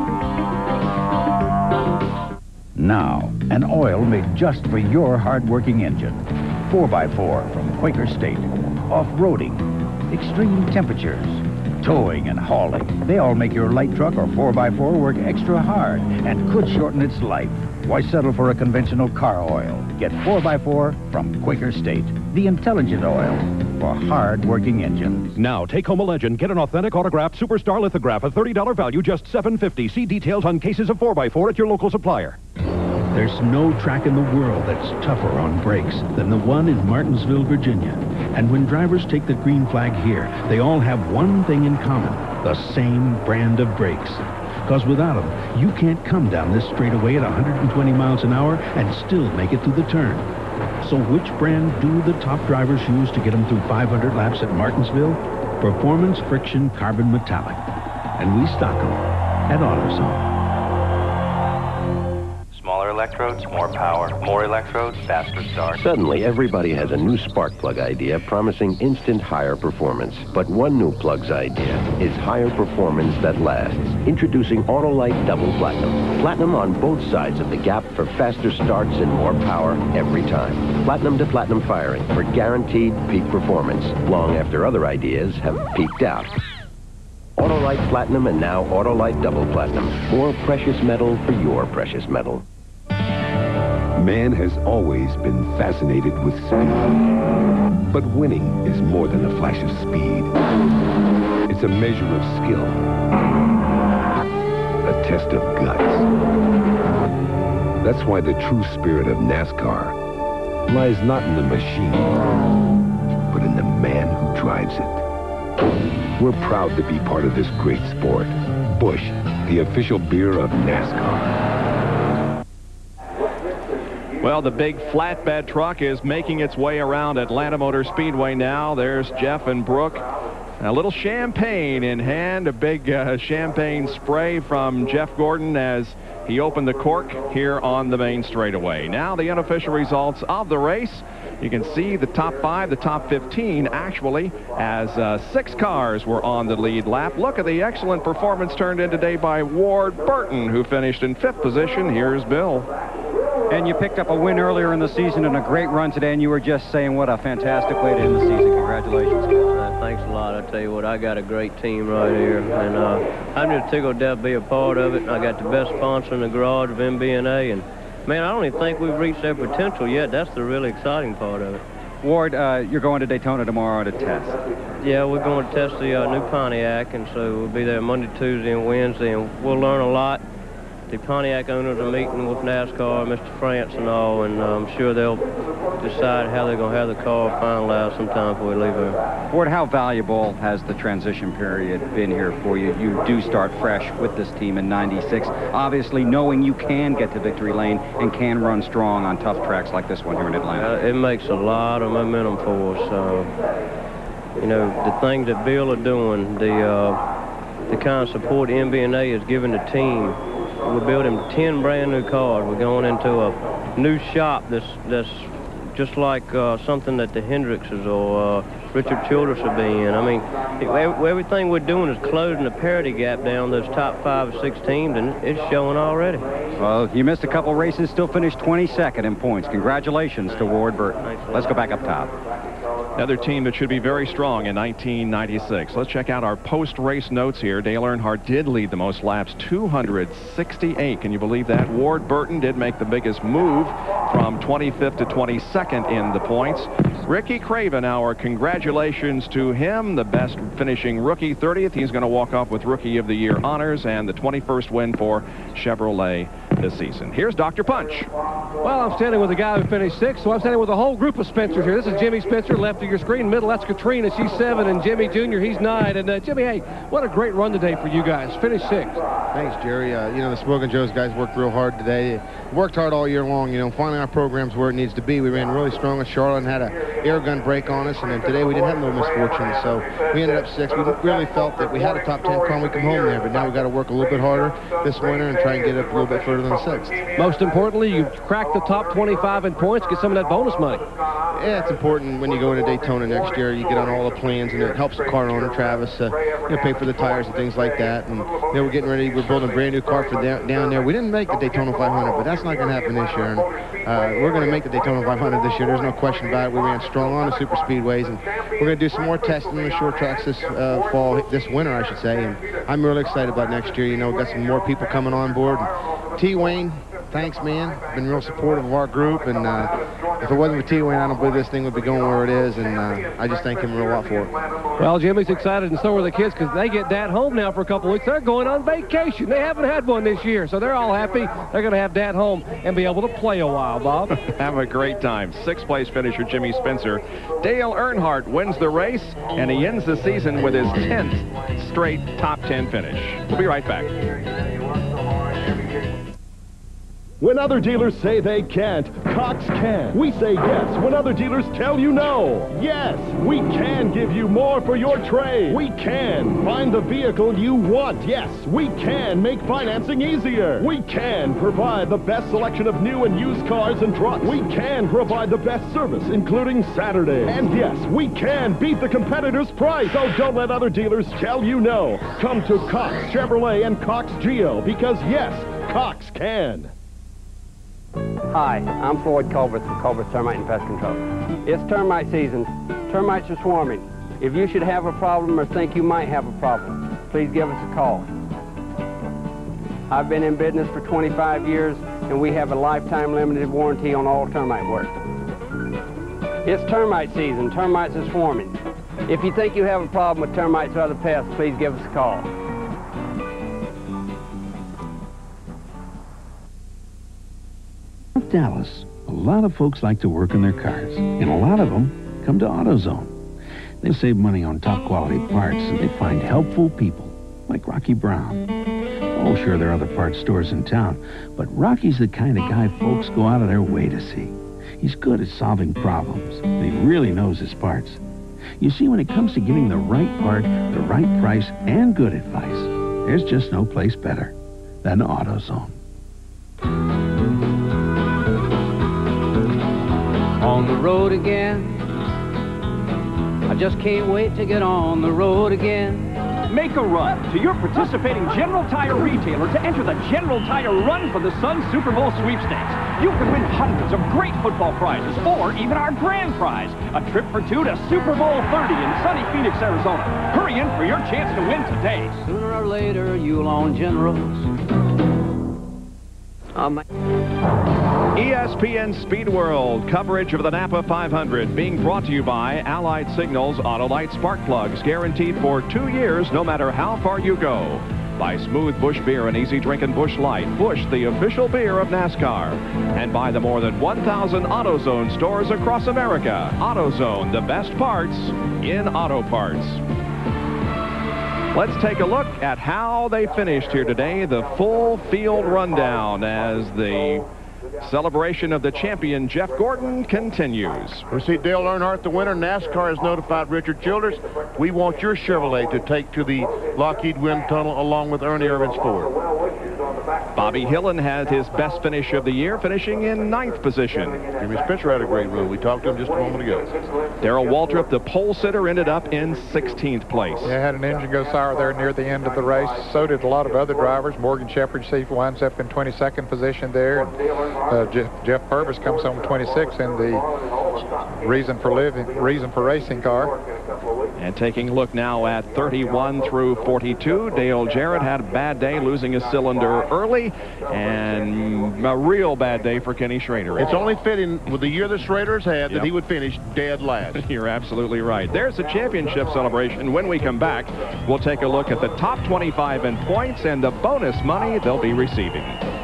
Now, an oil made just for your hard-working engine. 4x4 from Quaker State. Off-roading, extreme temperatures, towing and hauling. They all make your light truck or 4x4 work extra hard and could shorten its life. Why settle for a conventional car oil? Get 4x4 from Quaker State. The intelligent oil for hard-working engines. Now, take home a legend. Get an authentic autographed Superstar lithograph, a $30 value, just $7.50. See details on cases of 4x4 at your local supplier. There's no track in the world that's tougher on brakes than the one in Martinsville, Virginia. And when drivers take the green flag here, they all have one thing in common: the same brand of brakes. Because without them, you can't come down this straightaway at 120 miles an hour and still make it through the turn. So which brand do the top drivers use to get them through 500 laps at Martinsville? Performance Friction Carbon Metallic. And we stock them at AutoZone. Smaller electrodes, more power. More electrodes, faster start. Suddenly, everybody has a new spark plug idea promising instant higher performance. But one new plug's idea is higher performance that lasts. Introducing Autolite Double Platinum. Platinum on both sides of the gap for faster starts and more power every time. Platinum to platinum firing for guaranteed peak performance, long after other ideas have peaked out. Autolite Platinum and now Autolite Double Platinum. More precious metal for your precious metal. Man has always been fascinated with speed. But winning is more than a flash of speed. It's a measure of skill. A test of guts. That's why the true spirit of NASCAR lies not in the machine, but in the man who drives it. We're proud to be part of this great sport. Busch, the official beer of NASCAR. Well, the big flatbed truck is making its way around Atlanta Motor Speedway now. There's Jeff and Brooke. A little champagne in hand, a big champagne spray from Jeff Gordon as he opened the cork here on the main straightaway. Now the unofficial results of the race. You can see the top 5, the top 15 actually, as 6 cars were on the lead lap. Look at the excellent performance turned in today by Ward Burton, who finished in 5th position. Here's Bill. And you picked up a win earlier in the season and a great run today, and you were just saying what a fantastic way to end the season. Congratulations. Thanks a lot. I tell you what, I got a great team right here, and I'm just tickled to be a part of it. I got the best sponsor in the garage of MBNA, and man, I don't even think we've reached their potential yet. That's the really exciting part of it. Ward, you're going to Daytona tomorrow to test. Yeah, we're going to test the new Pontiac, and so we'll be there Monday, Tuesday, and Wednesday, and we'll learn a lot. The Pontiac owners are meeting with NASCAR, Mr. France and all, and I'm sure they'll decide how they're going to have the car finalized sometime before we leave here. Ward, how valuable has the transition period been here for you? You do start fresh with this team in '96. Obviously, knowing you can get to victory lane and can run strong on tough tracks like this one here in Atlanta. It makes a lot of momentum for us. You know, the things that Bill are doing, the kind of support NBNA is giving the team. We're building 10 brand new cars. We're going into a new shop that's just like something that the Hendrickses or Richard Childress would be in. I mean, everything we're doing is closing the parity gap down those top 5 or 6 teams, and it's showing already. Well, you missed a couple races, still finished 22nd in points. Congratulations to Ward Burton. Let's go back up top. Another team that should be very strong in 1996. Let's check out our post-race notes here. Dale Earnhardt did lead the most laps, 268. Can you believe that? Ward Burton did make the biggest move from 25th to 22nd in the points. Ricky Craven, our congratulations to him, the best finishing rookie, 30th. He's going to walk off with Rookie of the Year honors and the 21st win for Chevrolet this season. Here's Dr. Punch. Well, I'm standing with a guy who finished 6th, so I'm standing with a whole group of Spencers here. This is Jimmy Spencer, left of your screen. Middle, that's Katrina. She's 7, and Jimmy Jr., he's 9. And Jimmy, hey, what a great run today for you guys. Finished 6th. Thanks, Jerry. You know, the Smoking Joe's guys worked real hard today. Worked hard all year long. You know, finally our program's where it needs to be. We ran really strong at Charlotte and had an air gun break on us, and then today we didn't have no misfortune, so we ended up 6th. We really felt that we had a top 10 car and we come home there, but now we've got to work a little bit harder this winter and try and get up a little bit further than 6th. Most importantly, you cracked the top 25 in points, get some of that bonus money. Yeah, it's important when you go into Daytona next year. You get on all the plans, and it helps the car owner, Travis, you know, pay for the tires and things like that. And you know, we're getting ready. We're building a brand new car for down there. We didn't make the Daytona 500, but that's not going to happen this year. And we're going to make the Daytona 500 this year. There's no question about it. We ran strong on the super speedways, and we're going to do some more testing on the short tracks this this winter, I should say. And I'm really excited about next year. You know, we've got some more people coming on board. And T. Wayne, thanks, man. Been real supportive of our group, and if it wasn't for T. Wayne, I don't believe this thing would be going where it is, and I just thank him a real lot for it. Well, Jimmy's excited, and so are the kids, because they get Dad home now for a couple of weeks. They're going on vacation. They haven't had one this year, so they're all happy. They're going to have Dad home and be able to play a while, Bob. Have a great time. 6th place finisher Jimmy Spencer. Dale Earnhardt wins the race, and he ends the season with his 10th straight top 10 finish. We'll be right back. When other dealers say they can't, Cox can. We say yes when other dealers tell you no. Yes, we can give you more for your trade. We can find the vehicle you want. Yes, we can make financing easier. We can provide the best selection of new and used cars and trucks. We can provide the best service, including Saturday. And yes, we can beat the competitor's price. So don't let other dealers tell you no. Come to Cox Chevrolet and Cox Geo, because yes, Cox can. Hi, I'm Floyd Culberth from Culberth Termite and Pest Control. It's termite season. Termites are swarming. If you should have a problem or think you might have a problem, please give us a call. I've been in business for 25 years, and we have a lifetime limited warranty on all termite work. It's termite season. Termites are swarming. If you think you have a problem with termites or other pests, please give us a call. Dallas, a lot of folks like to work on their cars, and a lot of them come to AutoZone. They save money on top quality parts, and they find helpful people like Rocky Brown. Oh, sure, there are other parts stores in town, but Rocky's the kind of guy folks go out of their way to see. He's good at solving problems, and he really knows his parts. You see, when it comes to getting the right part, the right price, and good advice, there's just no place better than AutoZone. On the road again. I just can't wait to get on the road again. Make a run to your participating General Tire retailer to enter the General Tire Run for the Sun Super Bowl sweepstakes. You could win hundreds of great football prizes, or even our grand prize, a trip for 2 to Super Bowl 30 in sunny Phoenix, Arizona. Hurry in for your chance to win today. Sooner or later, you'll own Generals. ESPN Speed World coverage of the Napa 500 being brought to you by Allied Signals Autolite Spark Plugs, guaranteed for 2 years no matter how far you go. By Smooth Busch Beer and Easy Drinking Busch Light, Busch, the official beer of NASCAR. And by the more than 1,000 AutoZone stores across America. AutoZone, the best parts in auto parts. Let's take a look at how they finished here today. The full field rundown as the celebration of the champion, Jeff Gordon, continues. We see Dale Earnhardt, the winner. NASCAR has notified Richard Childers. We want your Chevrolet to take to the Lockheed Wind Tunnel along with Ernie Irvin's Ford. Bobby Hillen had his best finish of the year, finishing in 9th position. Jimmy Spencer had a great run. We talked to him just a moment ago. Darrell Waltrip, the pole sitter, ended up in 16th place. Yeah, had an engine go sour there near the end of the race. So did a lot of other drivers. Morgan Shepherd, winds up in 22nd position there. And, Jeff Purvis comes home 26th in the reason for racing car. And taking a look now at 31 through 42, Dale Jarrett had a bad day, losing his cylinder early, and a real bad day for Kenny Schrader. It's only fitting with the year the Schrader's had that he would finish dead last. You're absolutely right. There's the championship celebration. When we come back, we'll take a look at the top 25 in points and the bonus money they'll be receiving.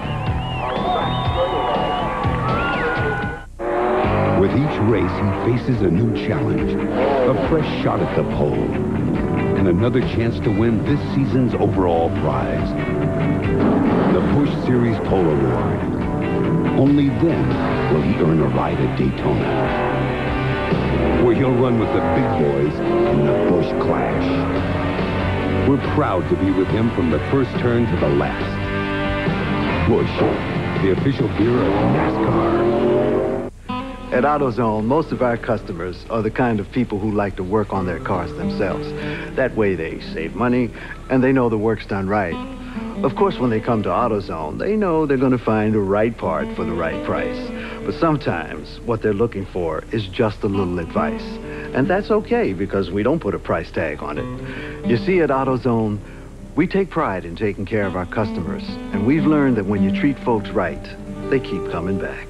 With each race, he faces a new challenge, a fresh shot at the pole, and another chance to win this season's overall prize, the Busch Series Pole Award. Only then will he earn a ride at Daytona, where he'll run with the big boys in the Busch Clash. We're proud to be with him from the first turn to the last. Busch, the official beer of NASCAR. At AutoZone, most of our customers are the kind of people who like to work on their cars themselves. That way they save money and they know the work's done right. Of course, when they come to AutoZone, they know they're going to find the right part for the right price. But sometimes what they're looking for is just a little advice. And that's okay because we don't put a price tag on it. You see, at AutoZone, we take pride in taking care of our customers. And we've learned that when you treat folks right, they keep coming back.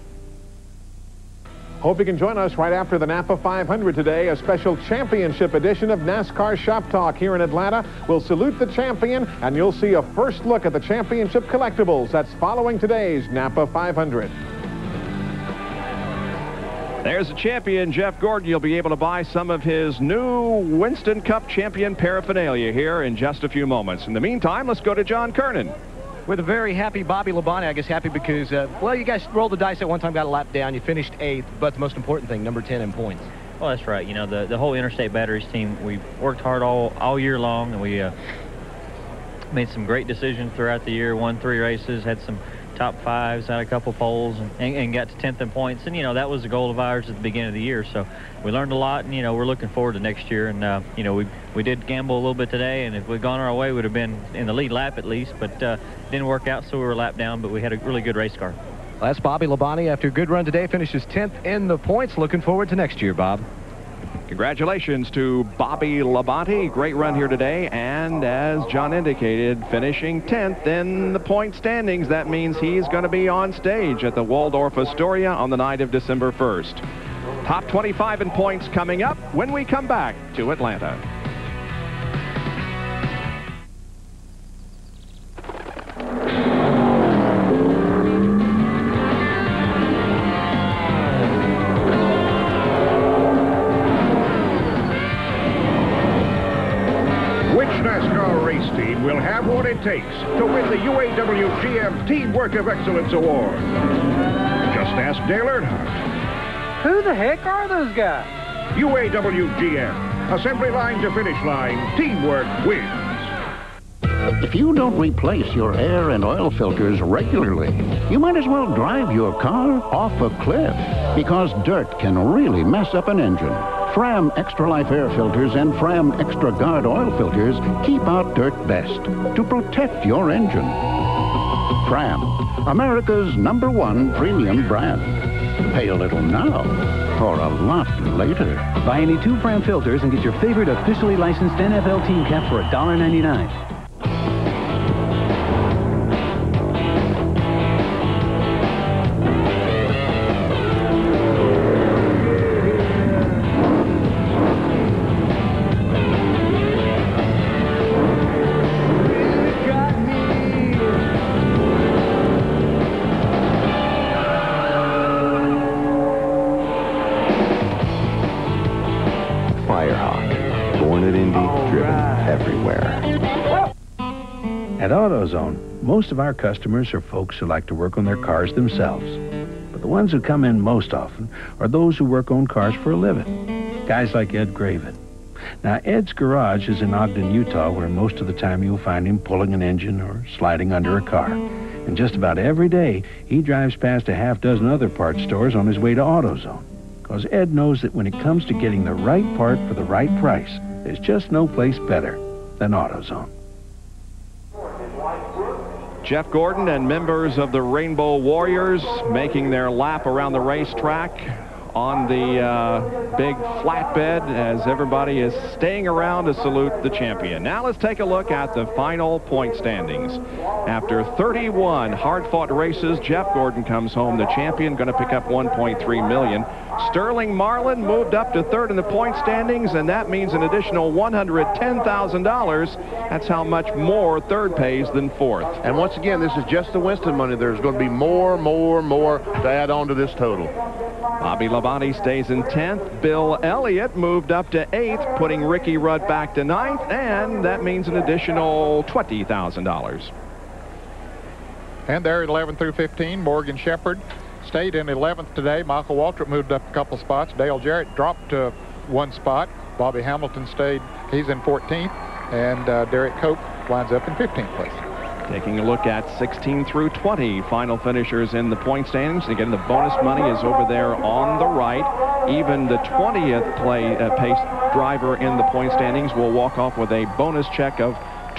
Hope you can join us right after the Napa 500 today, a special championship edition of NASCAR Shop Talk here in Atlanta. We'll salute the champion, and you'll see a first look at the championship collectibles. That's following today's Napa 500. There's the champion, Jeff Gordon. You'll be able to buy some of his new Winston Cup champion paraphernalia here in just a few moments. In the meantime, let's go to John Kernan. With a very happy Bobby Labonte. I guess happy because, well, you guys rolled the dice at one time, got a lap down. You finished 8th, but the most important thing, number 10 in points. Well, that's right. You know, the whole Interstate Batteries team, we worked hard all year long, and we made some great decisions throughout the year, won 3 races, had some top 5s, had a couple poles, and got to 10th in points. And, you know, that was the goal of ours at the beginning of the year. So we learned a lot, and, you know, we're looking forward to next year. And, you know, we did gamble a little bit today, and if we'd gone our way, we would have been in the lead lap at least. But didn't work out, so we were a lap down, but we had a really good race car. Well, that's Bobby Labonte. After a good run today, finishes 10th in the points. Looking forward to next year, Bob. Congratulations to Bobby Labonte. Great run here today, and as John indicated, finishing 10th in the point standings. That means he's going to be on stage at the Waldorf Astoria on the night of December 1st. Top 25 in points coming up when we come back to Atlanta. Will have what it takes to win the UAW GM Teamwork of Excellence Award. Just ask Dale Earnhardt. Who the heck are those guys? UAW GM. Assembly line to finish line. Teamwork wins. If you don't replace your air and oil filters regularly, you might as well drive your car off a cliff, because dirt can really mess up an engine. Fram Extra Life air filters and Fram Extra Guard oil filters keep out dirt best to protect your engine. Fram, America's #1 premium brand. Pay a little now or a lot later. Buy any 2 Fram filters and get your favorite officially licensed NFL team cap for $1.99. At AutoZone, most of our customers are folks who like to work on their cars themselves. But the ones who come in most often are those who work on cars for a living. Guys like Ed Graven. Now, Ed's garage is in Ogden, Utah, where most of the time you'll find him pulling an engine or sliding under a car. And just about every day, he drives past a half dozen other parts stores on his way to AutoZone. Because Ed knows that when it comes to getting the right part for the right price, there's just no place better than AutoZone. Jeff Gordon and members of the Rainbow Warriors making their lap around the racetrack on the big flatbed as everybody is staying around to salute the champion. Now let's take a look at the final point standings. After 31 hard-fought races, Jeff Gordon comes home the champion, going to pick up $1.3 million. Sterling Marlin moved up to third in the point standings, and that means an additional $110,000. That's how much more third pays than fourth. And once again, this is just the Winston money. There's going to be more to add on to this total. Bobby Labonte stays in 10th. Bill Elliott moved up to 8th, putting Ricky Rudd back to 9th, and that means an additional $20,000. And there at 11 through 15, Morgan Shepherd stayed in 11th today. Michael Waltrip moved up a couple spots. Dale Jarrett dropped to 1 spot. Bobby Hamilton stayed. He's in 14th. And Derek Cope winds up in 15th place. Taking a look at 16 through 20 final finishers in the point standings. Again, the bonus money is over there on the right. Even the 20th pace driver in the point standings will walk off with a bonus check of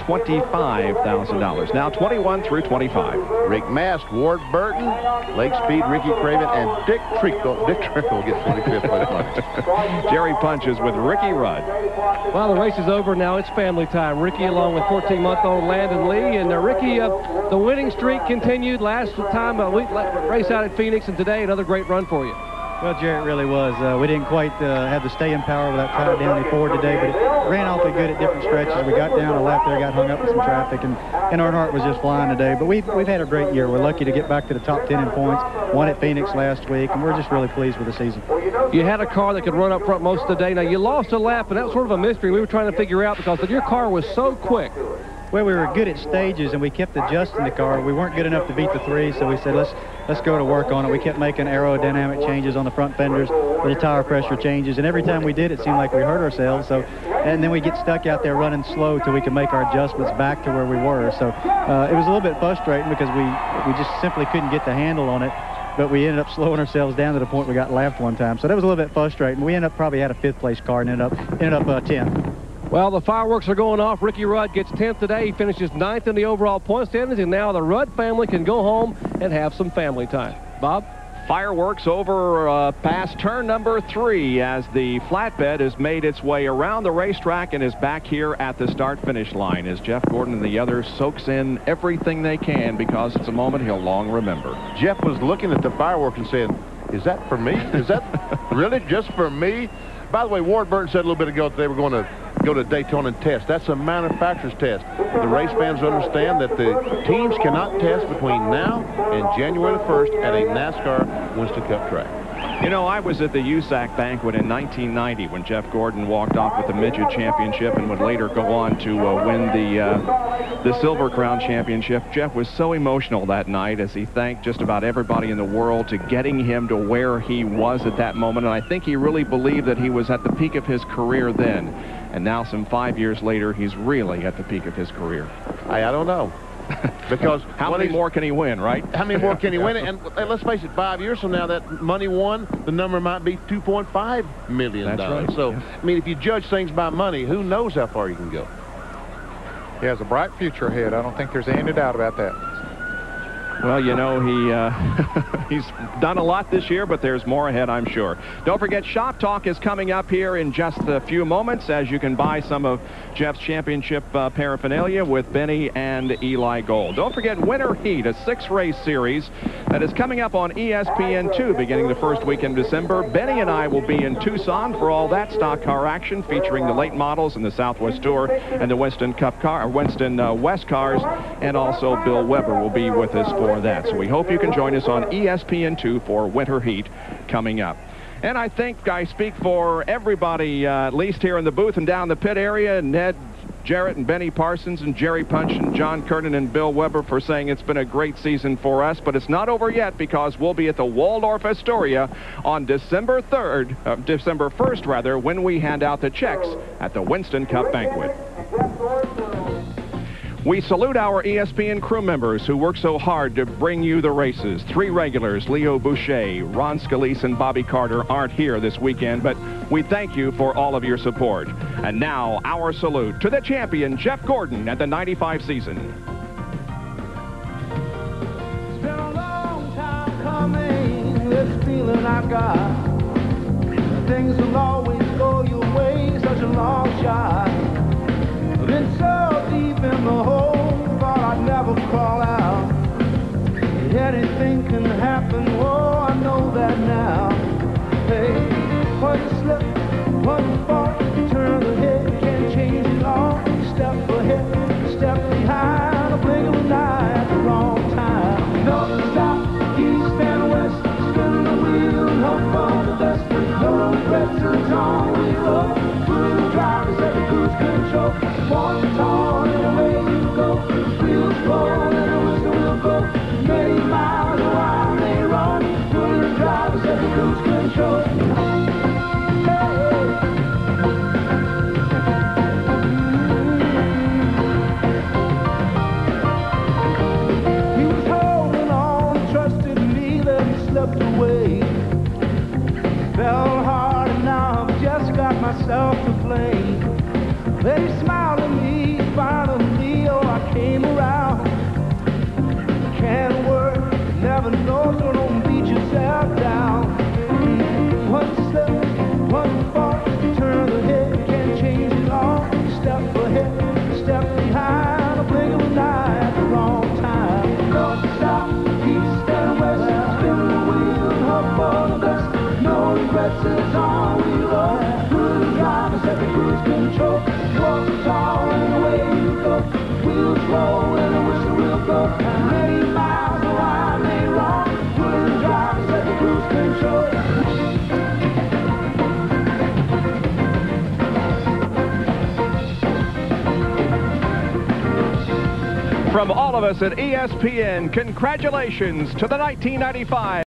$25,000. Now 21 through 25. Rick Mast, Ward Burton, Lake Speed, Ricky Craven, and Dick Trickle. Dick Trickle gets 25th place money. Jerry Punches with Ricky Rudd. Well, the race is over now. It's family time. Ricky along with 14-month-old Landon Lee. And Ricky, the winning streak continued last time a week race out at Phoenix, and today another great run for you. Well, Jarrett really was. We didn't quite have the staying power with that Ty Downey Ford today, but it ran awfully good at different stretches. We got down a lap there, got hung up with some traffic, and Earnhardt was just flying today. But we've had a great year. We're lucky to get back to the top 10 in points. Won at Phoenix last week, and we're just really pleased with the season. You had a car that could run up front most of the day. Now, you lost a lap, and that was sort of a mystery we were trying to figure out because your car was so quick. Well, we were good at stages, and we kept adjusting the car. We weren't good enough to beat the 3, so we said, let's go to work on it. We kept making aerodynamic changes on the front fenders, little tire pressure changes, and every time we did, it seemed like we hurt ourselves. And then we get stuck out there running slow till we can make our adjustments back to where we were. So it was a little bit frustrating because we just simply couldn't get the handle on it. But we ended up slowing ourselves down to the point we got lapped one time. So that was a little bit frustrating. We ended up probably had a 5th place car and ended up 10th. Well, the fireworks are going off. Ricky Rudd gets 10th today. He finishes 9th in the overall point standings, and now the Rudd family can go home and have some family time. Bob? Fireworks over past turn number 3 as the flatbed has made its way around the racetrack and is back here at the start-finish line as Jeff Gordon and the others soaks in everything they can because it's a moment he'll long remember. Jeff was looking at the fireworks and saying, is that for me? Is that really just for me? By the way, Ward Burton said a little bit ago that they were going to go to Daytona and test. That's a manufacturer's test. The race fans understand that the teams cannot test between now and January the 1st at a NASCAR Winston Cup track. You know, I was at the USAC banquet in 1990 when Jeff Gordon walked off with the Midget Championship and would later go on to win the Silver Crown Championship. Jeff was so emotional that night as he thanked just about everybody in the world to getting him to where he was at that moment. And I think he really believed that he was at the peak of his career then. And now, some 5 years later, he's really at the peak of his career. I don't know. Because how many more can he win, right? How many more can he win? And let's face it, 5 years from now, that money won, the number might be $2.5 million. That's right. So, I mean, if you judge things by money, who knows how far you can go? He has a bright future ahead. I don't think there's any doubt about that. Well, you know, he's done a lot this year, but there's more ahead, I'm sure. Don't forget, Shop Talk is coming up here in just a few moments as you can buy some of Jeff's championship paraphernalia with Benny and Eli Gold. Don't forget Winter Heat, a 6-race series that is coming up on ESPN2 beginning the first week in December. Benny and I will be in Tucson for all that stock car action featuring the late models in the Southwest Tour and the Winston West cars, and also Bill Weber will be with us for that. So we hope you can join us on ESPN2 for Winter Heat coming up. And I think I speak for everybody, at least here in the booth and down the pit area. Ned Jarrett and Benny Parsons and Jerry Punch and John Kernan and Bill Weber for saying it's been a great season for us, but it's not over yet because we'll be at the Waldorf Astoria on December 1st, rather, when we hand out the checks at the Winston Cup Banquet. We salute our ESPN crew members who work so hard to bring you the races. 3 regulars, Leo Boucher, Ron Scalise, and Bobby Carter, aren't here this weekend, but we thank you for all of your support. And now, our salute to the champion, Jeff Gordon, at the 95 season. It's been a long time coming, this feeling I got. Things will always go your way, such a long shot. I've been so deep in the hole, thought I'd never crawl out. Anything can happen, oh, I know that now. Hey, one slip, one fall, turn the head, can't change it all. Step ahead, step behind, a blink of an eye at the wrong time. Don't stop, east and west, spin the wheel and hope for the best. No regrets, it's on we roll. Blue drivers at the cruise control. Walk tall and away you go. Wheels roll and a whistle will go. Many miles around they run. Blue drivers at the cruise control. He was holding on, trusted me, then he slipped away. Fell hard and now I've just got myself to blame. Then he smiled at me, finally, oh, I came around. Can't work, never know, so don't beat yourself down. One slip, one fall, turn the head, can't change it all. Step ahead, step behind, a blink of an eye at the wrong time. Don't stop, east and west, spin the wheel and hope for the best. No regrets, it's on we roll. Blue drivers at the cruise control. Walk tall and away you go. Wheels roll and a whistle will go. Many miles around they roll. Blue drivers at the cruise control. From all of us at ESPN, congratulations to the 1995